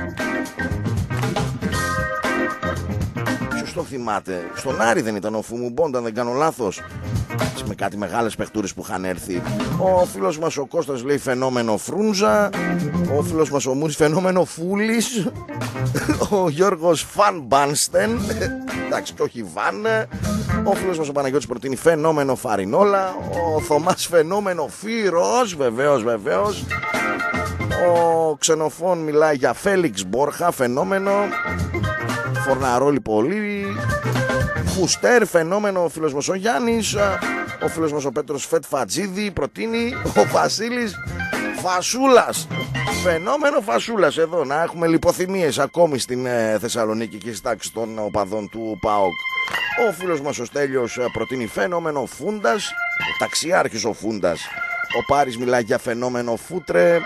Ποιος το θυμάται? Στον Άρη δεν ήταν ο Φουμουμπόντ, αν δεν κάνω λάθος? Με κάτι μεγάλες παιχτούρες που είχαν έρθει. Ο φίλος μας ο Κώστας λέει φαινόμενο Φρούντζα. Ο φίλος μας ο Μούρης φαινόμενο Φούλης. Ο Γιώργος Φαν Μπάνστεν. Εντάξει, και όχι Βαν. Ο φίλος μας ο Παναγιώτης προτείνει φαινόμενο Φαρινόλα. Ο Θωμάς φαινόμενο Φύρος. Βεβαίως, βεβαίως. Ο Ξενοφών μιλάει για Φέλιξ Μπόρχα, φαινόμενο. Φορναρόλη πολύ. Φουστέρ, φαινόμενο ο φίλος μας ο Γιάννης. Ο φίλος μας ο Πέτρος Φετφατζίδη προτείνει. Ο Βασίλης Φασούλας, φαινόμενο Φασούλας. Εδώ να έχουμε λιποθυμίες ακόμη στην ε, Θεσσαλονίκη και στις τάξεις των οπαδών του ΠΑΟΚ. Ο φίλος μας ο Στέλιος προτείνει φαινόμενο Φούντας. Ο ταξιάρχης ο Φούντας. Ο Πάρης μιλάει για φαινόμενο Φούτρε.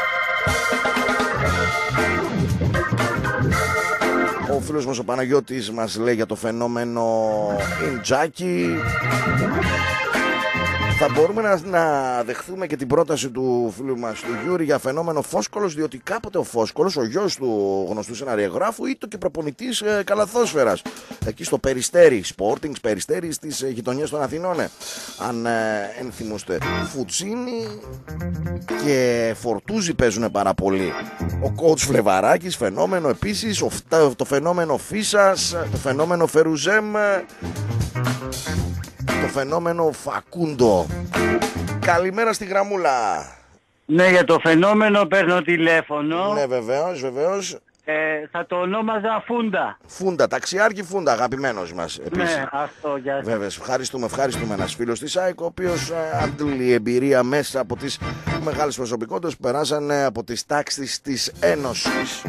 Ο φίλος μας ο Παναγιώτης μας λέει για το φαινόμενο Ιντζάκη. Θα μπορούμε να, να δεχθούμε και την πρόταση του φίλου μας του Γιούρη για φαινόμενο Φόσκολος, διότι κάποτε ο Φόσκολος, ο γιος του γνωστού σεναριογράφου, ήταν και προπονητής ε, καλαθόσφαιρας εκεί στο Περιστέρι, Sporting Περιστέρι στις ε, γειτονιές των Αθηνών. Ε. Αν ε, ενθυμούστε, Φουτσίνη και Φορτούζι παίζουν πάρα πολύ. Ο coach Φλεβαράκης, φαινόμενο επίσης, ο, το φαινόμενο Φίσας, το φαινόμενο Φερουζέμ, το φαινόμενο Φακούντο. Καλημέρα στη γραμμούλα. Ναι, για το φαινόμενο παίρνω τηλέφωνο. Ναι, βεβαίως, βεβαίως. Ε, θα το ονόμαζα Φούντα. Φούντα, ταξιάρχη Φούντα, αγαπημένος μας επίσης. Ναι, αυτό, γεια σας. Βέβαια, ευχαριστούμε, ευχαριστούμε ένας φίλος της ΑΕΚ, ο οποίος ε, αντλεί εμπειρία μέσα από τις μεγάλες προσωπικότητες που περάσανε από τις τάξεις της Ένωσης.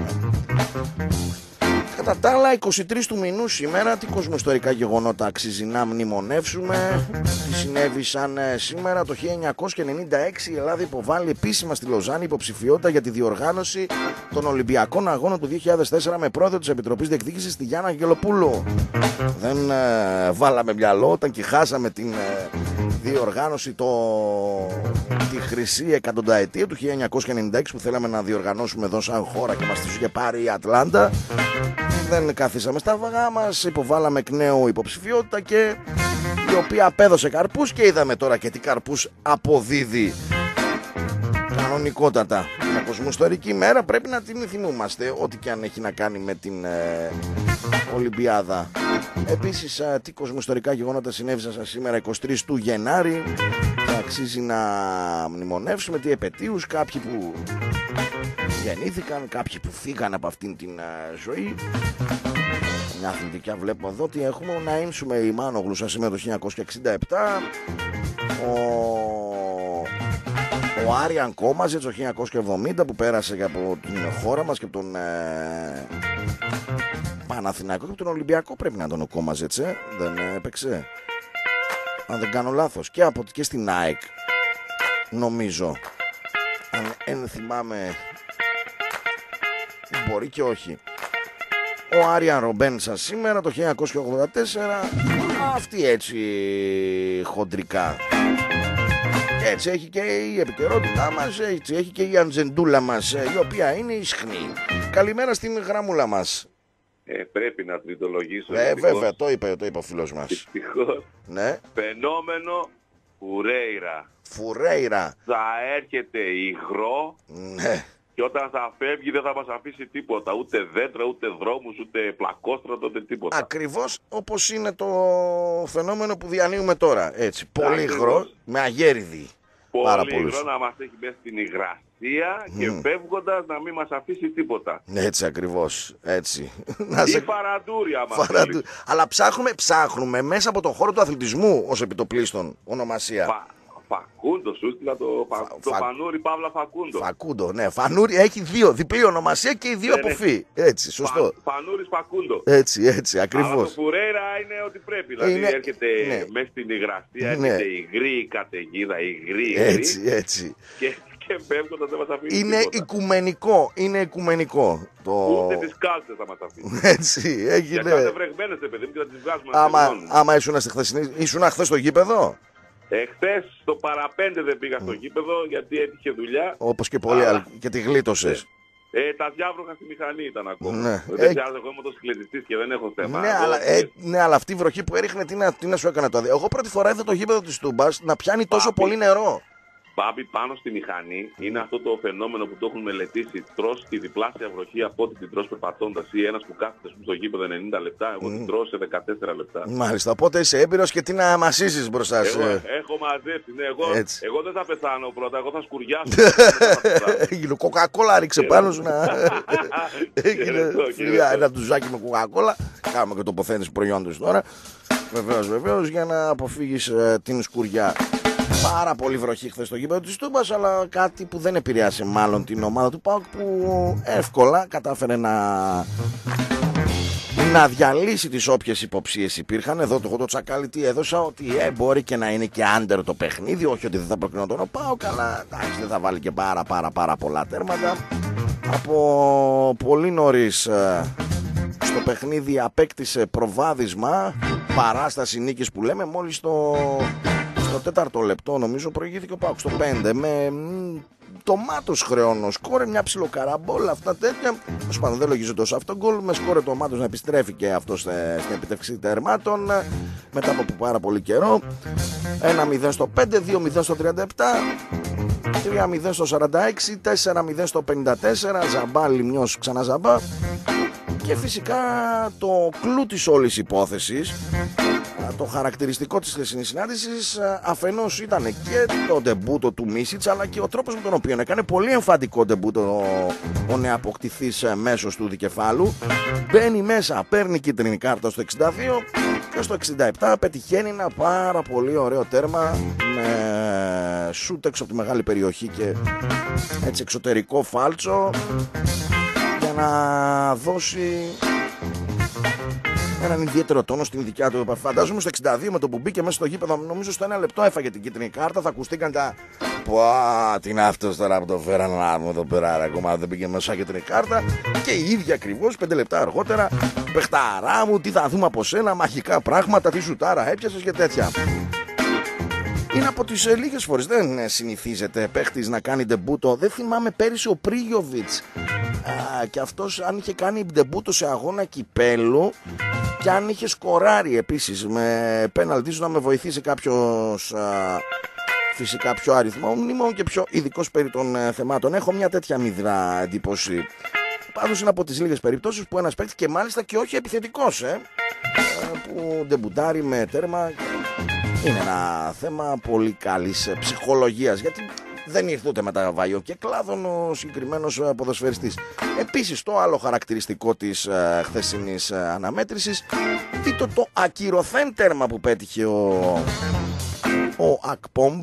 Κατά τα άλλα, είκοσι τρεις του μηνού σήμερα, τι κοσμοϊστορικά γεγονότα αξίζει να μνημονεύσουμε? Τι συνέβησαν σήμερα? Το χίλια εννιακόσια ενενήντα έξι η Ελλάδα υποβάλλει επίσημα στη Λοζάνη υποψηφιότητα για τη διοργάνωση των Ολυμπιακών Αγώνων του δύο χιλιάδες τέσσερα με πρόεδρο της Επιτροπής Διεκδίκησης τη Γιάννα Αγγελοπούλου. Δεν ε, βάλαμε μυαλό όταν και χάσαμε την ε, διοργάνωση το... τη χρυσή εκατονταετία του χίλια εννιακόσια ενενήντα έξι που θέλαμε να διοργανώσουμε εδώ σαν χώρα και μας τη είχε πάρει η Ατλάντα. Δεν καθίσαμε στα αυγά μας, υποβάλαμε εκ νέου υποψηφιότητα και η οποία απέδωσε καρπούς και είδαμε τώρα και τι καρπούς αποδίδει. Κανονικότατα. Μια κοσμοϊστορική μέρα πρέπει να την θυμούμαστε, ό,τι και αν έχει να κάνει με την ε, Ολυμπιάδα. Επίσης, ε, τι κοσμοϊστορικά γεγονότα συνέβησαν σας σήμερα εικοστή τρίτη του Γενάρη και αξίζει να μνημονεύσουμε τι επετείους, κάποιοι που γεννήθηκαν, κάποιοι που φύγαν από αυτήν την uh, ζωή. Μια αθλητικά βλέπω εδώ τι έχουμε. Ο Ναΐμ Σουμεϊμάνογλου σας σήμερα το χίλια εννιακόσια εξήντα επτά. Ο, ο Άριαν Κόμαζετς το χίλια εννιακόσια εβδομήντα που πέρασε από την χώρα μας και από τον ε, Παναθηναϊκό και από τον Ολυμπιακό πρέπει να ήταν ο Κόμαζετς, ε? Δεν έπαιξε, αν δεν κάνω λάθος, και, από, και στην ΑΕΚ νομίζω, αν ενθυμάμαι. Μπορεί και όχι. Ο Άριαν Ρομπέν σας σήμερα το χίλια εννιακόσια ογδόντα τέσσερα. Αυτή έτσι χοντρικά. Έτσι έχει και η επικαιρότητά μας, έτσι έχει και η Αντζεντούλα μας, η οποία είναι ισχνή. Καλημέρα στην γραμμούλα μας. Ε, πρέπει να τριτολογήσω. Ε, βέβαια, το είπε, το είπε ο φίλος μας. Δυστυχώς. Ναι. Φαινόμενο Φουρέιρα. Φουρέιρα. Θα έρχεται υγρό. Ναι. Και όταν θα φεύγει δεν θα μας αφήσει τίποτα. Ούτε δέντρα, ούτε δρόμους, ούτε πλακόστρατα, ούτε τίποτα. Ακριβώς όπως είναι το φαινόμενο που διανύουμε τώρα. Έτσι. Πολύ υγρό, με αγέριδι. Πολύ υγρό να μας έχει μέσα στην υγρασία mm. και φεύγοντας να μην μας αφήσει τίποτα. Έτσι ακριβώς. Έτσι. Ή σε... φαραντούρια μας. Φαραντου... Αλλά ψάχνουμε, ψάχνουμε μέσα από τον χώρο του αθλητισμού ως επιτοπλίστων ονομασία. Φα... Φακούντο, σου έστειλα το, Φα... το Φα... Φανούρι Παύλα Φακούντο. Φακούντο, ναι. Φανούρι έχει δύο, διπλή ονομασία και οι δύο ναι, αποφύ. Ναι. Έτσι, σωστό. Φα... Φανούρις Φακούντο. Έτσι, έτσι, ακριβώς. Αλλά το Φουρέιρα είναι ότι πρέπει. Δηλαδή είναι... έρχεται ναι. μέσα στην υγρασία, ναι. έρχεται υγρή η καταιγίδα, υγρή, υγρή. Έτσι, έτσι. Και, και πέφτοντας δεν μας αφήνει. Είναι τίποτα. οικουμενικό, είναι οικουμενικό. Το... Ούτε τις κάλτσες θα μας αφήνει. Έτσι, έγινε. Για κάθε βρεγμένες, παιδί μου, και θα τις βγάζουμε. Άμα, άμα ήσουν στη χθεσινή, ήσουν χθες στο γήπεδο. Εχθές στο παραπέντε δεν πήγα στο γήπεδο γιατί έτυχε δουλειά. Όπως και πολλοί άλλοι, και τη γλίτωσες. Ε, τα διάβροχα στη μηχανή ήταν ακόμα. Ναι. Δεν Ε, ξέρω, εγώ είμαι μοτοσυκλετιστής και δεν έχω θέμα. Ναι, Εγώ, αλλά, ε, ναι, αλλά αυτή η βροχή που έριχνε, τι να, τι να σου έκανε το αδείο. Εγώ πρώτη φορά είδα το γήπεδο της Τούμπας να πιάνει τόσο Πάπη. πολύ νερό. Μπάμπη, πάνω στη μηχανή είναι αυτό το φαινόμενο που το έχουν μελετήσει. Τρως τη διπλάσια βροχή από ό,τι την τρως περπατώντας, ή ένας που κάθεται στο γήπεδο ενενήντα λεπτά, εγώ την τρώω σε δεκατέσσερα λεπτά. Μάλιστα, οπότε είσαι έμπειρος και τι να μασίσεις μπροστά Εγώ σε. έχω μαζέψει, ναι, εγώ, Έτσι. εγώ δεν θα πεθάνω πρώτα, εγώ θα σκουριάσω. Έγινε κοκακόλα, ρίξε πάνω σου να. Έγινε Χαιρετώ, φιλιά, χαιρετώ. ένα τουζάκι με κοκακόλα. Κάνουμε και τοποθέτηση προϊόντος τώρα. Βεβαίως, βεβαίως, για να αποφύγεις ε, την σκουριά. Πάρα πολύ βροχή χθες στο γήπεδο της Τούμπας, αλλά κάτι που δεν επηρεάσε μάλλον την ομάδα του ΠΑΟΚ, που εύκολα κατάφερε να, να διαλύσει τις όποιες υποψίες υπήρχαν. Εδώ το, εγώ το τσακάλι τι έδωσα, ότι ε, μπορεί και να είναι και άντερ το παιχνίδι, όχι ότι δεν θα προκρινόταν ο ΠΑΟΚ, αλλά εντάξει, δεν θα βάλει και πάρα πάρα πάρα πολλά τέρματα. Από πολύ νωρίς ε, στο παιχνίδι απέκτησε προβάδισμα, παράσταση νίκης που λέμε, μόλις στο... Στο τέταρτο λεπτό νομίζω προηγήθηκε ο ΠΑΟΚ στο πέντε με το Μάτος χρεώνω σκόρε, μια ψιλοκαραμπόλα, αυτά τέτοια. Ως πάνω δεν λογίζεται ως αυτό γκολ, με σκόρε το Μάτος να επιστρέφει και αυτό στην επιτεύξη τερμάτων μετά από πάρα πολύ καιρό. Ένα μηδέν στο πέντε, δύο μηδέν στο τριάντα επτά, τρία μηδέν στο σαράντα έξι, τέσσερα μηδέν στο πενήντα τέσσερα, Ζαμπά, Λιμιός, ξανά Ζαμπά. Και φυσικά το κλου της όλης υπόθεσης, το χαρακτηριστικό της χθεσινής συνάντησης, αφενός ήταν και το ντεμπούτο του Μίσιτς, αλλά και ο τρόπος με τον οποίο έκανε πολύ εμφαντικό ντεμπούτο ο, ο νεαποκτηθής μέσος του δικεφάλου. Μπαίνει μέσα, παίρνει κίτρινη κάρτα στο εξήντα δύο και στο εξήντα επτά πετυχαίνει ένα πάρα πολύ ωραίο τέρμα με σούτ έξω από τη μεγάλη περιοχή και έτσι εξωτερικό φάλτσο για να δώσει έναν ιδιαίτερο τόνο στην δικιά του. Φαντάζομαι στο εξήντα δύο με το που μπήκε μέσα στο γήπεδο, νομίζω στο ένα λεπτό έφαγε την κίτρινη κάρτα. Θα ακουστήκαν τα. Πουά, τι είναι αυτό τώρα που το φέρανε να μου εδώ πέρα, ακόμα δεν πήγε μέσα κίτρινη κάρτα. Και η ίδια ακριβώς πέντε λεπτά αργότερα, παιχταρά μου, τι θα δούμε από σένα, μαγικά πράγματα, τι σουτάρα έπιασες και τέτοια. Είναι από τις ε, λίγες φορές, δεν ε, συνηθίζεται παίχτης να κάνει ντεμπούτο. Δεν θυμάμαι πέρυσι ο Πρίγιοβιτς και αυτός αν είχε κάνει ντεμπούτο σε αγώνα κυπέλου και αν είχε σκοράρει επίσης με πέναλτι, να με βοηθήσει κάποιος α, φυσικά πιο αριθμό μνήμων και πιο ειδικός περί των ε, θεμάτων. Έχω μια τέτοια μηδρά εντύπωση. Πάντως είναι από τις λίγες περιπτώσεις που ένας παίκτης, και μάλιστα και όχι επιθετικός, ε, που ντεμπουτάρει με τέρμα. Είναι ένα θέμα πολύ καλής ψυχολογίας, γιατί δεν ήρθε ούτε με τα βαϊό και κλάδων ο συγκεκριμένος ποδοσφαιριστής. Επίσης το άλλο χαρακτηριστικό της ε, χθεσινής ε, αναμέτρησης ήταν το, το ακυρωθέν τέρμα που πέτυχε ο, ο Ακπόμπ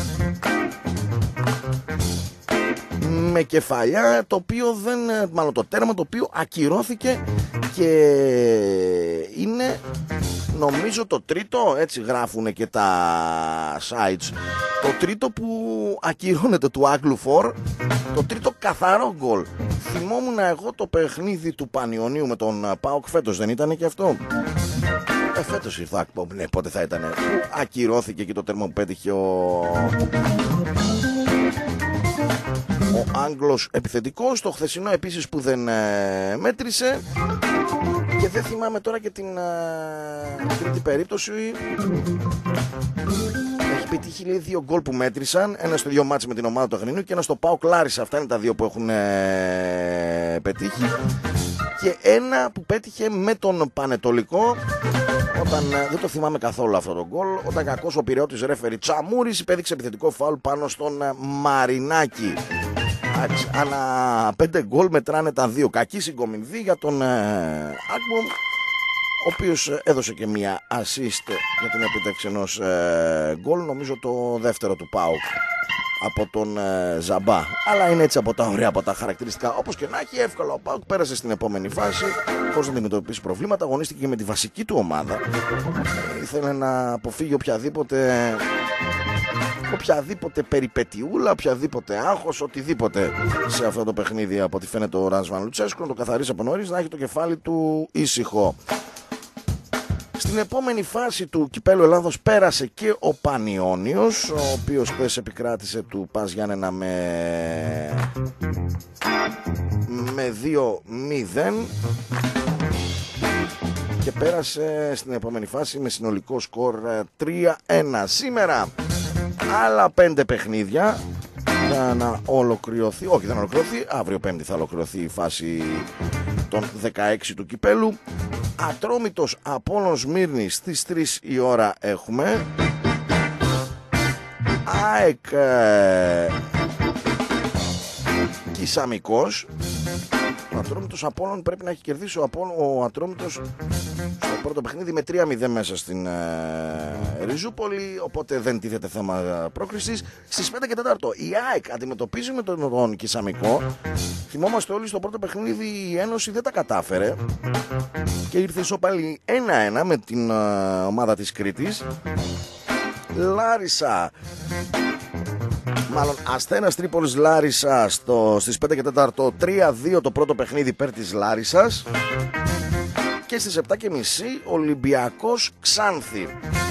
με κεφαλιά, το οποίο δεν, μάλλον το τέρμα το οποίο ακυρώθηκε και είναι νομίζω το τρίτο, έτσι γράφουν και τα sites, το τρίτο που ακυρώνεται του Άγγλου Φορ, το τρίτο καθαρό γκολ. Θυμόμουν εγώ το παιχνίδι του Πανιωνίου με τον ΠΑΟΚ φέτος, δεν ήταν και αυτό? Ε, φέτος ήρθε ο Ακπόμπ, ναι, πότε θα ήταν, που ακυρώθηκε και το τέρμα που πέτυχε ο... ο Άγγλος επιθετικός. Το χθεσινό επίσης που δεν ε, μέτρησε. Και δεν θυμάμαι τώρα και την ε, τρίτη περίπτωση. Έχει πετύχει, λέει, δύο γκολ που μέτρησαν. Ένα στο δύο μάτς με την ομάδα του Αγρινίου και ένα στο ΠΑΟΚ Λάρισα. Αυτά είναι τα δύο που έχουν ε, πετύχει. Και ένα που πέτυχε με τον Πανετολικό, όταν, δεν το θυμάμαι καθόλου αυτό το γκολ, όταν κακός ο πειραιώτης ρέφερι Τσαμούρης υπέδειξε επιθετικό φάουλ πάνω στον Μαρινάκη. Ανά πέντε γκολ μετράνε τα δύο. Κακή συγκομιδή για τον Ακπόμπ, ο οποίος έδωσε και μία assist για την επίτευξη ενός γκολ, νομίζω το δεύτερο του ΠΑΟΚ από τον ε, Ζαμπά. Αλλά είναι έτσι από τα ωραία, από τα χαρακτηριστικά. Όπως και να έχει, εύκολα ο ΠΑΟΚ πέρασε στην επόμενη φάση χωρίς να αντιμετωπίσει προβλήματα. Αγωνίστηκε και με τη βασική του ομάδα. Ήθελε να αποφύγει οποιαδήποτε οποιαδήποτε περιπετιούλα, οποιαδήποτε άγχος, οτιδήποτε σε αυτό το παιχνίδι. Από ό,τι φαίνεται ο Ράσβαν Λουτσέσκου να το καθαρίσει από νωρίς, να έχει το κεφάλι του ήσυχο. Στην επόμενη φάση του Κυπέλλου Ελλάδος πέρασε και ο Πανιώνιος, ο οποίος χθες επικράτησε του Πας Γιάννενα με, με δύο μηδέν και πέρασε στην επόμενη φάση με συνολικό σκορ τρία ένα. Σήμερα άλλα πέντε παιχνίδια για να ολοκληρωθεί, όχι δεν ολοκληρωθεί, αύριο Πέμπτη θα ολοκληρωθεί η φάση των δεκαέξι του Κυπέλλου. Ατρόμητος Απόλλων Σμύρνης στις τρεις η ώρα έχουμε. ΑΕΚ ε, Κισαμικός. Ο Ατρόμητος Απόλλων πρέπει να έχει κερδίσει ο, Απόλλων, ο Ατρόμητος στο πρώτο παιχνίδι με τρία μηδέν μέσα στην ε, Ριζούπολη, οπότε δεν τίθεται θέμα πρόκρισης. Στις πέντε και τέσσερα η ΑΕΚ αντιμετωπίζει με τον, τον Κισαμικό. Θυμόμαστε όλοι στο πρώτο παιχνίδι η Ένωση δεν τα κατάφερε και ήρθε ισοπαλή ένα ένα με την ε, ομάδα της Κρήτης. Λάρισα, μάλλον Αστέρας Τρίπολης Λάρισα στο, στις πέντε και τέσσερα τρία δύο το πρώτο παιχνίδι υπέρ της Λάρισσας. Και στις επτά και μισή Ολυμπιακός Ξάνθη.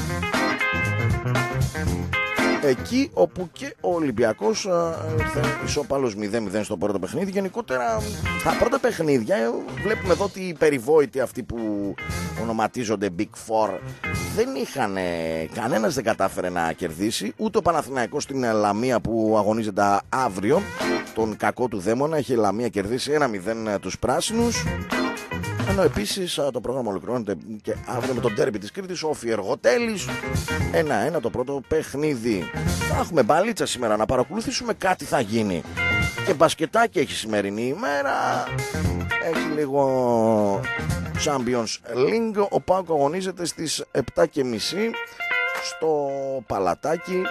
Εκεί όπου και ο Ολυμπιακός ήρθε ισόπαλος μηδέν μηδέν στο πρώτο παιχνίδι. Γενικότερα τα πρώτα παιχνίδια βλέπουμε εδώ ότι οι περιβόητοι αυτοί που ονοματίζονται Big Four δεν είχαν, κανένας δεν κατάφερε να κερδίσει. Ούτε ο Παναθηναϊκός στην Λαμία που αγωνίζεται αύριο, τον κακό του δαίμονα, έχει η Λαμία κερδίσει ένα μηδέν τους πράσινους. Ενώ επίσης το πρόγραμμα ολοκληρώνεται και αύριο με τον ντέρμπι της Κρήτης, ο Φιεργοτέλης ένα ένα το πρώτο παιχνίδι. Θα έχουμε μπαλίτσα σήμερα, να παρακολουθήσουμε, κάτι θα γίνει. Και μπασκετάκι έχει σημερινή ημέρα. Έχει λίγο Champions League. Ο ΠΑΟΚ αγωνίζεται στις επτά και μισή στο Παλατάκι.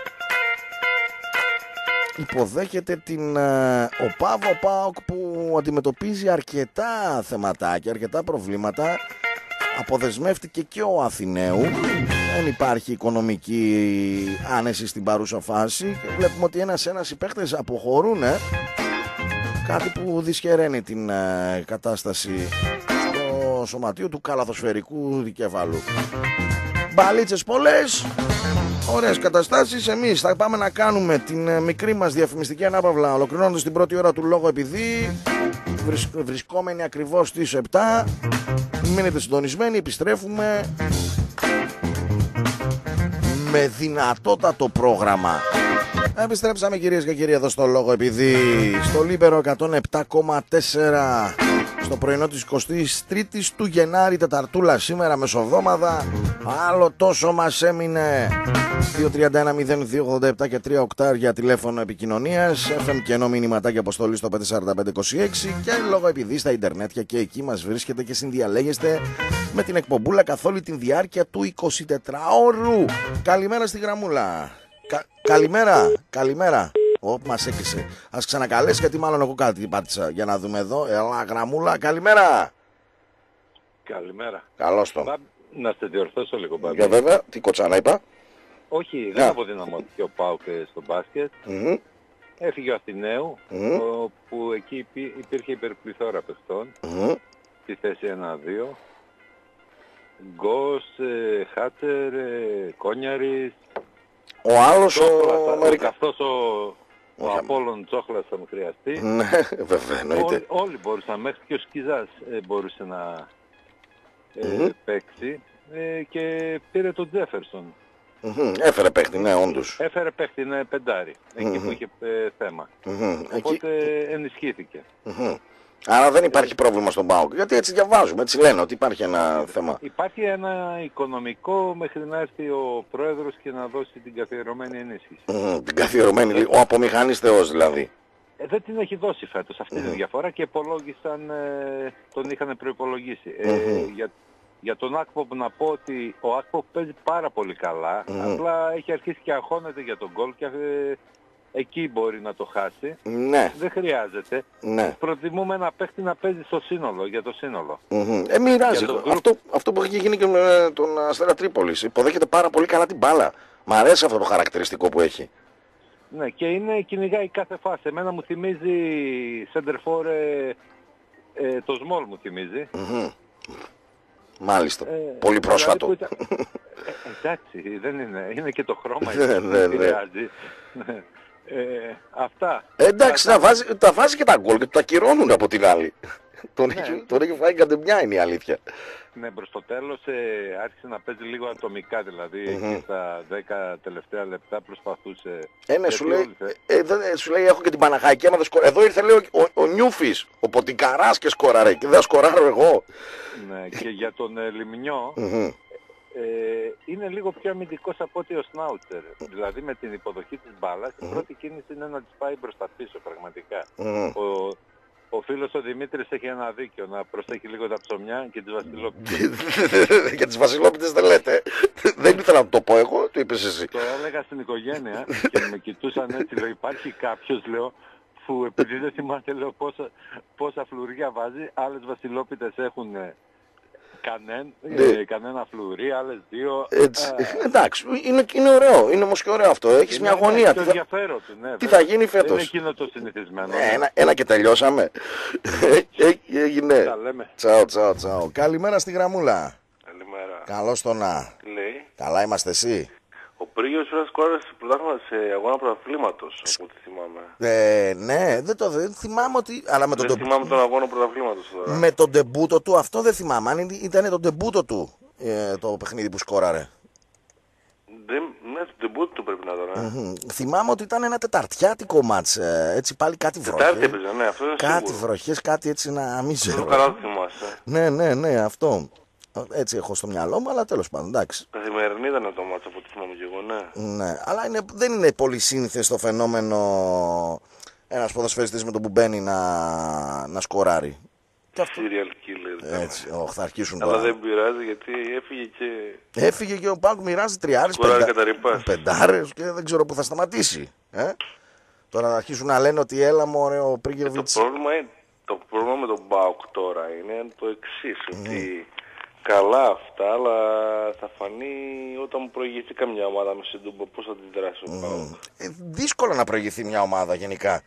Υποδέχεται την ΟΠΑΒ, ο ΠΑΟΚ που αντιμετωπίζει αρκετά θεματάκια, αρκετά προβλήματα. Αποδεσμεύτηκε και ο Αθηναίου. Δεν υπάρχει οικονομική άνεση στην παρούσα φάση. Και βλέπουμε ότι ένας-ένας οι παίχτες αποχωρούν. Κάτι που δυσχεραίνει την κατάσταση στο σωματείο του καλαθοσφαιρικού δικεφάλου. Μπαλίτσες πολλές, ωραίες καταστάσεις. Εμείς θα πάμε να κάνουμε την μικρή μας διαφημιστική ανάπαυλα, ολοκληρώνοντας την πρώτη ώρα του Λόγο Επειδή, βρισκόμενοι ακριβώς στις επτά. Μείνετε συντονισμένοι, επιστρέφουμε με δυνατότατο πρόγραμμα. Επιστρέψαμε κυρίες και κύριοι εδώ στο Λόγο Επειδή, στο Λίμπερο εκατόν επτά κόμμα τέσσερα, στο πρωινό της εικοστής τρίτης του Γενάρη, Τεταρτούλα σήμερα, μεσοβδόμαδα. Άλλο τόσο μας έμεινε. Δύο τρία ένα μηδέν δύο ογδόντα επτά και τρία οκτάρια τηλέφωνο επικοινωνίας, εφ εμ και ενώ μηνυματάκι αποστολή στο πέντε τέσσερα πέντε είκοσι έξι και Λόγο Επειδή στα ιντερνέτια, και εκεί μας βρίσκεται και συνδιαλέγεστε με την εκπομπούλα καθ' όλη την διάρκεια του εικοσιτετράωρου. Καλημέρα στη γραμμούλα. Κα- καλημέρα, καλημέρα. Ωπ, μας έκλεισε. Ας ξανακαλέσει, γιατί μάλλον εγώ κάτι πάτησα. Για να δούμε εδώ. Έλα, γραμμούλα, καλημέρα. Καλημέρα. Καλώς το. Να σε διορθώσω λίγο πάλι. Για βέβαια, τι κοτσάνα είπα. Όχι, δεν αποδυναμώθηκε ο ΠΑΟΚ στο μπάσκετ. Mm-hmm. Έφυγε ο Αθηναίου, Mm-hmm. όπου εκεί υπή, υπήρχε υπερπληθώρα παιχτών. Mm-hmm. Στη θέση ένα δύο. Γκος, ε, Χάτσερ, ε, Κόνιαρης. Ο άλλος ο Αμερικά. Αυτός ο, ο Απόλλων Τσόχλας θα μου χρειαστεί. Ναι, βέβαια, εννοείται. Όλοι, όλοι μπορούσαν, μέχρι και ο Σκιζάς ε, μπορούσε να ε, Mm-hmm. παίξει ε, και πήρε τον Τζέφερσον. Mm-hmm. Έφερε παίχτη, ναι, όντως. Έφερε παίχτη, ναι, πεντάρι, εκεί Mm-hmm. που είχε ε, θέμα. Mm-hmm. Οπότε εκεί... ενισχύθηκε. Mm-hmm. Άρα δεν υπάρχει πρόβλημα στον ΠΑΟΚ, γιατί έτσι διαβάζουμε, έτσι λένε ότι υπάρχει ένα θέμα. Υπάρχει ένα οικονομικό μέχρι να έρθει ο πρόεδρος και να δώσει την καθιερωμένη ενίσχυση. Mm, την καθιερωμένη, ο απομηχανής θεός δηλαδή. Ε, δεν την έχει δώσει φέτος, αυτή Mm-hmm. είναι η διαφορά, και υπολόγισαν, ε, τον είχαν προϋπολογίσει. Mm-hmm. Ε, για, για τον Ακποπ να πω ότι ο Ακποπ παίζει πάρα πολύ καλά, Mm-hmm. απλά έχει αρχίσει και αγχώνεται για τον γκολ και ε, εκεί μπορεί να το χάσει. Ναι. Δεν χρειάζεται. Ναι. Προτιμούμε ένα παίχτη να παίζει στο σύνολο, για το σύνολο. Mm-hmm. Ε, μοιράζει. Το... Αυτό, αυτό που έχει γίνει και με τον Αστέρα Τρίπολης. Υποδέχεται πάρα πολύ καλά την μπάλα. Μ' αρέσει αυτό το χαρακτηριστικό που έχει. Ναι, και είναι, κυνηγάει κάθε φάση. Εμένα μου θυμίζει Σεντερφόρ, ε, ε, το Σμόλ μου θυμίζει. Mm-hmm. Μάλιστα. Ε, πολύ πρόσφατο. Ήταν... ε, εντάξει, δεν είναι. Είναι και το χρώμα. Δεν επηρεάζει. Ε, αυτά. Ε, εντάξει, τα βάζει, τα βάζει και τα γκολ και τα κυρώνουν από την άλλη. Τον, ναι. έχει, τον έχει φάει καντεμιά, είναι η αλήθεια. Ναι, προς το τέλος ε, άρχισε να παίζει λίγο ατομικά, δηλαδή mm-hmm. και στα δέκα τελευταία λεπτά προσπαθούσε. Ε, ναι, σου λέει, ε, ε, σου λέει έχω και την Παναχαϊκή, άμα δεν σκορ... Εδώ ήρθε λέει ο, ο, ο Νιούφης, ο Ποτικαράς και σκοράρε και δεν σκοράρω εγώ. Ναι, και για τον ε, Λιμνιό mm-hmm. ε, είναι λίγο πιο αμυντικός από ότι ο Σνάουτσερ. Δηλαδή με την υποδοχή της μπάλας, mm-hmm. η πρώτη κίνηση είναι να της πάει μπροστά πίσω πραγματικά. Mm-hmm. Ο, Ο φίλος ο Δημήτρης έχει ένα δίκιο, να προσέχει λίγο τα ψωμιά και τις βασιλόπιτες. Για τις βασιλόπιτες δεν λέτε. Δεν ήθελα να το πω εγώ, το είπες εσύ. Το έλεγα στην οικογένεια και με κοιτούσαν έτσι, λέω υπάρχει κάποιος, λέω, που επειδή δεν θυμάται, λέω, πόσα, πόσα φλουριά βάζει, άλλες βασιλόπιτες έχουν κανέν, ναι. ε, κανένα φλουρί, άλλες δύο. Έτσι. Ε, εντάξει, είναι, είναι ωραίο, είναι όμως και ωραίο αυτό, έχεις είναι, μια αγωνία. Ναι, τι, το θα... ενδιαφέρον του, ναι, τι θα γίνει φέτος. Δεν είναι εκείνο το συνηθισμένο. Ε, ένα, ένα και τελειώσαμε. Έγινε. Τσάω, τσάω, τσάω. Καλημέρα στη γραμμούλα. Καλημέρα. Καλώς το να. Τι λέει. Καλά είμαστε εσύ. Ο Πρίγιος πήρε σκόρες σε αγώνα πρωταθλήματος, από ό,τι θυμάμαι. Ε, ναι, δεν το δεν θυμάμαι ότι... Αλλά με δεν τον θυμάμαι τον αγώνα πρωταθλήματος τώρα. Με τον ντεμπούτο του, αυτό δεν θυμάμαι. Αν ήταν τον ντεμπούτο του ε, το παιχνίδι που σκόραρε. Δεν, ναι, το ντεμπούτο του πρέπει να ήταν. Ναι. Mm-hmm. Θυμάμαι ότι ήταν ένα τεταρτιάτικο μάτς. Ε, έτσι πάλι κάτι βροχές. Τετάρτη έπαιζε, ναι, αυτό είναι κάτι σίγουρο. βροχές, κάτι έτσι να μην ξέρω. Αυτό καλά το θυμάσαι. Ναι, ναι, ναι, αυτό. Έτσι έχω στο μυαλό μου, αλλά τέλος πάντων, εντάξει. Καθημερινή ήταν το μάτς από ό,τι θυμάμαι και εγώ, ναι. Ναι, αλλά είναι, δεν είναι πολύ σύνηθες το φαινόμενο ένας ποδοσφαιριστής με τον που μπαίνει να, να σκοράρει. Και αυτό... Serial killer. Έτσι, oh, θα αρχίσουν αλλά τώρα. δεν πειράζει γιατί έφυγε και... Έφυγε και ο Πάουκ μοιράζει τριάρες, πεντα... πεντάρες και δεν ξέρω που θα σταματήσει. Ε? Τώρα θα αρχίσουν να λένε ότι έλα μωρέ ο Πρίγκεβιτς. Το πρόβλημα, είναι, το πρόβλημα με τον Πάουκ τώρα είναι το εξής, mm. ότι καλά αυτά, αλλά θα φανεί όταν προηγηθεί καμιά ομάδα με συντούμπο πώς θα αντιδράσει ο Πάουκ. Mm. Ε, δύσκολο να προηγηθεί μια ομάδα γενικά.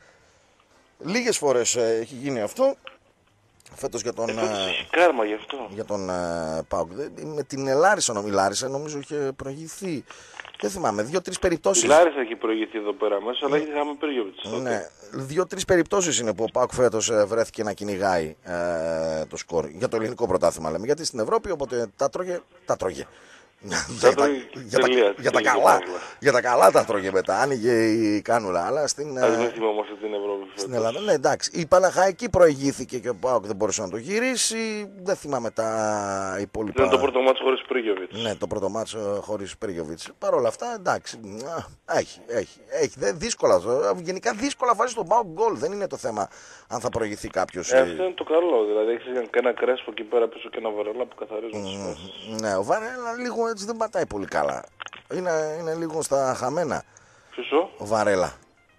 Λίγες φορές ε, έχει γίνει αυτό. Φέτος για τον, ε, φέτος κάρμα γι' αυτό. Για τον ε, Πάουκ. Με την Λάρισα, νομίζω, Λάρισα νομίζω είχε προηγηθεί. Δεν θυμάμαι, δύο-τρεις περιπτώσεις. Η Λάρισα έχει προηγηθεί εδώ πέρα μέσα, αλλά είχαμε Πρίγκεβιτς τότε. Ναι, δύο-τρεις περιπτώσεις είναι που ο Πάουκ φέτος ε, βρέθηκε να κυνηγάει ε, το σκορ. Για το ελληνικό πρωτάθλημα λέμε. Γιατί στην Ευρώπη, οπότε τα τρώγε. Τα τρώγε. για, τα, για, τα, για, τα καλά, για τα καλά τα τρώγε μετά, άνοιγε η κάνουλα. Αλλά στην, Ας μην θυμόμαστε την Ευρώπη. Στην Ελλάδα, ναι, εντάξει. Η Παναχαϊκή προηγήθηκε και ο Πάοκ δεν μπορούσε να το γυρίσει. Δεν θυμάμαι τα υπόλοιπα. Είναι το πρώτο μάτσο χωρίς Πρίγκεβιτς. Ναι, το πρώτο μάτσο χωρίς Πρίγκεβιτς. Παρ' όλα αυτά, εντάξει. Έχει, έχει. έχει. Δεν, δύσκολα. Γενικά δύσκολα βάζει τον Πάοκ γκολ. Δεν είναι το θέμα αν θα προηγηθεί κάποιος. Ε, αυτό είναι το καλό. Δηλαδή έχει ένα Κρέσπο εκεί πέρα πίσω και ένα Βαρέλα που καθαρίζουν τις φάσεις. Ναι, ο Βαρέλα λίγο έτσι δεν πατάει πολύ καλά. Είναι, είναι λίγο στα χαμένα. Ποιος? Ο Βαρέλα.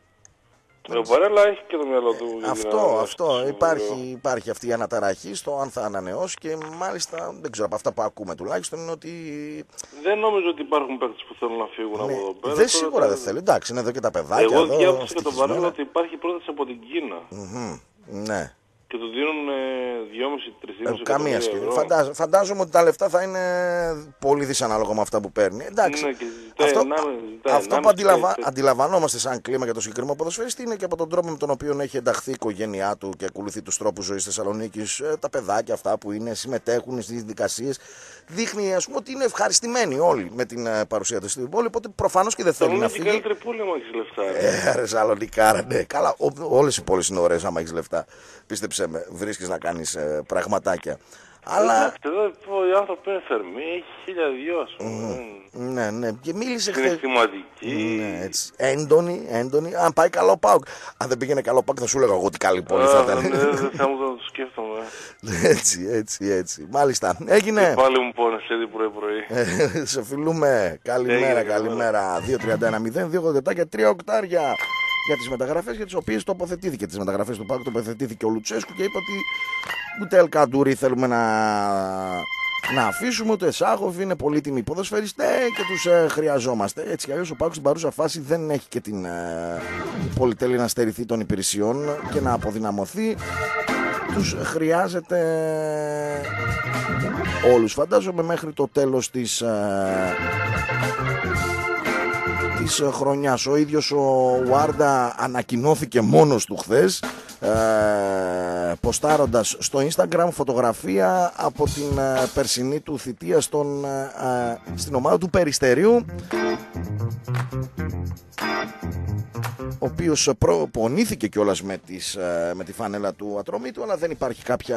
Ο Βαρέλα έχει και το μυαλό του. Ε, αυτό, αυτό. Υπάρχει, υπάρχει αυτή η αναταραχή στο αν θα ανανεώσει και μάλιστα δεν ξέρω από αυτά που ακούμε τουλάχιστον είναι ότι. Δεν νομίζω ότι υπάρχουν παίκτες που θέλουν να φύγουν ναι, από εδώ πέρα. Δεν σίγουρα δεν θέλει. Εντάξει, είναι εδώ και τα παιδάκια. Εγώ διάβασα και τον Βαρέλα ότι υπάρχει πρόταση από την Κίνα. Mm-hmm. Ναι. Και του δίνουν δυόμισι με τρεις ε, καμία σχέση. Φαντάζ, φαντάζομαι ότι τα λεφτά θα είναι πολύ δυσανάλογα με αυτά που παίρνει. Εντάξει. Ναι, και ζητάει, αυτό να, ζητάει, αυτό που αντιλαμβα, αντιλαμβανόμαστε σαν κλίμα για το συγκεκριμένο ποδοσφαιριστή είναι και από τον τρόπο με τον οποίο έχει ενταχθεί η οικογένειά του και ακολουθεί τους τρόπους ζωής της Θεσσαλονίκης. Τα παιδάκια αυτά που είναι, συμμετέχουν στις διαδικασίες. Δείχνει ας πούμε ότι είναι ευχαριστημένοι όλοι με την παρουσία του στην πόλη. Οπότε προφανώς και δεν θέλει να φύγει. Είναι καλύτερη πόλη άμα έχεις λεφτά. Ε, ρε Σαλονικάρα, ναι. Καλά, όλες οι πόλεις είναι ωραίες άμα έχεις λεφτά. Πίστεψε με, βρίσκεις να κάνεις ε, πραγματάκια. Αλλά... Εντάξει, εδώ οι άνθρωποι είναι θερμοί, έχει χίλια δυο ας πούμε. Mm. Ναι, ναι, και μίλησε χθες. Είναι σημαντική. Ναι, έτσι. Έντονη, έντονη. Αν πάει καλό Πάουκ. Αν δεν πήγαινε καλό Πάουκ θα σου έλεγα εγώ ότι καλή πόλη θα ήταν. Ναι, δεν θα μου το σκέφτομαι. Έτσι, έτσι, έτσι. Μάλιστα, έγινε. Και πάλι μου πόνες έτσι πρωί-πρωί. Σε φιλούμε. Καλημέρα, καλημέρα. δύο τριάντα ένα μηδέν δύο ογδόντα και τρία οκτάρια. για τις μεταγραφές για τις οποίες τοποθετήθηκε. Τις μεταγραφές του ΠΑΟΚ τοποθετήθηκε ο Λουτσέσκου και είπε ότι ούτε Ελκαντούρη θέλουμε να, να αφήσουμε, ούτε Σάχοφ, είναι πολύτιμοι ποδοσφαιριστές και τους ε, χρειαζόμαστε. Έτσι κι αλλιώς ο ΠΑΟΚ στην παρούσα φάση δεν έχει και την ε, πολυτέλεια να στερηθεί των υπηρεσιών και να αποδυναμωθεί. Τους χρειάζεται όλους, φαντάζομαι, μέχρι το τέλος της, ε, της χρονιάς. Ο ίδιος ο Ουάρντα ανακοινώθηκε μόνος του χθες, ε, ποστάροντας στο Instagram φωτογραφία από την ε, περσινή του θητεία στον, ε, στην ομάδα του Περιστερίου, ο οποίος προπονήθηκε κιόλας με, τις, με τη φανέλα του Ατρομήτου, αλλά δεν υπάρχει κάποια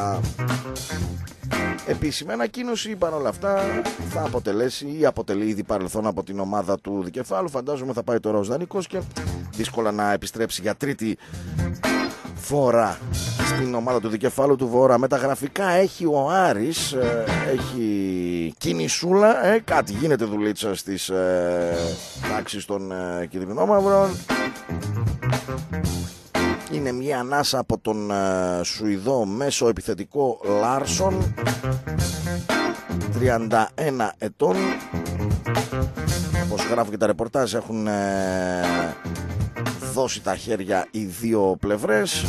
επίσημη ανακοίνωση. Παρ' όλα αυτά θα αποτελέσει ή αποτελεί ήδη παρελθόν από την ομάδα του Δικεφάλου. Φαντάζομαι θα πάει τώρα ως δανεικός και δύσκολα να επιστρέψει για τρίτη φορά στην ομάδα του Δικεφάλου του Βορρά. Μεταγραφικά έχει ο Άρης, ε, έχει κινησούλα, ε, κάτι γίνεται δουλίτσα στις ε, τάξεις των ε, κυτρινόμαυρων. Είναι μια ανάσα από τον ε, Σουηδό μέσο επιθετικό Λάρσον, τριάντα ένα ετών. Όπως γράφω και τα ρεπορτάζ, έχουν ε, δώσει τα χέρια οι δύο πλευρές,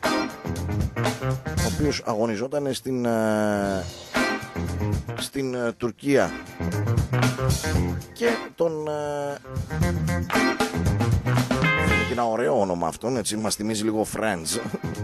ο οποίος αγωνιζόταν στην, ε, στην ε, Τουρκία και τον ε, είναι και ένα ωραίο όνομα αυτόν, έτσι μας θυμίζει λίγο Friends.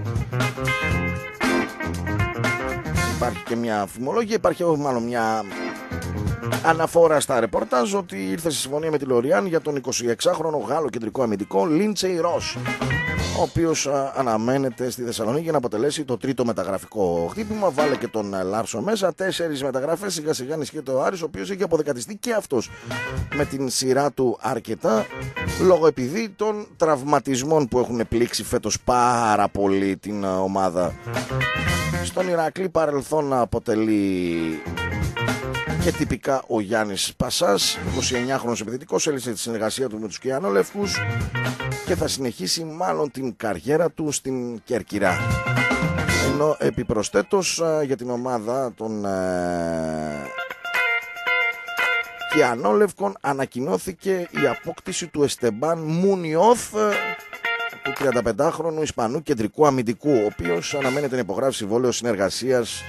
Υπάρχει και μια φημολογία, υπάρχει μάλλον μια αναφορά στα ρεπορτάζ ότι ήρθε σε συμφωνία με τη Λοριάν για τον εικοσιεξάχρονο Γάλλο κεντρικό αμυντικό Λίντσεϊ Ρος, ο οποίος α, αναμένεται στη Θεσσαλονίκη για να αποτελέσει το τρίτο μεταγραφικό χτύπημα. Βάλε και τον Λάρσο μέσα. Τέσσερις μεταγραφές, σιγά σιγά ενισχύεται ο Άρης, ο οποίος έχει αποδεκατιστεί και αυτός με την σειρά του αρκετά, λόγω επειδή των τραυματισμών που έχουν πλήξει φέτος πάρα πολύ την ομάδα. Στον Ηρακλή παρελθόν αποτελεί και τυπικά ο Γιάννης Πασάς, εικοσιεννιάχρονος επιθετικός, έλυσε τη συνεργασία του με τους Κιανόλευκους και θα συνεχίσει μάλλον την καριέρα του στην Κέρκυρα. Ενώ επιπροσθέτως για την ομάδα των ε, Κιανόλευκων ανακοινώθηκε η απόκτηση του Εστεμπάν Μουνιώθ, του τριανταπεντάχρονου Ισπανού κεντρικού αμυντικού, ο οποίος αναμένεται να υπογράψει συμβόλαιο συνεργασίας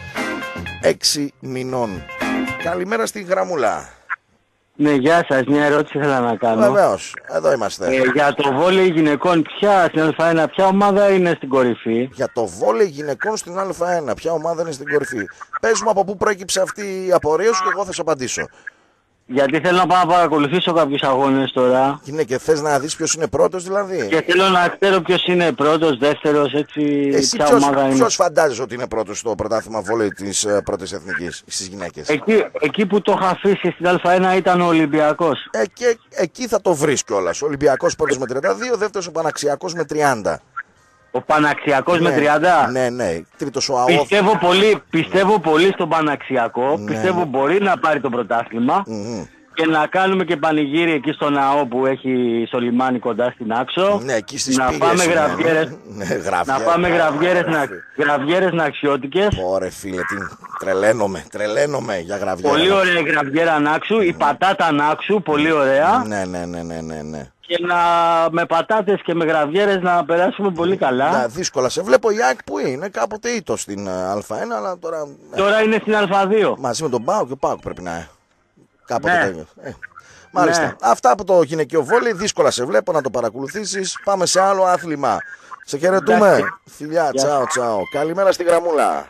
έξι μηνών. Καλημέρα στη γραμμούλα. Ναι, γεια σας. Μια ερώτηση ήθελα να κάνω. Βεβαίως, εδώ είμαστε. Ε, για το βόλεϊ γυναικών, ποια στην Α1, ποια ομάδα είναι στην κορυφή? Για το βόλεϊ γυναικών στην Α1, ποια ομάδα είναι στην κορυφή? Πες μου από πού προέκυψε αυτή η απορία σου και εγώ θα σου απαντήσω. Γιατί θέλω να πάω να παρακολουθήσω κάποιους αγώνες τώρα. Είναι και θες να δεις ποιος είναι πρώτος δηλαδή? Και θέλω να ξέρω ποιος είναι πρώτος, δεύτερος, έτσι. Εσύ ποια ποιος, ομάδα είναι. ποιος φαντάζεσαι ότι είναι πρώτος στο πρωτάθλημα βόλεϊ της uh, πρώτης εθνικής στις γυναίκες? Εκεί, εκεί που το είχα αφήσει στην Α1 ήταν ο Ολυμπιακός. Ε, και, εκεί θα το βρεις κιόλας. Ο Ολυμπιακός πρώτος με τριάντα δύο, δεύτερος ο Παναξιακός με τριάντα. Ο Παναξιακός ναι, με τριάντα. Ναι, ναι. Τρίτος ο ΑΟΘ. Πιστεύω πολύ, πιστεύω πολύ στον Παναξιακό. Ναι, πιστεύω ναι. μπορεί να πάρει το πρωτάθλημα. Mm-hmm. Και να κάνουμε και πανηγύρι εκεί στο ναό που έχει στο λιμάνι κοντά στην Άξο. Ναι, εκεί στις να πύλες, πάμε ναι, γραβιέρες, ναι, ναι, γραβιέ, να πάμε γραβιέρες, να, γραβιέρες ναξιώτικες. Ωραία φίλε, τι... τρελαίνομαι, τρελαίνομαι για γραβιέρα. Πολύ ωραία η γραβιέρα Νάξου, η πατάτα Νάξου, πολύ ωραία. Ναι, ναι, ναι, ναι, ναι, ναι. Και να με πατάτες και με γραβιέρες να περάσουμε πολύ καλά. Ναι, δύσκολα. Σε βλέπω η ΑΕΚ που είναι, κάποτε ήτο στην Α1, αλλά τώρα... Τώρα είναι στην Α2. Μαζί με τον ΠΑΟΚ και ο ΠΑΟΚ πρέπει να... Κάποτε Ναι. ε, μάλιστα. Ναι. Αυτά από το γυναικείο βόλεϊ, δύσκολα σε βλέπω να το παρακολουθήσεις. Πάμε σε άλλο άθλημα. Σε χαιρετούμε. Φιλιά, τσάω, τσάω. Καλημέρα στη γραμμούλα.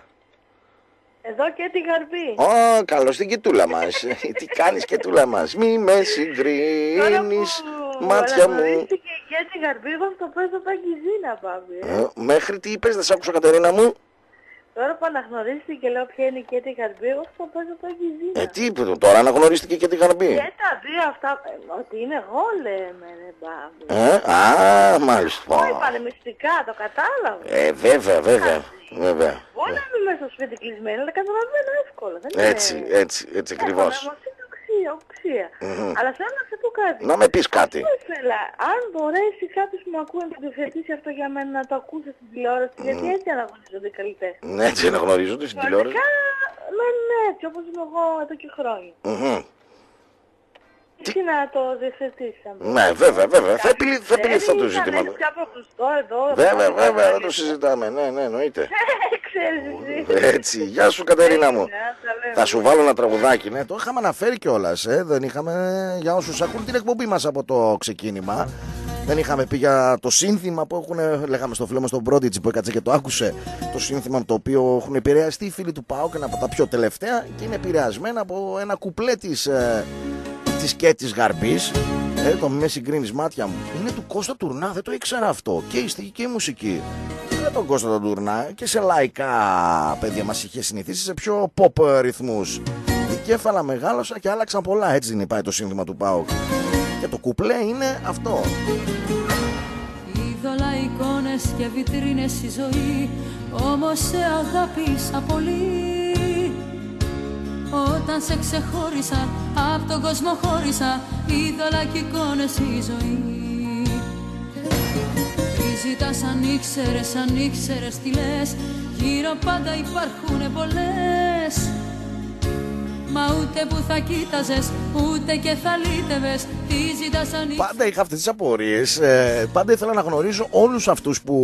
Εδώ και τη Γαρμπή. Ω, καλώς την Κιτούλα μας. Τι κάνεις Κιτούλα μας? Μη με συγκρίνεις, μάτια μου. Αναγνωρίστηκε και τη Γαρμπή, εγώ στο παίζω Παγκιζίνα πάμε. Ε, μέχρι τι είπες, δεν σ' άκουσα Κατερίνα μου. Τώρα που αναγνωρίστηκε και λέω ποια είναι και τη Γαρμπή, εγώ στο παίζω Παγκιζίνα. Ε, τι είπε τώρα, αναγνωρίστηκε και τη Γαρμπή. Και τα δύο αυτά, ε, ότι είναι εγώ λέμε ρε μπάμπη. Ε, α, μάλιστα. Όχι πανεμιστικά, το κατάλαβα. Ε, βέβαια, βέβαια. βέβαια. Μπορεί να είμαι μέσα στο σπίτι κλεισμένη, αλλά καταλαβαίνω εύκολα. Δεν έτσι, είναι... έτσι, έτσι ακριβώς. Έχω οξία, οξία. Mm-hmm. Αλλά θέλω να σε πω κάτι. Να με πεις κάτι. Αυτό ήθελα. Αν μπορέσει κάποιος που με ακούει να το διευθετήσει αυτό για μένα, να το ακούσει στην τηλεόραση, mm. γιατί έτσι αναγνωρίζονται οι καλλιτέχνες. Ναι, έτσι αναγνωρίζονται στην τηλεόραση. Ναι, ναι, έτσι όπως είμαι εγώ εδώ και χρόνια. Mm-hmm. Τι να το διευθετήσαμε. Ναι, βέβαια, βέβαια. Θα επιληθεί αυτό το ζήτημα. Είναι πια προχωστό εδώ. Βέβαια, βέβαια, δεν το συζητάμε. Ναι, ναι, εννοείται. Ξέρεις εσύ. Έτσι, γεια σου Κατερίνα μου. Θα σου βάλω ένα τραγουδάκι, ναι. Το είχαμε αναφέρει κιόλας, ε. Δεν είχαμε, για όσους ακούν την εκπομπή μας από το ξεκίνημα. Δεν είχαμε πει για το σύνθημα που έχουν, λέγαμε στο φίλο μας τον Prodigy που έκατσε και το άκουσε. Το σύνθημα το οποίο έχουν επηρεαστεί οι φίλοι του ΠΑΟΚ, ένα από τα πιο τελευταία, και είναι επηρεασμένα από ένα κουπλέ της, ε, της Κέτης Γαρμπής. Ε, το μη με συγκρίνεις μάτια μου. Είναι του Κώστα Τουρνά, δεν το ήξερα αυτό. Και η στίχη και η μουσική. Δεν τον Κώστα τον Τουρνά, και σε λαϊκά παιδιά μας είχε συνηθίσει σε πιο pop ρυθμούς. Δικέφαλα μεγάλωσα και άλλαξαν πολλά. Έτσι δεν πάει το σύνθημα του ΠΑΟΚ. Και το κουπλέ είναι αυτό. Είδωλα εικόνες και βιτρίνες η ζωή, όμως σε αγάπησα πολύ. Όταν σε ξεχώρισα, απ' τον κόσμο χώρισα, είδωλα και εικόνες η ζωή. Τι ζητάς αν ήξερες, αν ήξερες τι λες, γύρω πάντα υπάρχουνε πολλές. Μα ούτε που θα κοίταζες, ούτε και θα λύτευες. Τι ζητάς αν... Πάντα είχα αυτές τις απορίες. ε, Πάντα ήθελα να γνωρίζω όλους αυτούς που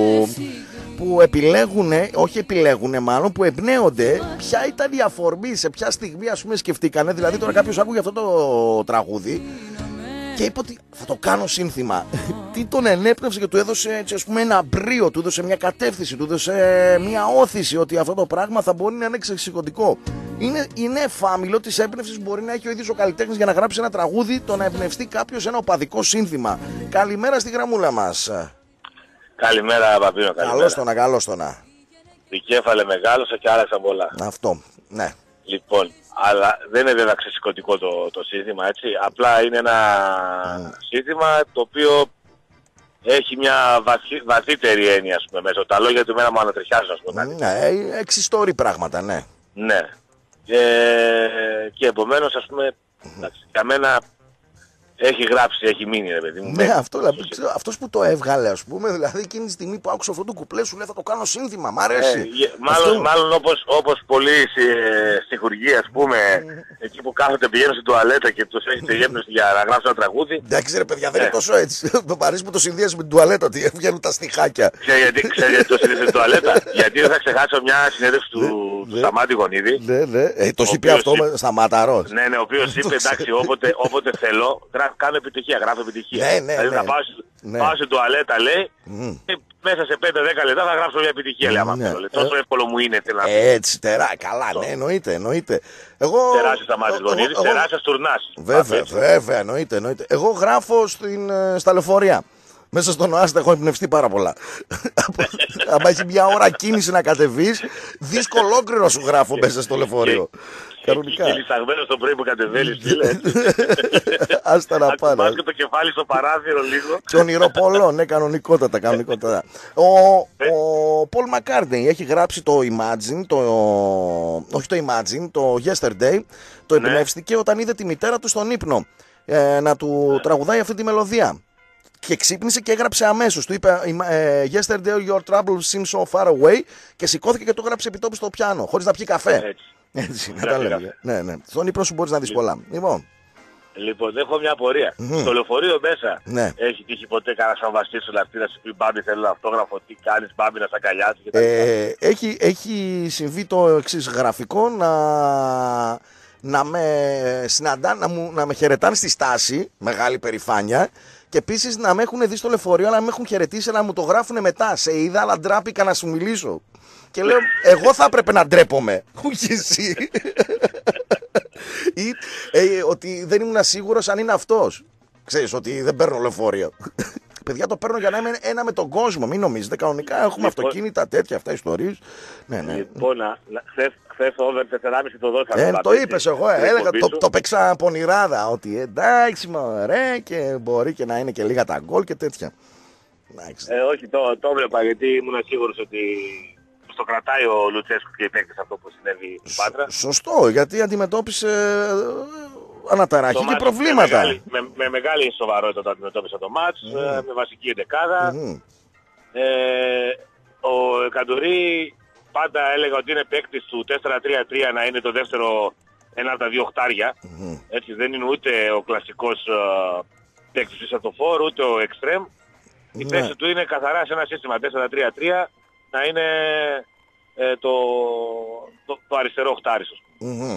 που επιλέγουνε, όχι επιλέγουνε μάλλον, που εμπνέονται. Ποια ήταν η αφορμή, σε ποια στιγμή ας πούμε σκεφτήκανε. Δηλαδή τώρα κάποιος άκουγε αυτό το τραγούδι και είπε ότι θα το κάνω σύνθημα. Τι τον ενέπνευσε και του έδωσε έτσι, ας πούμε, ένα μπρίο, του έδωσε μια κατεύθυνση, του έδωσε μια όθηση ότι αυτό το πράγμα θα μπορεί να είναι εξεξικωτικό. Είναι, είναι εφάμιλο της έμπνευσης που μπορεί να έχει ο ίδιος ο καλλιτέχνης για να γράψει ένα τραγούδι, το να εμπνευστεί κάποιος ένα οπαδικό σύνθημα. Καλημέρα στη γραμμούλα μας. Καλημέρα Παπίνο, καλημέρα. Καλώς το να, καλώς το να. Δικέφαλε μεγάλωσα και άλλαξαν πολλά. Αυτό, ναι. Λοιπόν, αλλά δεν είναι βέβαια ξεσηκωτικό το, το σύνθημα, έτσι. Απλά είναι ένα mm. σύνθημα το οποίο έχει μια βαθύ, βαθύτερη έννοια, ας πούμε, μέσα. Τα λόγια του εμένα μου ανατριχιάζουν, ας πούμε. Ναι, εξιστόρει πράγματα, ναι. Ναι. Και, και επομένως, ας πούμε, εντάξει, για μένα έχει γράψει, έχει μείνει, ρε παιδί μου. Ναι, αυτό, δηλαδή, αυτός που το έβγαλε, ας πούμε, δηλαδή εκείνη τη στιγμή που άκουσα αυτό το κουπλέ σου λέει θα το κάνω σύνθημα, μ' αρέσει. Ε, μάλλον, αυτό... μάλλον όπως, όπως πολλοί στη χουργοί, ας πούμε, εκεί που κάθονται πηγαίνουν στην τουαλέτα και τους έχετε γέμνωση για να γράψουν ένα τραγούδι. Εντάξει ρε παιδιά, δεν είναι τόσο έτσι. Με αρέσει που το συνδυάζει με την τουαλέτα, ότι βγαίνουν τα στιχάκια. Ξέρετε γιατί, ξέρετε γιατί το συνδυάζει με την τουαλέτα? Γιατί δεν θα ξεχάσω μια συνέντευξη του, του Σταμάτη Γονίδη. Ναι, ναι, ε, το έχει πει αυτό με Σταματαρός. Ναι, ναι, ο οποίος είπε εντάξει, όποτε, όποτε θέλω, κάνω επιτυχία, γράφω επιτυχία. Ναι, ναι, δηλαδή ναι. θα πάω, ναι. πάω στην τουαλέτα, λέει, mm. και μέσα σε πέντε δέκα λεπτά θα γράψω μια επιτυχία, mm, λέει, άμα ναι. θέλω. Τόσο εύκολο μου είναι. Έτσι, τερά, καλά, ναι, εννοείται, εννοείται. Εγώ... Τεράστιος Σταμάτης Γονίδης, εγώ... τεράστιος Τουρνάς. Βέβαια, βέβαια, εννοείται, εννοείται. Εγώ γράφω στην, στα λεωφορεία. Μέσα στον ΟΑΣΤ έχω εμπνευστεί πάρα πολλά. Αν έχει μια ώρα κίνηση να κατεβείς, δίσκο ολόκληρο σου γράφω μέσα στο λεωφορείο. Κανονικά. Και λυσαγμένο το πρωί που κατεβαίνεις, φίλε. Άστα να πάνε. Ακουμπάς και το κεφάλι στο παράθυρο λίγο. Και ονειροπολό, ναι, κανονικότατα, κανονικότατα. Ο Πολ Μακκάρτνεϊ έχει γράψει το Imagine, το... όχι το Imagine, το Yesterday. Το εμπνεύστηκε όταν είδε τη μητέρα του στον ύπνο να του τραγουδάει αυτή τη μελωδία. Και ξύπνησε και έγραψε αμέσως. Του είπε Yesterday your trouble seems so far away. Και σηκώθηκε και το έγραψε επιτόπου στο πιάνο, χωρίς να πιει καφέ. Έτσι. Έτσι, να τα λέμε. Ναι, ναι. Στον ύπνο σου μπορείς να δεις πολλά. Λοιπόν, λοιπόν έχω μια απορία. Mm-hmm. Στο λεωφορείο μέσα ναι. έχει τύχει ποτέ κανένα σαμβαστή σου λαυτή να σου πει Μπάμπη θέλω αυτόγραφο, τι κάνεις Μπάμπη να σ' αγκαλιάσει κτλ. Ε, έχει, έχει συμβεί το εξής γραφικό να, να με συναντάνε, να, μου, να με χαιρετάνε στη στάση, μεγάλη περηφάνεια. Και επίσης να με έχουν δει στο λεωφορείο, αλλά να με έχουν χαιρετήσει, να μου το γράφουν μετά. Σε είδα, αλλά ντράπηκα να σου μιλήσω. Και λέω, εγώ θα έπρεπε να ντρέπομαι. Όχι εσύ. Ή ε, ότι δεν ήμουν σίγουρος αν είναι αυτός. Ξέρεις ότι δεν παίρνω λεωφορείο. Παιδιά, το παίρνω για να είμαι ένα με τον κόσμο. Μην νομίζετε, κανονικά έχουμε λοιπόν, αυτοκίνητα, τέτοια αυτά ιστορίες. Ναι, ναι. Λοιπόν, χθες το over τεσσεράμισι το δώσαμε. Ε, το είπες εγώ, ε, έλεγα, το, το παίξα πονηράδα. Ότι εντάξει, μωρέ, και μπορεί και να είναι και λίγα τα γκολ και τέτοια. Ε, όχι, το, το έβλεπα γιατί ήμουν σίγουρος ότι το κρατάει ο Λουτσέσκου και οι παίκτες αυτό που συνέβη στην Πάτρα. Σωστό, γιατί αντιμετώπισε αναταραχή και προβλήματα. Με μεγάλη, με, με μεγάλη σοβαρότητα το αντιμετώπισα το μάτς, mm. με βασική εντεκάδα. Mm. Ε, ο Καντουρί πάντα έλεγα ότι είναι παίκτης του τέσσερα τρία τρία να είναι το δεύτερο ένα από τα δύο οχτάρια. Mm. Έτσι δεν είναι ούτε ο κλασικός uh, παίκτης της ατοφόρ, ούτε ο εξτρέμ. Η θέση ναι. του είναι καθαρά σε ένα σύστημα τέσσερα τρία τρία να είναι ε, το, το, το αριστερό οχτάρι. Mm-hmm.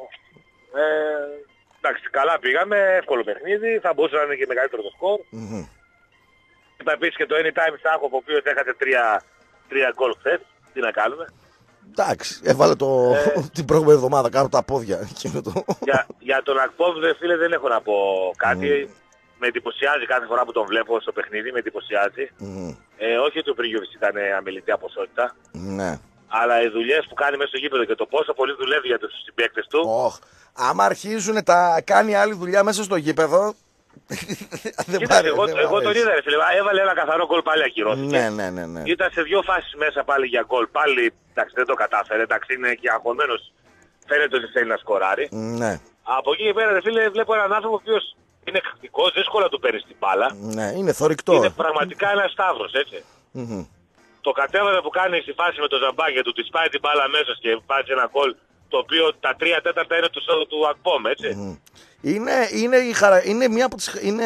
Ε, εντάξει, καλά πήγαμε, εύκολο παιχνίδι, θα μπορούσε να είναι και μεγαλύτερο το σκορ. Mm-hmm. Είπα επίσης και το Anytime Σάχο, ο οποίος έχασε τρία, τρία γκολ χθες. Τι να κάνουμε. Εντάξει, έβαλε το... ε, την προηγούμενη εβδομάδα κάτω τα πόδια. το... για, για τον Ακπόβ, φίλε, δεν έχω να πω κάτι. Mm. Με εντυπωσιάζει κάθε φορά που τον βλέπω στο παιχνίδι, με εντυπωσιάζει. Mm. Ε, όχι ότι ο Πρίγιοβιτς ήταν αμεληταία ποσότητα. Ναι. Αλλά οι δουλειές που κάνει μέσα στο γήπεδο και το πόσο πολύ δουλεύει για τους συμπαίκτες του. Oh. Άμα αρχίζουν τα κάνει άλλη δουλειά μέσα στο γήπεδο. δεν Κοίταξε, εγώ, εγώ τον είδα, ρε φίλε. Έβαλε ένα καθαρό γκολ, πάλι ακυρώθηκε. Ναι, ναι, ναι, ναι. Ήταν σε δύο φάσεις μέσα πάλι για γκολ. Πάλι εντάξει, δεν το κατάφερε. Εντάξει, είναι και αγχωμένος. Φαίνεται ότι θέλει να σκοράρει. Ναι. Από εκεί και πέρα, ρε φίλε, βλέπω έναν άνθρωπο ο οποίος είναι χακτικός, δύσκολα του παίρνει την μπάλα. Ναι, είναι θωρηκτό. Είναι πραγματικά ένας σταύρος, έτσι. Mm-hmm. Το κατέβαδε που κάνει στη φάση με το Ζαμπάκια του, τη σπάει την μπάλα μέσα και βάζει ένα γκολ, το οποίο τα τρία τέταρτα είναι του, του Ακπόμ, έτσι. Mm-hmm. Είναι, είναι, η χαρα... είναι μια από τις είναι,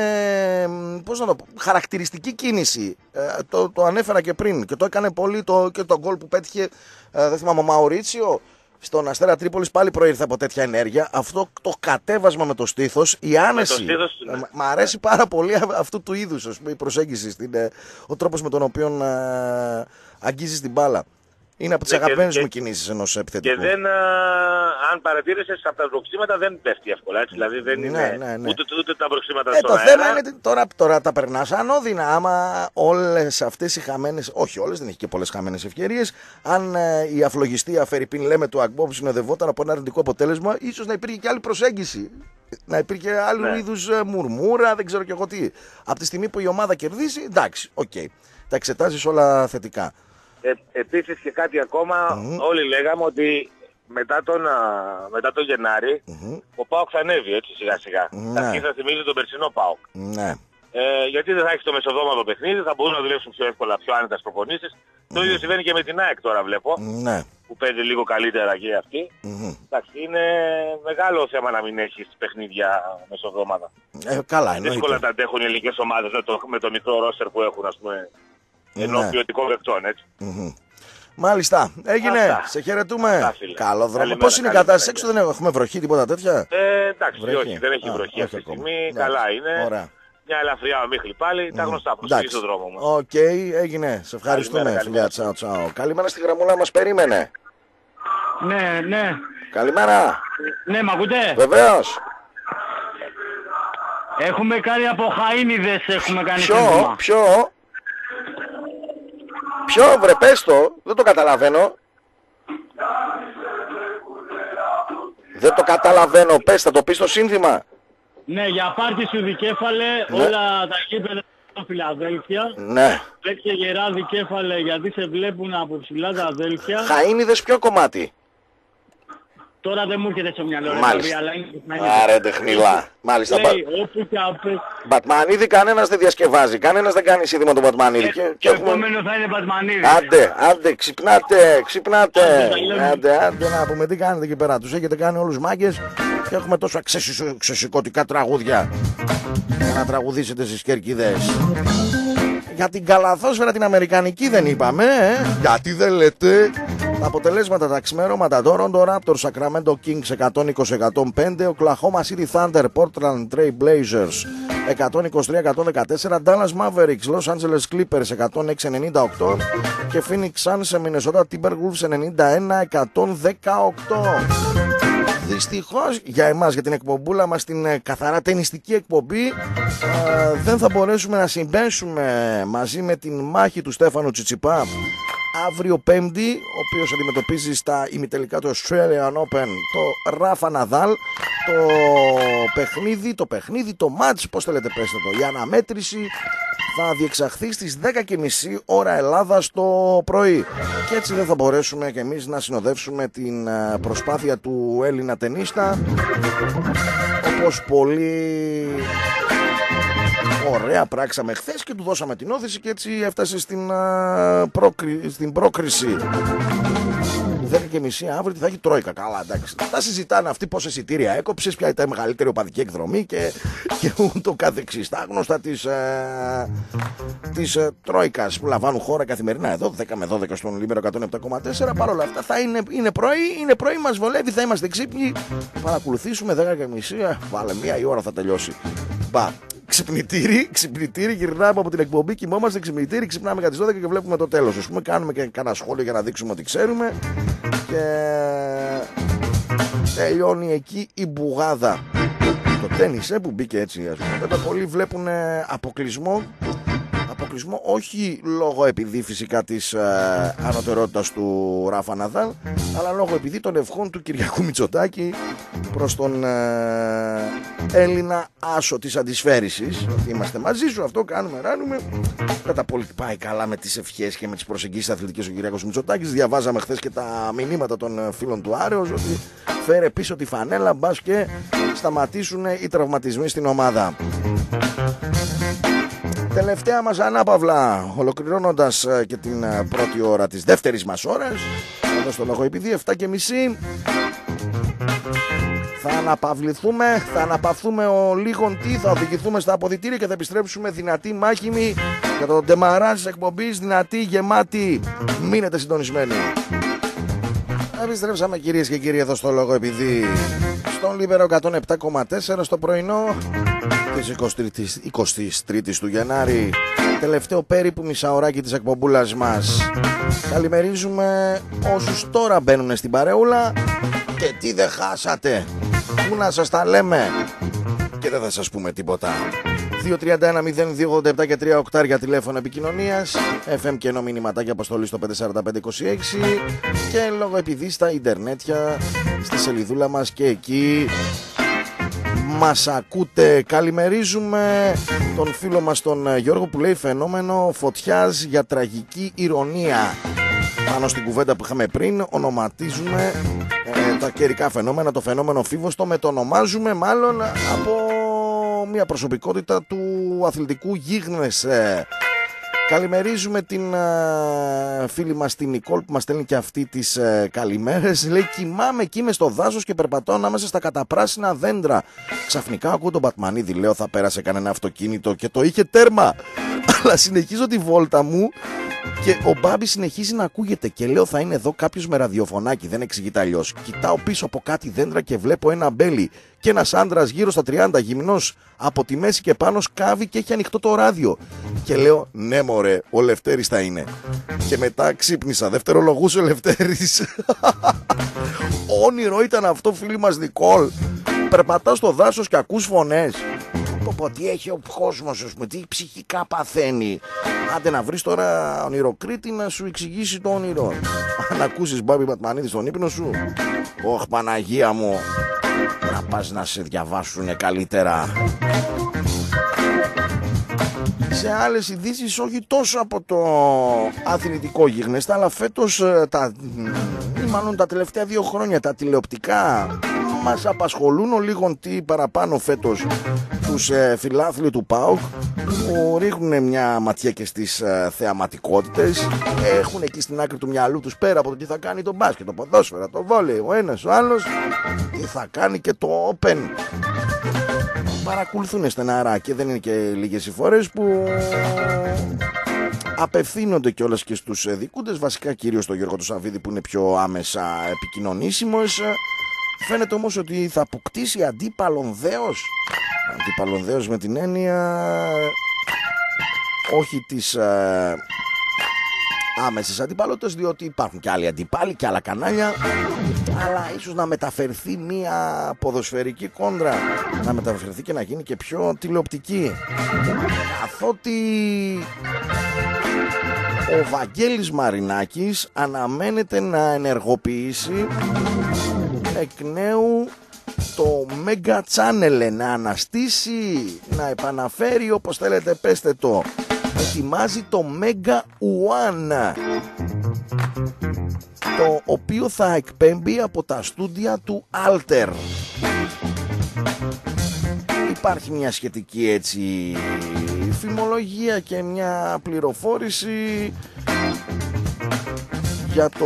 πώς να το πω, χαρακτηριστική κίνηση. Ε, το, το ανέφερα και πριν και το έκανε πολύ το, και το γκολ που πέτυχε, ε, δεν θυμάμαι, ο Μαουρίτσιο. Στον Αστέρα Τρίπολης πάλι προήρθε από τέτοια ενέργεια. Αυτό το κατέβασμα με το στήθος, η άνεση. Στήθος, ναι. Μ' αρέσει πάρα πολύ αυτού του είδους, ας πούμε, η προσέγγιση, στην, ο τρόπος με τον οποίο ε, αγγίζεις την μπάλα. Είναι από τις ναι, αγαπημένες μου κινήσεις ενός επιθετικού. Και δεν, α, αν παρατήρησες, από τα προξήματα δεν πέφτει εύκολα. Έτσι, δηλαδή δεν ναι, είναι ναι, ναι. Ούτε, ούτε τα προξήματα ε, στον το αέρα. θέμα είναι τώρα, τώρα τα περνάς ανώδυνα. Άμα όλες αυτές οι χαμένες, όχι όλες, δεν έχει και πολλές χαμένες ευκαιρίες, αν ε, η αφλογιστία Φερρυπίν λέμε του Ακμπό που συνοδευόταν από ένα αρνητικό αποτέλεσμα, ίσως να υπήρχε και άλλη προσέγγιση. Να υπήρχε άλλου ναι. είδους ε, μουρμούρα, δεν ξέρω και εγώ τι. Από τη στιγμή που η ομάδα κερδίσει, εντάξει, οκ. Okay. Τα εξετάζεις όλα θετικά. Ε, επίσης και κάτι ακόμα, mm-hmm. όλοι λέγαμε ότι μετά τον, α, μετά τον Γενάρη mm-hmm. ο ΠΑΟΚ θα ανέβει έτσι σιγά σιγά. Ναι. Θα αρχίσει να θυμίζει τον περσινό ΠΑΟΚ. Ναι. Ε, γιατί δεν θα έχει το μεσοδόματο παιχνίδι, θα μπορούν να δουλέψουν πιο εύκολα, πιο άνετα στις προπονήσεις. Mm-hmm. Το ίδιο συμβαίνει και με την ΑΕΚ τώρα βλέπω, ναι. που παίζει λίγο καλύτερα και αυτή. Mm-hmm. Εντάξει, είναι μεγάλο θέμα να μην έχεις παιχνίδια μεσοδόματα. Ε, καλά, εννοείται. Δύσκολα τα αντέχουν οι ελληνικές ομάδες με το, με το μικρό ρόστερ που έχουν, ας πούμε. Ενώ ναι. ποιοτικών παιχτών, έτσι. Mm-hmm. Μάλιστα. Έγινε. Αυτά. Σε χαιρετούμε. Καλό δρόμο. Πώς είναι η κατάσταση έξω, δεν έχουμε βροχή, τίποτα τέτοια. Ε, εντάξει, βροχή. όχι, δεν έχει Α, βροχή αυτή τη στιγμή. Ναι. Καλά είναι. Ωραία. Μια ελαφριά ομίχλη πάλι. Mm. Τα γνωστά. Προσοχή στον δρόμο μας. Οκ, okay, έγινε. Σε ευχαριστούμε. Φιλιά, τσάου, τσάου. Καλημέρα στη γραμμούλα, μας περίμενε. Ναι, ναι. Καλημέρα. Ναι, μ' ακούτε. Βεβαίως. Έχουμε κάνει από χαΐνιδες, έχουμε κάνει ποιο, σύνδημα. Ποιο, ποιο, βρε πες το, δεν το καταλαβαίνω. Δεν το καταλαβαίνω, πες, θα το πεις το σύνθημα. Ναι, για πάρτι σου δικέφαλε, ναι. όλα τα γήπεδα στο Φιλαδέλφια. Ναι. Πέτυχε γερά δικέφαλε γιατί σε βλέπουν από ψηλά τα αδέλφια. Χαΐνιδες ποιο κομμάτι. Τώρα δεν μου έρχεται στο μυαλό, μάλιστα. αλλά είναι... Άρε τεχνηλά. Μάλιστα. Λέει, όπου και απέ... Μπατμανίδη κανένας δεν διασκευάζει, κανένας δεν κάνει σύνδημα τον Μπατμανίδη. Ε, και, και έχουμε... επόμενο θα είναι Μπατμανίδη. Άντε, άντε, ξυπνάτε, ξυπνάτε. Άντε, άντε, άντε, να πούμε τι κάνετε εκεί πέρα. Τους έχετε κάνει όλους μάγκες και έχουμε τόσα ξεσηκωτικά τραγούδια για να τραγουδήσετε στις κερκίδες. Για την καλαθόσφαιρα την αμερικανική δεν είπαμε, ε? Γιατί δεν λέτε. Τα αποτελέσματα τα ξημερώματα: Toronto Raptors, Sacramento Kings εκατόν είκοσι εκατόν πέντε, Oklahoma City Thunder, Portland Trail Blazers εκατόν είκοσι τρία εκατόν δεκατέσσερα, Dallas Mavericks, Los Angeles Clippers εκατόν έξι ενενήντα οκτώ και Phoenix Suns, Minnesota Timberwolves ενενήντα ένα εκατόν δεκαοκτώ. Δυστυχώς για εμάς, για την εκπομπούλα μας, την καθαρά ταινιστική εκπομπή, ε, δεν θα μπορέσουμε να συμπέσουμε μαζί με την μάχη του Στέφανου Τσιτσιπά αύριο Πέμπτη, ο οποίος αντιμετωπίζει στα ημιτελικά του Australian Open το Ράφα Ναδάλ. Το παιχνίδι, το παιχνίδι, το match, πώς θέλετε πέστε το, η αναμέτρηση θα διεξαχθεί στις δέκα και μισή ώρα Ελλάδας το πρωί. Και έτσι δεν θα μπορέσουμε και εμείς να συνοδεύσουμε την προσπάθεια του Έλληνα τενίστα, πως πολύ ωραία πράξαμε χθες και του δώσαμε την όθηση και έτσι έφτασε στην, α, πρόκρι, στην πρόκριση. δέκα και μισή αύριο θα έχει Τρόικα. Καλά, εντάξει. Τα συζητάνε αυτοί πόσα εισιτήρια έκοψες, ποια ήταν η μεγαλύτερη οπαδική εκδρομή και, και ούτω καθεξής. Τα γνωστά της, ε, της ε, Τρόικας που λαμβάνουν χώρα καθημερινά εδώ, δέκα με δώδεκα στον Λίμπερο εκατόν επτά κόμμα τέσσερα. Παρ' όλα αυτά θα είναι, είναι πρωί, είναι πρωί, μας βολεύει, θα είμαστε ξύπνοι. Παρακολουθήσουμε δέκα και μισή, βάλε μία η ώρα θα τελειώσει. Μπα. Ξυπνητήρι, ξυπνητήρι, γυρνάμε από την εκπομπή, κοιμόμαστε ξυπνητήρι, ξυπνάμε για τις δώδεκα και βλέπουμε το τέλος. Ας πούμε, κάνουμε και κανένα σχόλιο για να δείξουμε ότι ξέρουμε και τελειώνει εκεί η μπουγάδα. Το τένις ε, που μπήκε έτσι, ας πούμε. Βέβαια πολλοί βλέπουν αποκλεισμό, αποκλεισμό όχι λόγω επειδή φυσικά της ε, ανωτερότητας του Ράφα Ναδάλ, αλλά λόγω επειδή των ευχών του Κυριακού Μητσοτάκη προς τον ε, Έλληνα άσο της αντισφαίρησης. Είμαστε μαζί σου, αυτό κάνουμε, ράνουμε. Κατά πολύ πάει καλά με τις ευχές και με τις προσεγγίσεις αθλητικές ο Κυριακός Μητσοτάκης. Διαβάζαμε χθες και τα μηνύματα των φίλων του Άρεος ότι φέρε πίσω τη φανέλα, μπας και σταματήσουν οι τραυματισμοί στην ομάδα. Τελευταία μας ανάπαυλα, ολοκληρώνοντας και την πρώτη ώρα της δεύτερης μας ώρας, εδώ στο λόγο επειδή εφτά και μισή θα αναπαυληθούμε, θα αναπαυθούμε ο λίγον τι, θα οδηγηθούμε στα αποδυτήρια και θα επιστρέψουμε δυνατή μάχημη για το ντεμαράζ της εκπομπής, δυνατή, γεμάτη. Μείνετε συντονισμένοι. Επιστρέψαμε κυρίες και κύριοι εδώ στο λόγο επειδή στον Λίμπερο εκατόν επτά κόμμα τέσσερα στο πρωινό της εικοστής τρίτης του Γενάρη, τελευταίο περίπου μισάωράκι της εκπομπούλας μας. Καλημερίζουμε όσους τώρα μπαίνουν στην παρεούλα και τι δεν χάσατε, πού να σας τα λέμε και δεν θα σας πούμε τίποτα. Δύο τρία ένα μηδέν δύο ογδόντα επτά και τρία οκτώ για τηλέφωνο επικοινωνίας, εφ εμ και ενώ μηνυματάκια αποστολή στο πέντε τέσσερα πέντε είκοσι έξι και λόγω επειδή στα ιντερνέτια στη σελιδούλα μας και εκεί μας ακούτε. Καλημερίζουμε τον φίλο μας τον Γιώργο που λέει φαινόμενο φωτιάς για τραγική ηρωνία. Πάνω στην κουβέντα που είχαμε πριν ονοματίζουμε ε, τα καιρικά φαινόμενα, το φαινόμενο Φίβος το μετονομάζουμε μάλλον από μια προσωπικότητα του αθλητικού γίγνες. Ε, καλημερίζουμε την ε, φίλη μας την Νικόλ που μας στέλνει και αυτή τις ε, καλημέρες. Λέει κοιμάμαι εκεί μες στο δάσος και περπατώ ανάμεσα στα καταπράσινα δέντρα. Ξαφνικά ακούω τον Πατμανίδη, λέω θα πέρασε κανένα αυτοκίνητο και το είχε τέρμα. Αλλά συνεχίζω τη βόλτα μου και ο Μπάμπης συνεχίζει να ακούγεται και λέω θα είναι εδώ κάποιος με ραδιοφωνάκι, δεν εξηγείται αλλιώς. Κοιτάω πίσω από κάτι δέντρα και βλέπω ένα μπέλι και ένας άντρας γύρω στα τριάντα γυμνός από τη μέση και πάνω σκάβει και έχει ανοιχτό το ράδιο. Και λέω ναι μωρέ, ο Λευτέρης θα είναι. Και μετά ξύπνησα, δευτερολογούσε ο Λευτέρης. Όνειρο ήταν αυτό φίλοι μας Νικόλ. Περπατάς στο δάσος και ακούς φωνές. Πω τι έχει ο κόσμος, ας πούμε, τι ψυχικά παθαίνει. Άντε να βρεις τώρα ονειροκρίτη να σου εξηγήσει το όνειρο. Αν ακούσεις Μπάμπη Πατμανίδη στον ύπνο σου, όχ Παναγία μου, να πας να σε διαβάσουνε καλύτερα. Σε άλλες ειδήσεις, όχι τόσο από το αθλητικό γίγνεστα, αλλά φέτος τα, μάλλον τα τελευταία δύο χρόνια τα τηλεοπτικά μας απασχολούν ο λίγον τι παραπάνω φέτος τους ε, φιλάθλοι του ΠΑΟΚ που ρίχνουν μια ματιά και στις ε, θεαματικότητες, έχουν εκεί στην άκρη του μυαλού τους πέρα από το τι θα κάνει το μπάσκετ, το ποδόσφαιρο, το βόλεϊ, ο ένας ο άλλος τι θα κάνει και το Open. Παρακολουθούν στεναρά και δεν είναι και λίγες οι φορές που απευθύνονται κιόλας και στους δικούντες, βασικά κυρίως τον Γιώργο του Σαββίδη που είναι πιο άμεσα επικοινωνήσιμος. Φαίνεται όμως ότι θα αποκτήσει αντίπαλον δέος. Αντίπαλον δέος με την έννοια όχι της ε, άμεσης αντιπαλότητας, διότι υπάρχουν και άλλοι αντιπάλοι και άλλα κανάλια, αλλά ίσως να μεταφερθεί μια ποδοσφαιρική κόντρα, να μεταφερθεί και να γίνει και πιο τηλεοπτική, καθότι ο Βαγγέλης Μαρινάκης αναμένεται να ενεργοποιήσει εκ νέου το Mega Channel, να αναστήσει, να επαναφέρει, όπως θέλετε πέστε το. Ετοιμάζει το Mega One, το οποίο θα εκπέμπει από τα στούντια του Alter. υπάρχει μια σχετική έτσι φημολογία και μια πληροφόρηση για το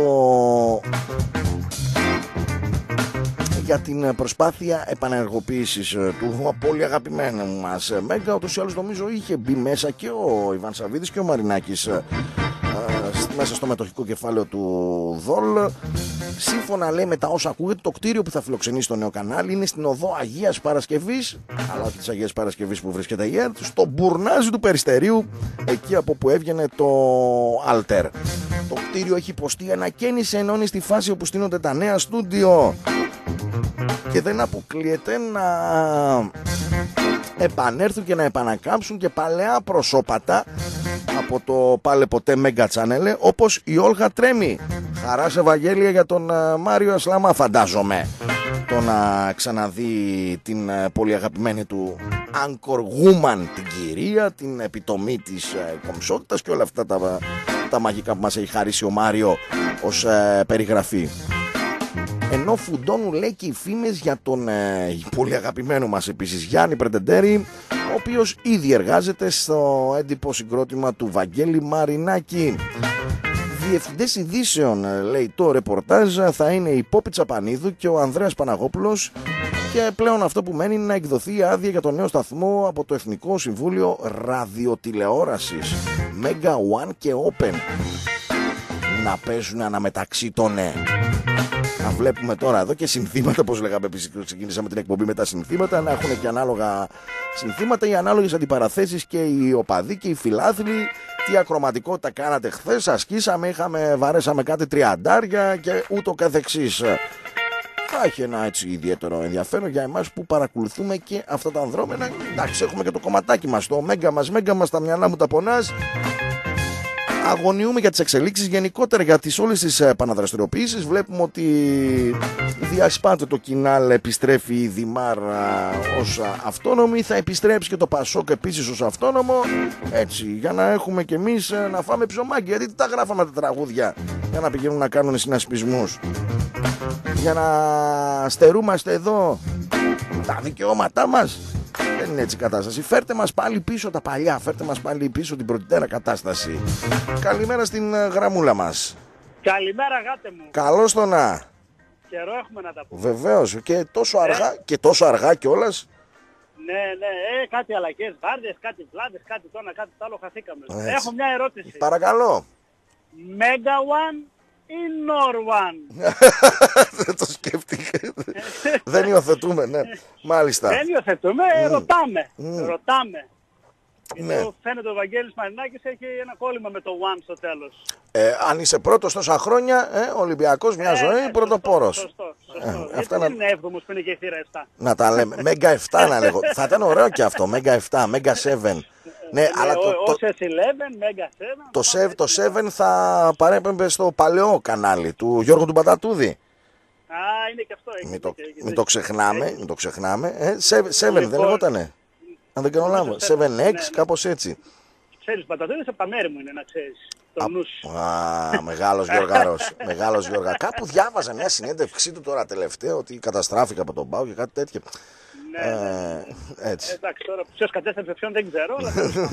για την προσπάθεια επανεργοποίησης του πολύ αγαπημένου μας Μέγκα. Ούτως ή άλλως νομίζω είχε μπει μέσα και ο Ιβάν Σαββίδης και ο Μαρινάκης μέσα στο μετοχικό κεφάλαιο του ΔΟΛ. Σύμφωνα λέει με τα όσα ακούγεται, το κτίριο που θα φιλοξενήσει το νέο κανάλι είναι στην οδό Αγίας Παρασκευής, αλλά όχι της Αγίας Παρασκευής που βρίσκεται η ΕΡΤ, στο μπουρνάζι του Περιστερίου, εκεί από που έβγαινε το Alter. Το κτίριο έχει υποστεί ανακαίνιση, ενώ είναι στη φάση όπου στείνονται τα νέα στούντιο και δεν αποκλείεται να επανέλθουν και να επανακάμψουν και παλαιά προσώπατα από το πάλε ποτέ Mega Channel, όπως η Όλγα Τρέμι. Χαράς Ευαγγέλια για τον Μάριο Ασλαμά, φαντάζομαι, το να ξαναδεί την πολύ αγαπημένη του Anchor Woman, την κυρία, την επιτομή της κομψότητας και όλα αυτά τα, τα μαγικά που μας έχει χαρίσει ο Μάριο ως ε, περιγραφή. Ενώ φουντώνουν λέει και οι φήμες για τον ε, πολύ αγαπημένο μας επίσης Γιάννη Πρεντεντέρη, ο οποίος ήδη εργάζεται στο έντυπο συγκρότημα του Βαγγέλη Μαρινάκη. Διευθυντές ειδήσεων, λέει το ρεπορτάζ, θα είναι η Πόπη Τσαπανίδου και ο Ανδρέας Παναγόπουλος, και πλέον αυτό που μένει είναι να εκδοθεί η άδεια για τον νέο σταθμό από το Εθνικό Συμβούλιο Ραδιοτηλεόρασης. Mega One και Open να παίζουν αναμεταξύ των ναι. Να βλέπουμε τώρα εδώ και συνθήματα, όπως λέγαμε επίσης, ξεκίνησαμε την εκπομπή με τα συνθήματα, να έχουν και ανάλογα συνθήματα, οι ανάλογες αντιπαραθέσεις και οι οπαδοί και οι φιλάθλοι. Τι ακροματικότητα κάνατε χθες, ασκήσαμε, είχαμε, βαρέσαμε κάτι τριαντάρια και ούτω καθεξής. Θα έχει ένα έτσι ιδιαίτερο ενδιαφέρον για εμάς που παρακολουθούμε και αυτά τα ανδρόμενα. Εντάξει, έχουμε και το κομματάκι μας, το Μέγκα μας, Μέγκα μας, τα μυαλά μου τα πονάς. Αγωνιούμε για τις εξελίξεις γενικότερα, για τις όλες τις επαναδραστηριοποιήσεις. Βλέπουμε ότι διασπάται το Κινάλ, επιστρέφει η Δημάρ ως αυτόνομη, θα επιστρέψει και το Πασόκ επίσης ως αυτόνομο. Έτσι, για να έχουμε κι εμείς να φάμε ψωμάκι. Γιατί τι τα γράφαμε τα τραγούδια για να πηγαίνουν να κάνουν συνασπισμούς, για να στερούμαστε εδώ τα δικαιώματά μας. Δεν είναι έτσι η κατάσταση. Φέρτε μας πάλι πίσω τα παλιά. Φέρτε μας πάλι πίσω την πρωτητέρα κατάσταση. Καλημέρα στην γραμμούλα μας. Καλημέρα γάτε μου. Καλώς το να. Καιρό έχουμε να τα πούμε. Βεβαίως. Και τόσο αργά, ε? και τόσο αργά κιόλας. Ναι, ναι. Ε, κάτι αλλαγές βάρδιες, κάτι βλάδες, κάτι το ένα, κάτι το άλλο, χαθήκαμε. Έτσι. Έχω μια ερώτηση. Παρακαλώ. Mega One ή Nor One? Δεν το σκέφτηκα. Δεν υιοθετούμε, ναι. Μάλιστα. Δεν υιοθετούμε, mm. ρωτάμε. Mm. Ρωτάμε. Ναι. Εδώ φαίνεται ο Βαγγέλης Μαρινάκης έχει ένα κόλλημα με το One στο τέλος. Ε, αν είσαι πρώτος τόσα χρόνια, ε, Ολυμπιακός μια ζωή, ε, πρωτοπόρος. Σωστό, σωστό. Ε, Γιατί δεν να... είναι έβδομος που είναι και η θύρα επτά. Να τα λέμε. Μέγκα επτά να λέγω. Θα ήταν ωραίο και αυτό. Μέγκα επτά, Μέγκα επτά. Ναι, ναι, αλλά το, το, το, Mega το, το επτά θα παρέπεμπε στο παλαιό κανάλι του Γιώργου του Μπατατούδη. Α, είναι και αυτό. Μην το, μην το ξεχνάμε, μην το ξεχνάμε. Ε, επτά δεν λεγότανε. Αν δεν κάνω λάθος. επτά εξ, κάπως έτσι. Ξέρεις, Μπατατούδης από τα μέρη μου είναι, να ξέρεις. Το νου σου. Α, μεγάλος Γιώργαρος. Μεγάλος Γιώργα. Κάπου διάβαζα μια συνέντευξή του τώρα τελευταίο ότι καταστράφηκα από τον ΠΑΟ και κάτι τέτοιο. Ναι, ναι, ναι. Ε, έτσι. Εντάξει, τώρα ποιος κατέστρεψε ποιον δεν ξέρω. Αλλά...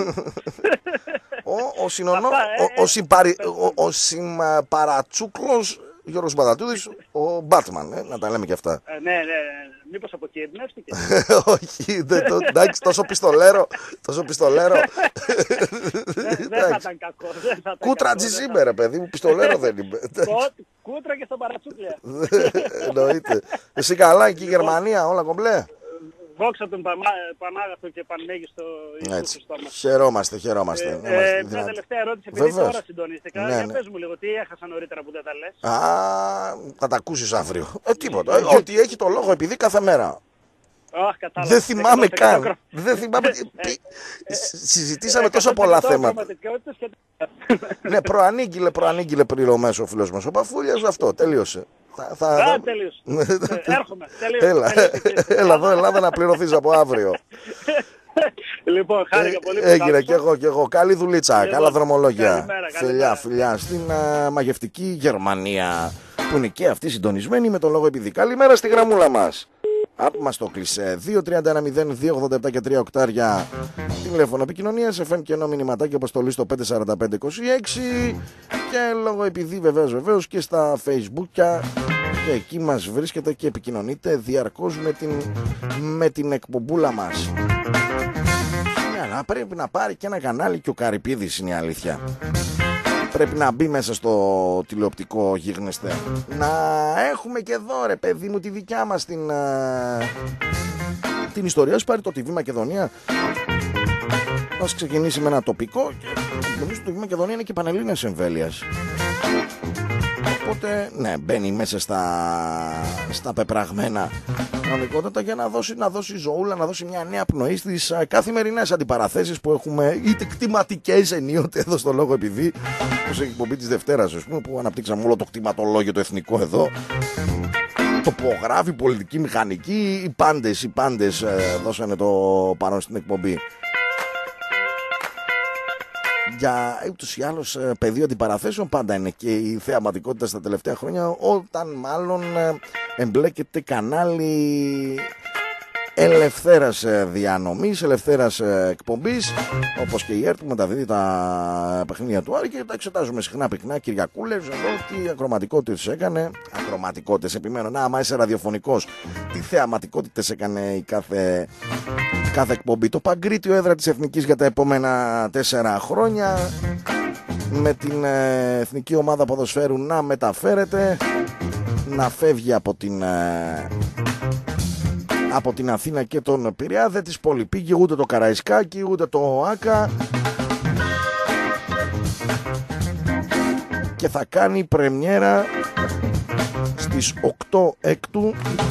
ο ο, συνονό, ο, ο, συμπαρι, ο, ο συμπαρατσούκλος Γιώργος Μπατατούδης, ο Μπάτμαν, ε, να τα λέμε και αυτά. Ε, ναι, ναι, ναι. Μήπως αποκινδυνεύτηκε. Όχι, δεν το, εντάξει, τόσο πιστολέρο, τόσο πιστολέρο. Δεν θα ήταν κακό. Κούτρατζης είμαι ρε παιδί μου, πιστολέρο δεν είμαι. Κούτρα και στον παρατσούκλια. Εννοείται. Εσύ καλά, εκεί η Γερμανία, όλα κομπλέ. Δόξα τον Πανάγαθο και Πανμέγιστο Ιησού Χριστό μας. Χαιρόμαστε, χαιρόμαστε. Ε, ε, μια τελευταία ερώτηση, επειδή Βεβαίως. Τώρα συντονίστηκα. Ναι, για ναι. Πες μου λίγο, τι έχασα νωρίτερα που δεν τα λες. Α, θα τα ακούσεις αύριο. Ε, τίποτα. Ε, ότι έχει το λόγο επειδή κάθε μέρα. Oh, κατάλαβα. Δεν θυμάμαι καν. Δεν θυμάμαι. Συζητήσαμε τόσο πολλά θέματα. Ναι, προανήγγειλε, προανήγγειλε πληρωμές ο φίλος μας ο Παφούλιας, αυτό, τελείωσε. Θα, θα... Α, τελείωσε. Έρχομαι, τελείωσε. Έλα, έλα εδώ Ελλάδα να πληρωθείς από αύριο. Λοιπόν, χάρηκα πολύ. Έγινε και εγώ και εγώ. Καλή δουλίτσα, λοιπόν, καλά δρομολόγια. Φιλιά, φιλιά στην uh, μαγευτική Γερμανία που είναι και αυτή συντονισμένη με τον λόγο επειδή. Καλημέρα στη γραμμούλα μας. Απ' μας το κλείσε. δύο τρία ένα μηδέν δύο ογδόντα επτά και τρία οκτάρια τηλέφωνο επικοινωνίας. Εφ εμ και ενώ μηνυματάκι αποστολή στο πέντε τέσσερα πέντε είκοσι έξι. Και λόγω επειδή βεβαίως βεβαίως και στα Facebook και εκεί μας βρίσκεται και επικοινωνείτε διαρκώς με την, με την εκπομπούλα μας. Αλλά πρέπει να πάρει και ένα κανάλι και ο Καρυπίδης, είναι η αλήθεια. Πρέπει να μπει μέσα στο τηλεοπτικό γίγνεσθε. Να έχουμε και εδώ ρε παιδί μου τη δικιά μας την, α, την ιστορία. Σου πάρει το τι βι Μακεδονία. Ας ξεκινήσει με ένα τοπικό. Και νομίζω το τι βι Μακεδονία είναι και πανελλήνιας εμβέλειας. Οπότε ναι, μπαίνει μέσα στα, στα πεπραγμένα κανονικότατα για να δώσει, να δώσει ζωούλα, να δώσει μια νέα πνοή στις καθημερινές αντιπαραθέσεις που έχουμε, είτε κτηματικές ενίοτε εδώ στο Λόγο Επειδή, όπως έχει εκπομπή της Δευτέρας, ας πούμε, που αναπτύξαμε όλο το κτηματολόγιο το εθνικό εδώ. Τοπογράφοι, πολιτική μηχανική, οι πάντες, οι πάντες ε, δώσανε το παρόν στην εκπομπή. Για ούτως ή άλλως πεδίο αντιπαραθέσεων πάντα είναι και η θεαματικότητα στα τελευταία χρόνια, όταν μάλλον εμπλέκεται κανάλι ελευθέρας διανομής, ελευθέρας εκπομπής, όπως και η ΕΡΤ που μεταδίδει τα παιχνίδια του Άρη και τα εξετάζουμε συχνά πυκνά. Κυριακούλες, εδώ τι ακροματικότητες έκανε, ακροματικότητες επιμένω, να άμα είσαι ραδιοφωνικός, τι θεαματικότητες έκανε η κάθε, κάθε εκπομπή. Το Παγκρίτιο έδρα της Εθνικής για τα επόμενα τέσσερα χρόνια, με την εθνική ομάδα ποδοσφαίρου να μεταφέρεται, να φεύγει από την... από την Αθήνα και τον Πειραιά. Δεν της πολυπήγε ούτε το Καραϊσκάκι ούτε το Άκα και θα κάνει πρεμιέρα στις οκτώ έκτου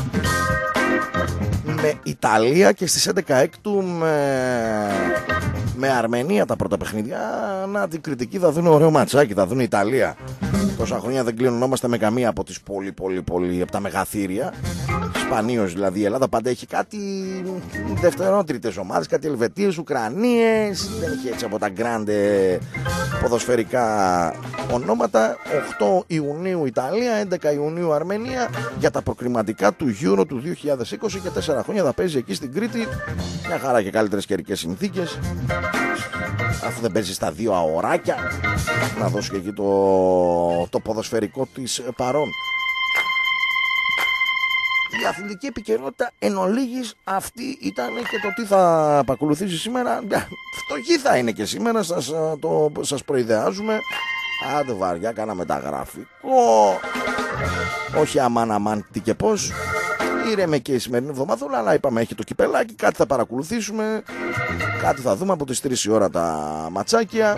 με Ιταλία και στις έντεκα έκτου με, με Αρμενία τα πρώτα παιχνίδια. Να την κριτική, θα δουν ωραίο ματσάκι, θα δουν Ιταλία. Τόσα χρόνια δεν κλείνονόμαστε με καμία από τις πολύ πολύ πολύ από τα μεγαθύρια. Σπανίως δηλαδή η Ελλάδα πάντα έχει κάτι δευτερότριτες ομάδες, κάτι Ελβετίες, Ουκρανίες, δεν έχει έτσι από τα γκράντε ποδοσφαιρικά ονόματα. οκτώ Ιουνίου Ιταλία, έντεκα Ιουνίου Αρμενία για τα προκριματικά του Euro του δύο χιλιάδες είκοσι και τέσσερα χρόνια θα παίζει εκεί στην Κρήτη. Μια χαρά και καλύτερες καιρικές συνθήκες. Αφού δεν παίζει στα δύο αωράκια, να δώσει και εκεί το, το ποδοσφαιρικό της παρόν. Η αθλητική επικαιρότητα εν ολίγης αυτή ήταν και το τι θα επακολουθήσει σήμερα. Φτωχή θα είναι και σήμερα, σας, το, σας προειδεάζουμε. Άντε βαριά, κάνα μεταγραφικό. Όχι αμάν αμάν τι και πώς. Ήρεμε και η σημερινή εβδομάδα, αλλά είπαμε έχει το κυπελάκι, κάτι θα παρακολουθήσουμε, κάτι θα δούμε από τις τρεις η ώρα τα ματσάκια.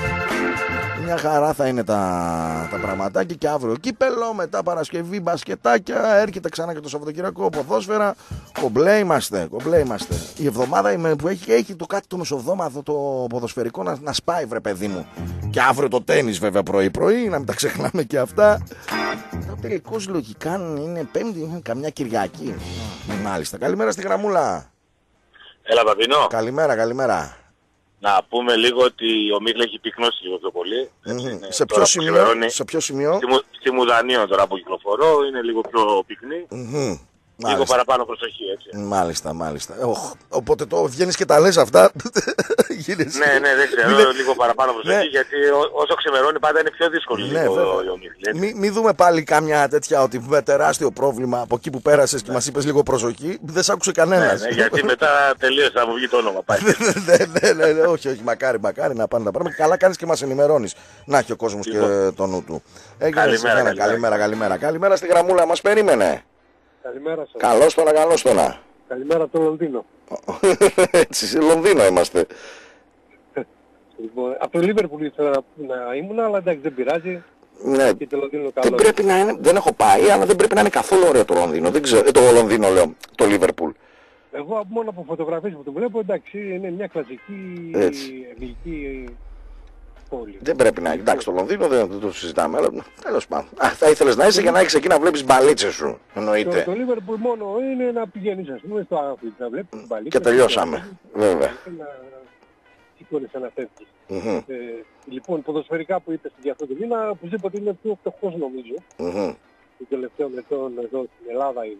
Μια χαρά θα είναι τα, τα πραγματάκια και αύριο κύπελο, μετά Παρασκευή μπασκετάκια, έρχεται ξανά και το Σαββατοκυριακό ποδόσφαιρα. Κομπλέ είμαστε, κομπλέ είμαστε. Η εβδομάδα που έχει, έχει το κάτι το μεσοβδόμαδο το ποδοσφαιρικό να, να σπάει βρε παιδί μου. Και αύριο το τένις βέβαια πρωί πρωί, να μην τα ξεχνάμε και αυτά. Το τελικός λογικά είναι Πέμπτη, είναι καμιά Κυριακή. Μάλιστα, καλημέρα στη γραμμούλα. Έλα Παπίνο. Καλημέρα, καλημέρα. Να πούμε λίγο ότι ο Μίχλ έχει πυκνώσει λίγο πιο πολύ. Mm-hmm. Σε, ποιο σημείο, σε ποιο σημείο? Στη, μου, στη Μουδανίο τώρα που κυκλοφορώ είναι λίγο πιο πυκνή. Mm-hmm. Λίγο μάλιστα. Παραπάνω προσοχή έτσι. Μάλιστα, μάλιστα. Oh, οπότε το βγαίνεις και τα λες αυτά. Ναι, ναι, δεν ξέρω. Ναι. Λίγο παραπάνω προσοχή ναι. Γιατί ό, όσο ξημερώνει πάντα είναι πιο δύσκολο. Ναι, λίγο, ο Μίχλ. Μην μη δούμε πάλι κάμια τέτοια ότι με τεράστιο πρόβλημα από εκεί που πέρασες και ναι. Μας είπες λίγο προσοχή. Δεν σ' άκουσε κανένας. Ναι, ναι, γιατί μετά τελείωσε να μου βγει το όνομα. Ναι, ναι, ναι, όχι, όχι, μακάρι, μακάρι να πάνε τα πράγματα. Καλά κάνεις και μας ενημερώνεις. Να έχει ο κόσμος και το νου του. Καλημέρα, καλημέρα. Καλημέρα στη γραμμούλα, μας περίμενε. Καλημέρα σας. Καλώς τώρα, καλώς τώρα. Καλημέρα από το Λονδίνο. Έτσι, σε Λονδίνο είμαστε. Λοιπόν, από το Λίβερπουλ ήθελα να, να ήμουν, αλλά εντάξει δεν πειράζει. Ναι, και το Λονδίνο καλό. Δεν πρέπει να είναι, δεν έχω πάει, αλλά δεν πρέπει να είναι καθόλου ωραίο το Λονδίνο. Δεν ξέρω, το Λονδίνο λέω, το Λίβερπουλ. Εγώ μόνο από φωτογραφίες που το βλέπω, εντάξει, είναι μια κλασική ελληνική πόλη. Δεν πρέπει να είναι. Εντάξει, το Λονδίνο δεν, δεν το συζητάμε, αλλά τέλος πάντων. Α, θα ήθελες να είσαι και να έχεις εκεί να βλέπεις μπαλίτσες σου. Εννοείται. Το, το Λίβερπουλ μόνο είναι να πηγαίνεις, ας πούμε, στο Άφιλ, να βλέπεις μπαλίτσες. Και τελειώσαμε, βέβαια. Να σηκώνεις ένα τέτοιο. Mm-hmm. Ε, λοιπόν, ποδοσφαιρικά που είπες για αυτό το μήνα, οπωσδήποτε είναι πιο φτωχός νομίζω. Mm-hmm. Των τελευταίων ετών εδώ στην Ελλάδα ιδίως.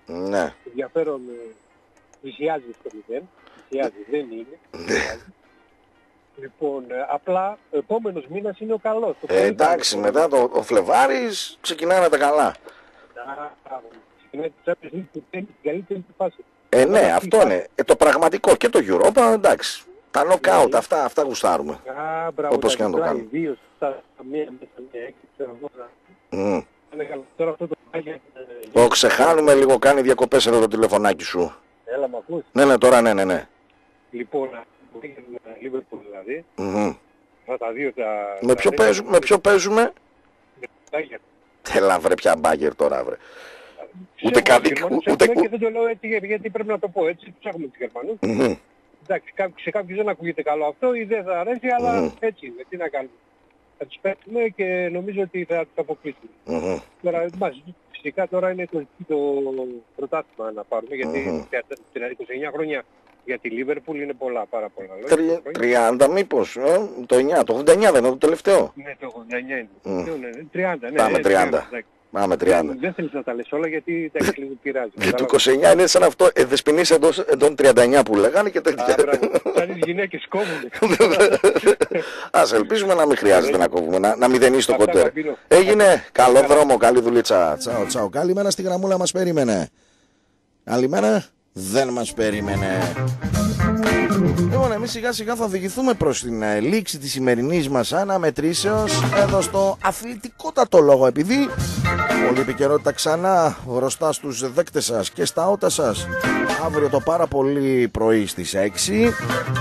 Ναι. Ενδιαφέρον πλησιάζει στο μηδέν. Πλησιάζει, δεν είναι. Λοιπόν, απλά ο επόμενος μήνας είναι ο καλός. Ε, εντάξει, μετά το, ο Φλεβάρης ξεκινάνε τα καλά. Ξεκινάει τη Champions League που είναι την καλύτερη φάση. Ε, ναι, αυτό είναι. Ε, το πραγματικό και το Europa, εντάξει. Τα knockout, yeah. αυτά, αυτά γουστάρουμε. Α, μπράβο, όπως και να το κάνουμε. Δύο, στα μία, μέσα, μία, έξι, ξέρω εγώ. Τώρα αυτό το πράγμα... Το ξεχάνουμε λίγο, κάνει διακοπές εδώ το τηλεφωνάκι σου. Έλα, μ' ακούς? Ναι, ναι, τώρα ναι, ναι, ναι. Λοιπόν, Liverpool δηλαδή. Mm-hmm. Αυτά τα δύο τα... Με ποιο, τα παίζουμε, με ποιο παίζουμε? Με Μπάγκερ. Τέλα βρε, πια Μπάγκερ τώρα βρε. Ούτε κάτι... Ούτε... Και δεν το λέω έτσι γιατί πρέπει να το πω έτσι, τους έχουμε τους Γερμανούς. Mm-hmm. Εντάξει, σε κάποιους δεν ακούγεται καλό αυτό ή δεν θα αρέσει, αλλά mm-hmm. έτσι είναι, τι να κάνουμε. Θα τους παίξουμε και νομίζω ότι θα τους αποκλείσουμε. Mm-hmm. Τώρα, μας, φυσικά τώρα είναι το, το πρωτάθλημα να πάρουμε, γιατί mm-hmm. είκοσι εννιά χρόνια για τη Λίβερπουλ είναι πολλά, πάρα πολλά. τριάντα μήπως, ε? Το εννιά, το ογδόντα εννιά δεν είναι το τελευταίο. Ναι, το ογδόντα εννιά είναι. Mm. Ναι, τριάντα, ναι. Πάμε τριάντα. Πάμε τριάντα. Δεν θέλεις να τα λες όλα γιατί τα έχεις λίγο πειράζει. Και το είκοσι εννιά είναι σαν αυτό, ε, δεσποινής εντός, εντός τριάντα εννιά που λέγανε και τέτοια. Α, μπράβο, σαν τις γυναίκες κόβουνε. Ας ελπίζουμε να μην χρειάζεται να κόβουμε, να, να μηδενίσει το κοντέρ. Έγινε, καλό δρόμο, καλή δουλίτσα. Τσάω, τσάω. Καλημέρα στη γραμμούλα μας περίμενε. Καλημέρα. Δεν μας περίμενε. Λοιπόν, εμείς σιγά σιγά θα οδηγηθούμε προς την ε, λήξη της σημερινής μας αναμετρήσεως εδώ στο αθλητικότατο λόγο, επειδή όλη η επικαιρότητα ξανά μπροστά στους δέκτες σας και στα ότα σας αύριο το πάρα πολύ πρωί στις έξι.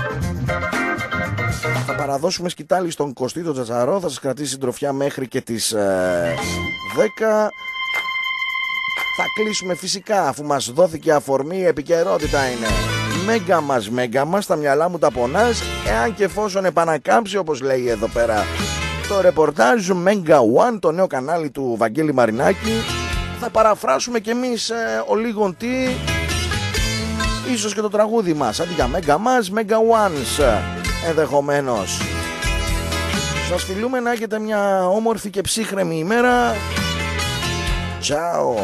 Θα παραδώσουμε σκητάλη στον Κωστή τον Τζατζαρό, θα σας κρατήσει συντροφιά μέχρι και τις ε, δέκα. Θα κλείσουμε φυσικά, αφού μας δόθηκε αφορμή, η επικαιρότητα είναι μέγα μας, μέγα μας, τα μυαλά μου τα πονάς, εάν και εφόσον επανακάμψει, όπως λέει εδώ πέρα το ρεπορτάζ Mega One, το νέο κανάλι του Βαγγέλη Μαρινάκη, θα παραφράσουμε κι εμείς ε, ο λίγον τι, ίσως και το τραγούδι μας, αντί για Mega μας, Mega Ones ενδεχομένως. Σας φιλούμε να έχετε μια όμορφη και ψύχρεμη ημέρα. Τσάω.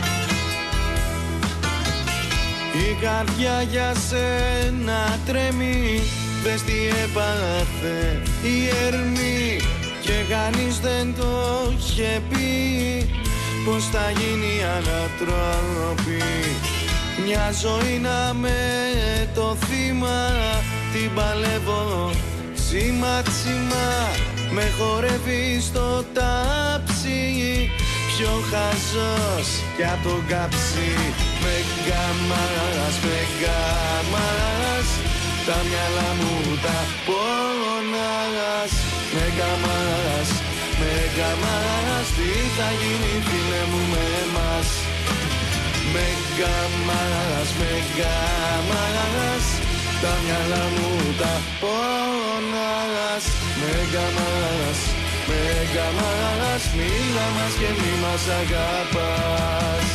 Η καρδιά για σένα τρέμει, πες τι έπαθε η ερμή, και κανείς δεν το είχε πει πως θα γίνει ανατροπή. Μια ζωή να με το θύμα, την παλεύω τσίμα τσίμα, με χορεύει στο τάψι, πιο χαζός κι απ' τον κάψι. Μέγα μας, μέγα μας, τα μυαλά μου τα πονάς. Μέγα μας, μέγα μας, τι θα γίνει φίλε μου με μας. Μέγα μας, μέγα μας, τα μυαλά μου τα πονάς. Μέγα μας, μέγα μας, μίλα μας και μη μας αγαπάς.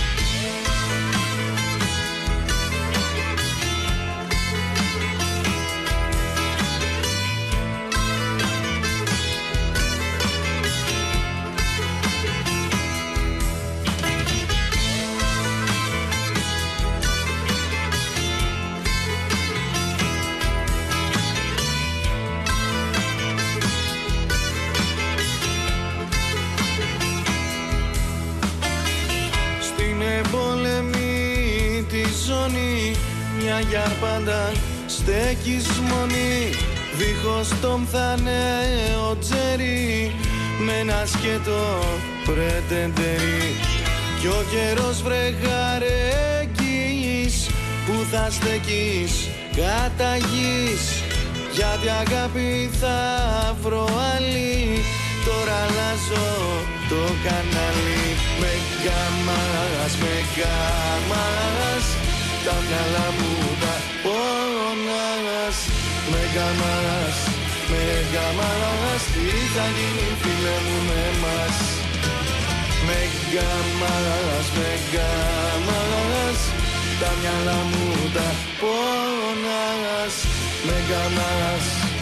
Μια για πάντα στέκεις μόνη, δίχως τον θαναίο τζέρι, με ένα σκέτο πρετεντερί. Κι ο καιρός βρεγαρέκεις, που θα στέκεις κατά γης, γιατί αγάπη θα βρω άλλη. Τώρα αλλάζω το κανάλι. Μέγα μας, μέγα μας, τα μυαλά μου τα πονάς. Μέγα μας, μέγα μας, τι θα γίνει φίλε μου με μας. Μέγα μας, μέγα μας, τα μυαλά μου τα πονάς. Μέγα μας.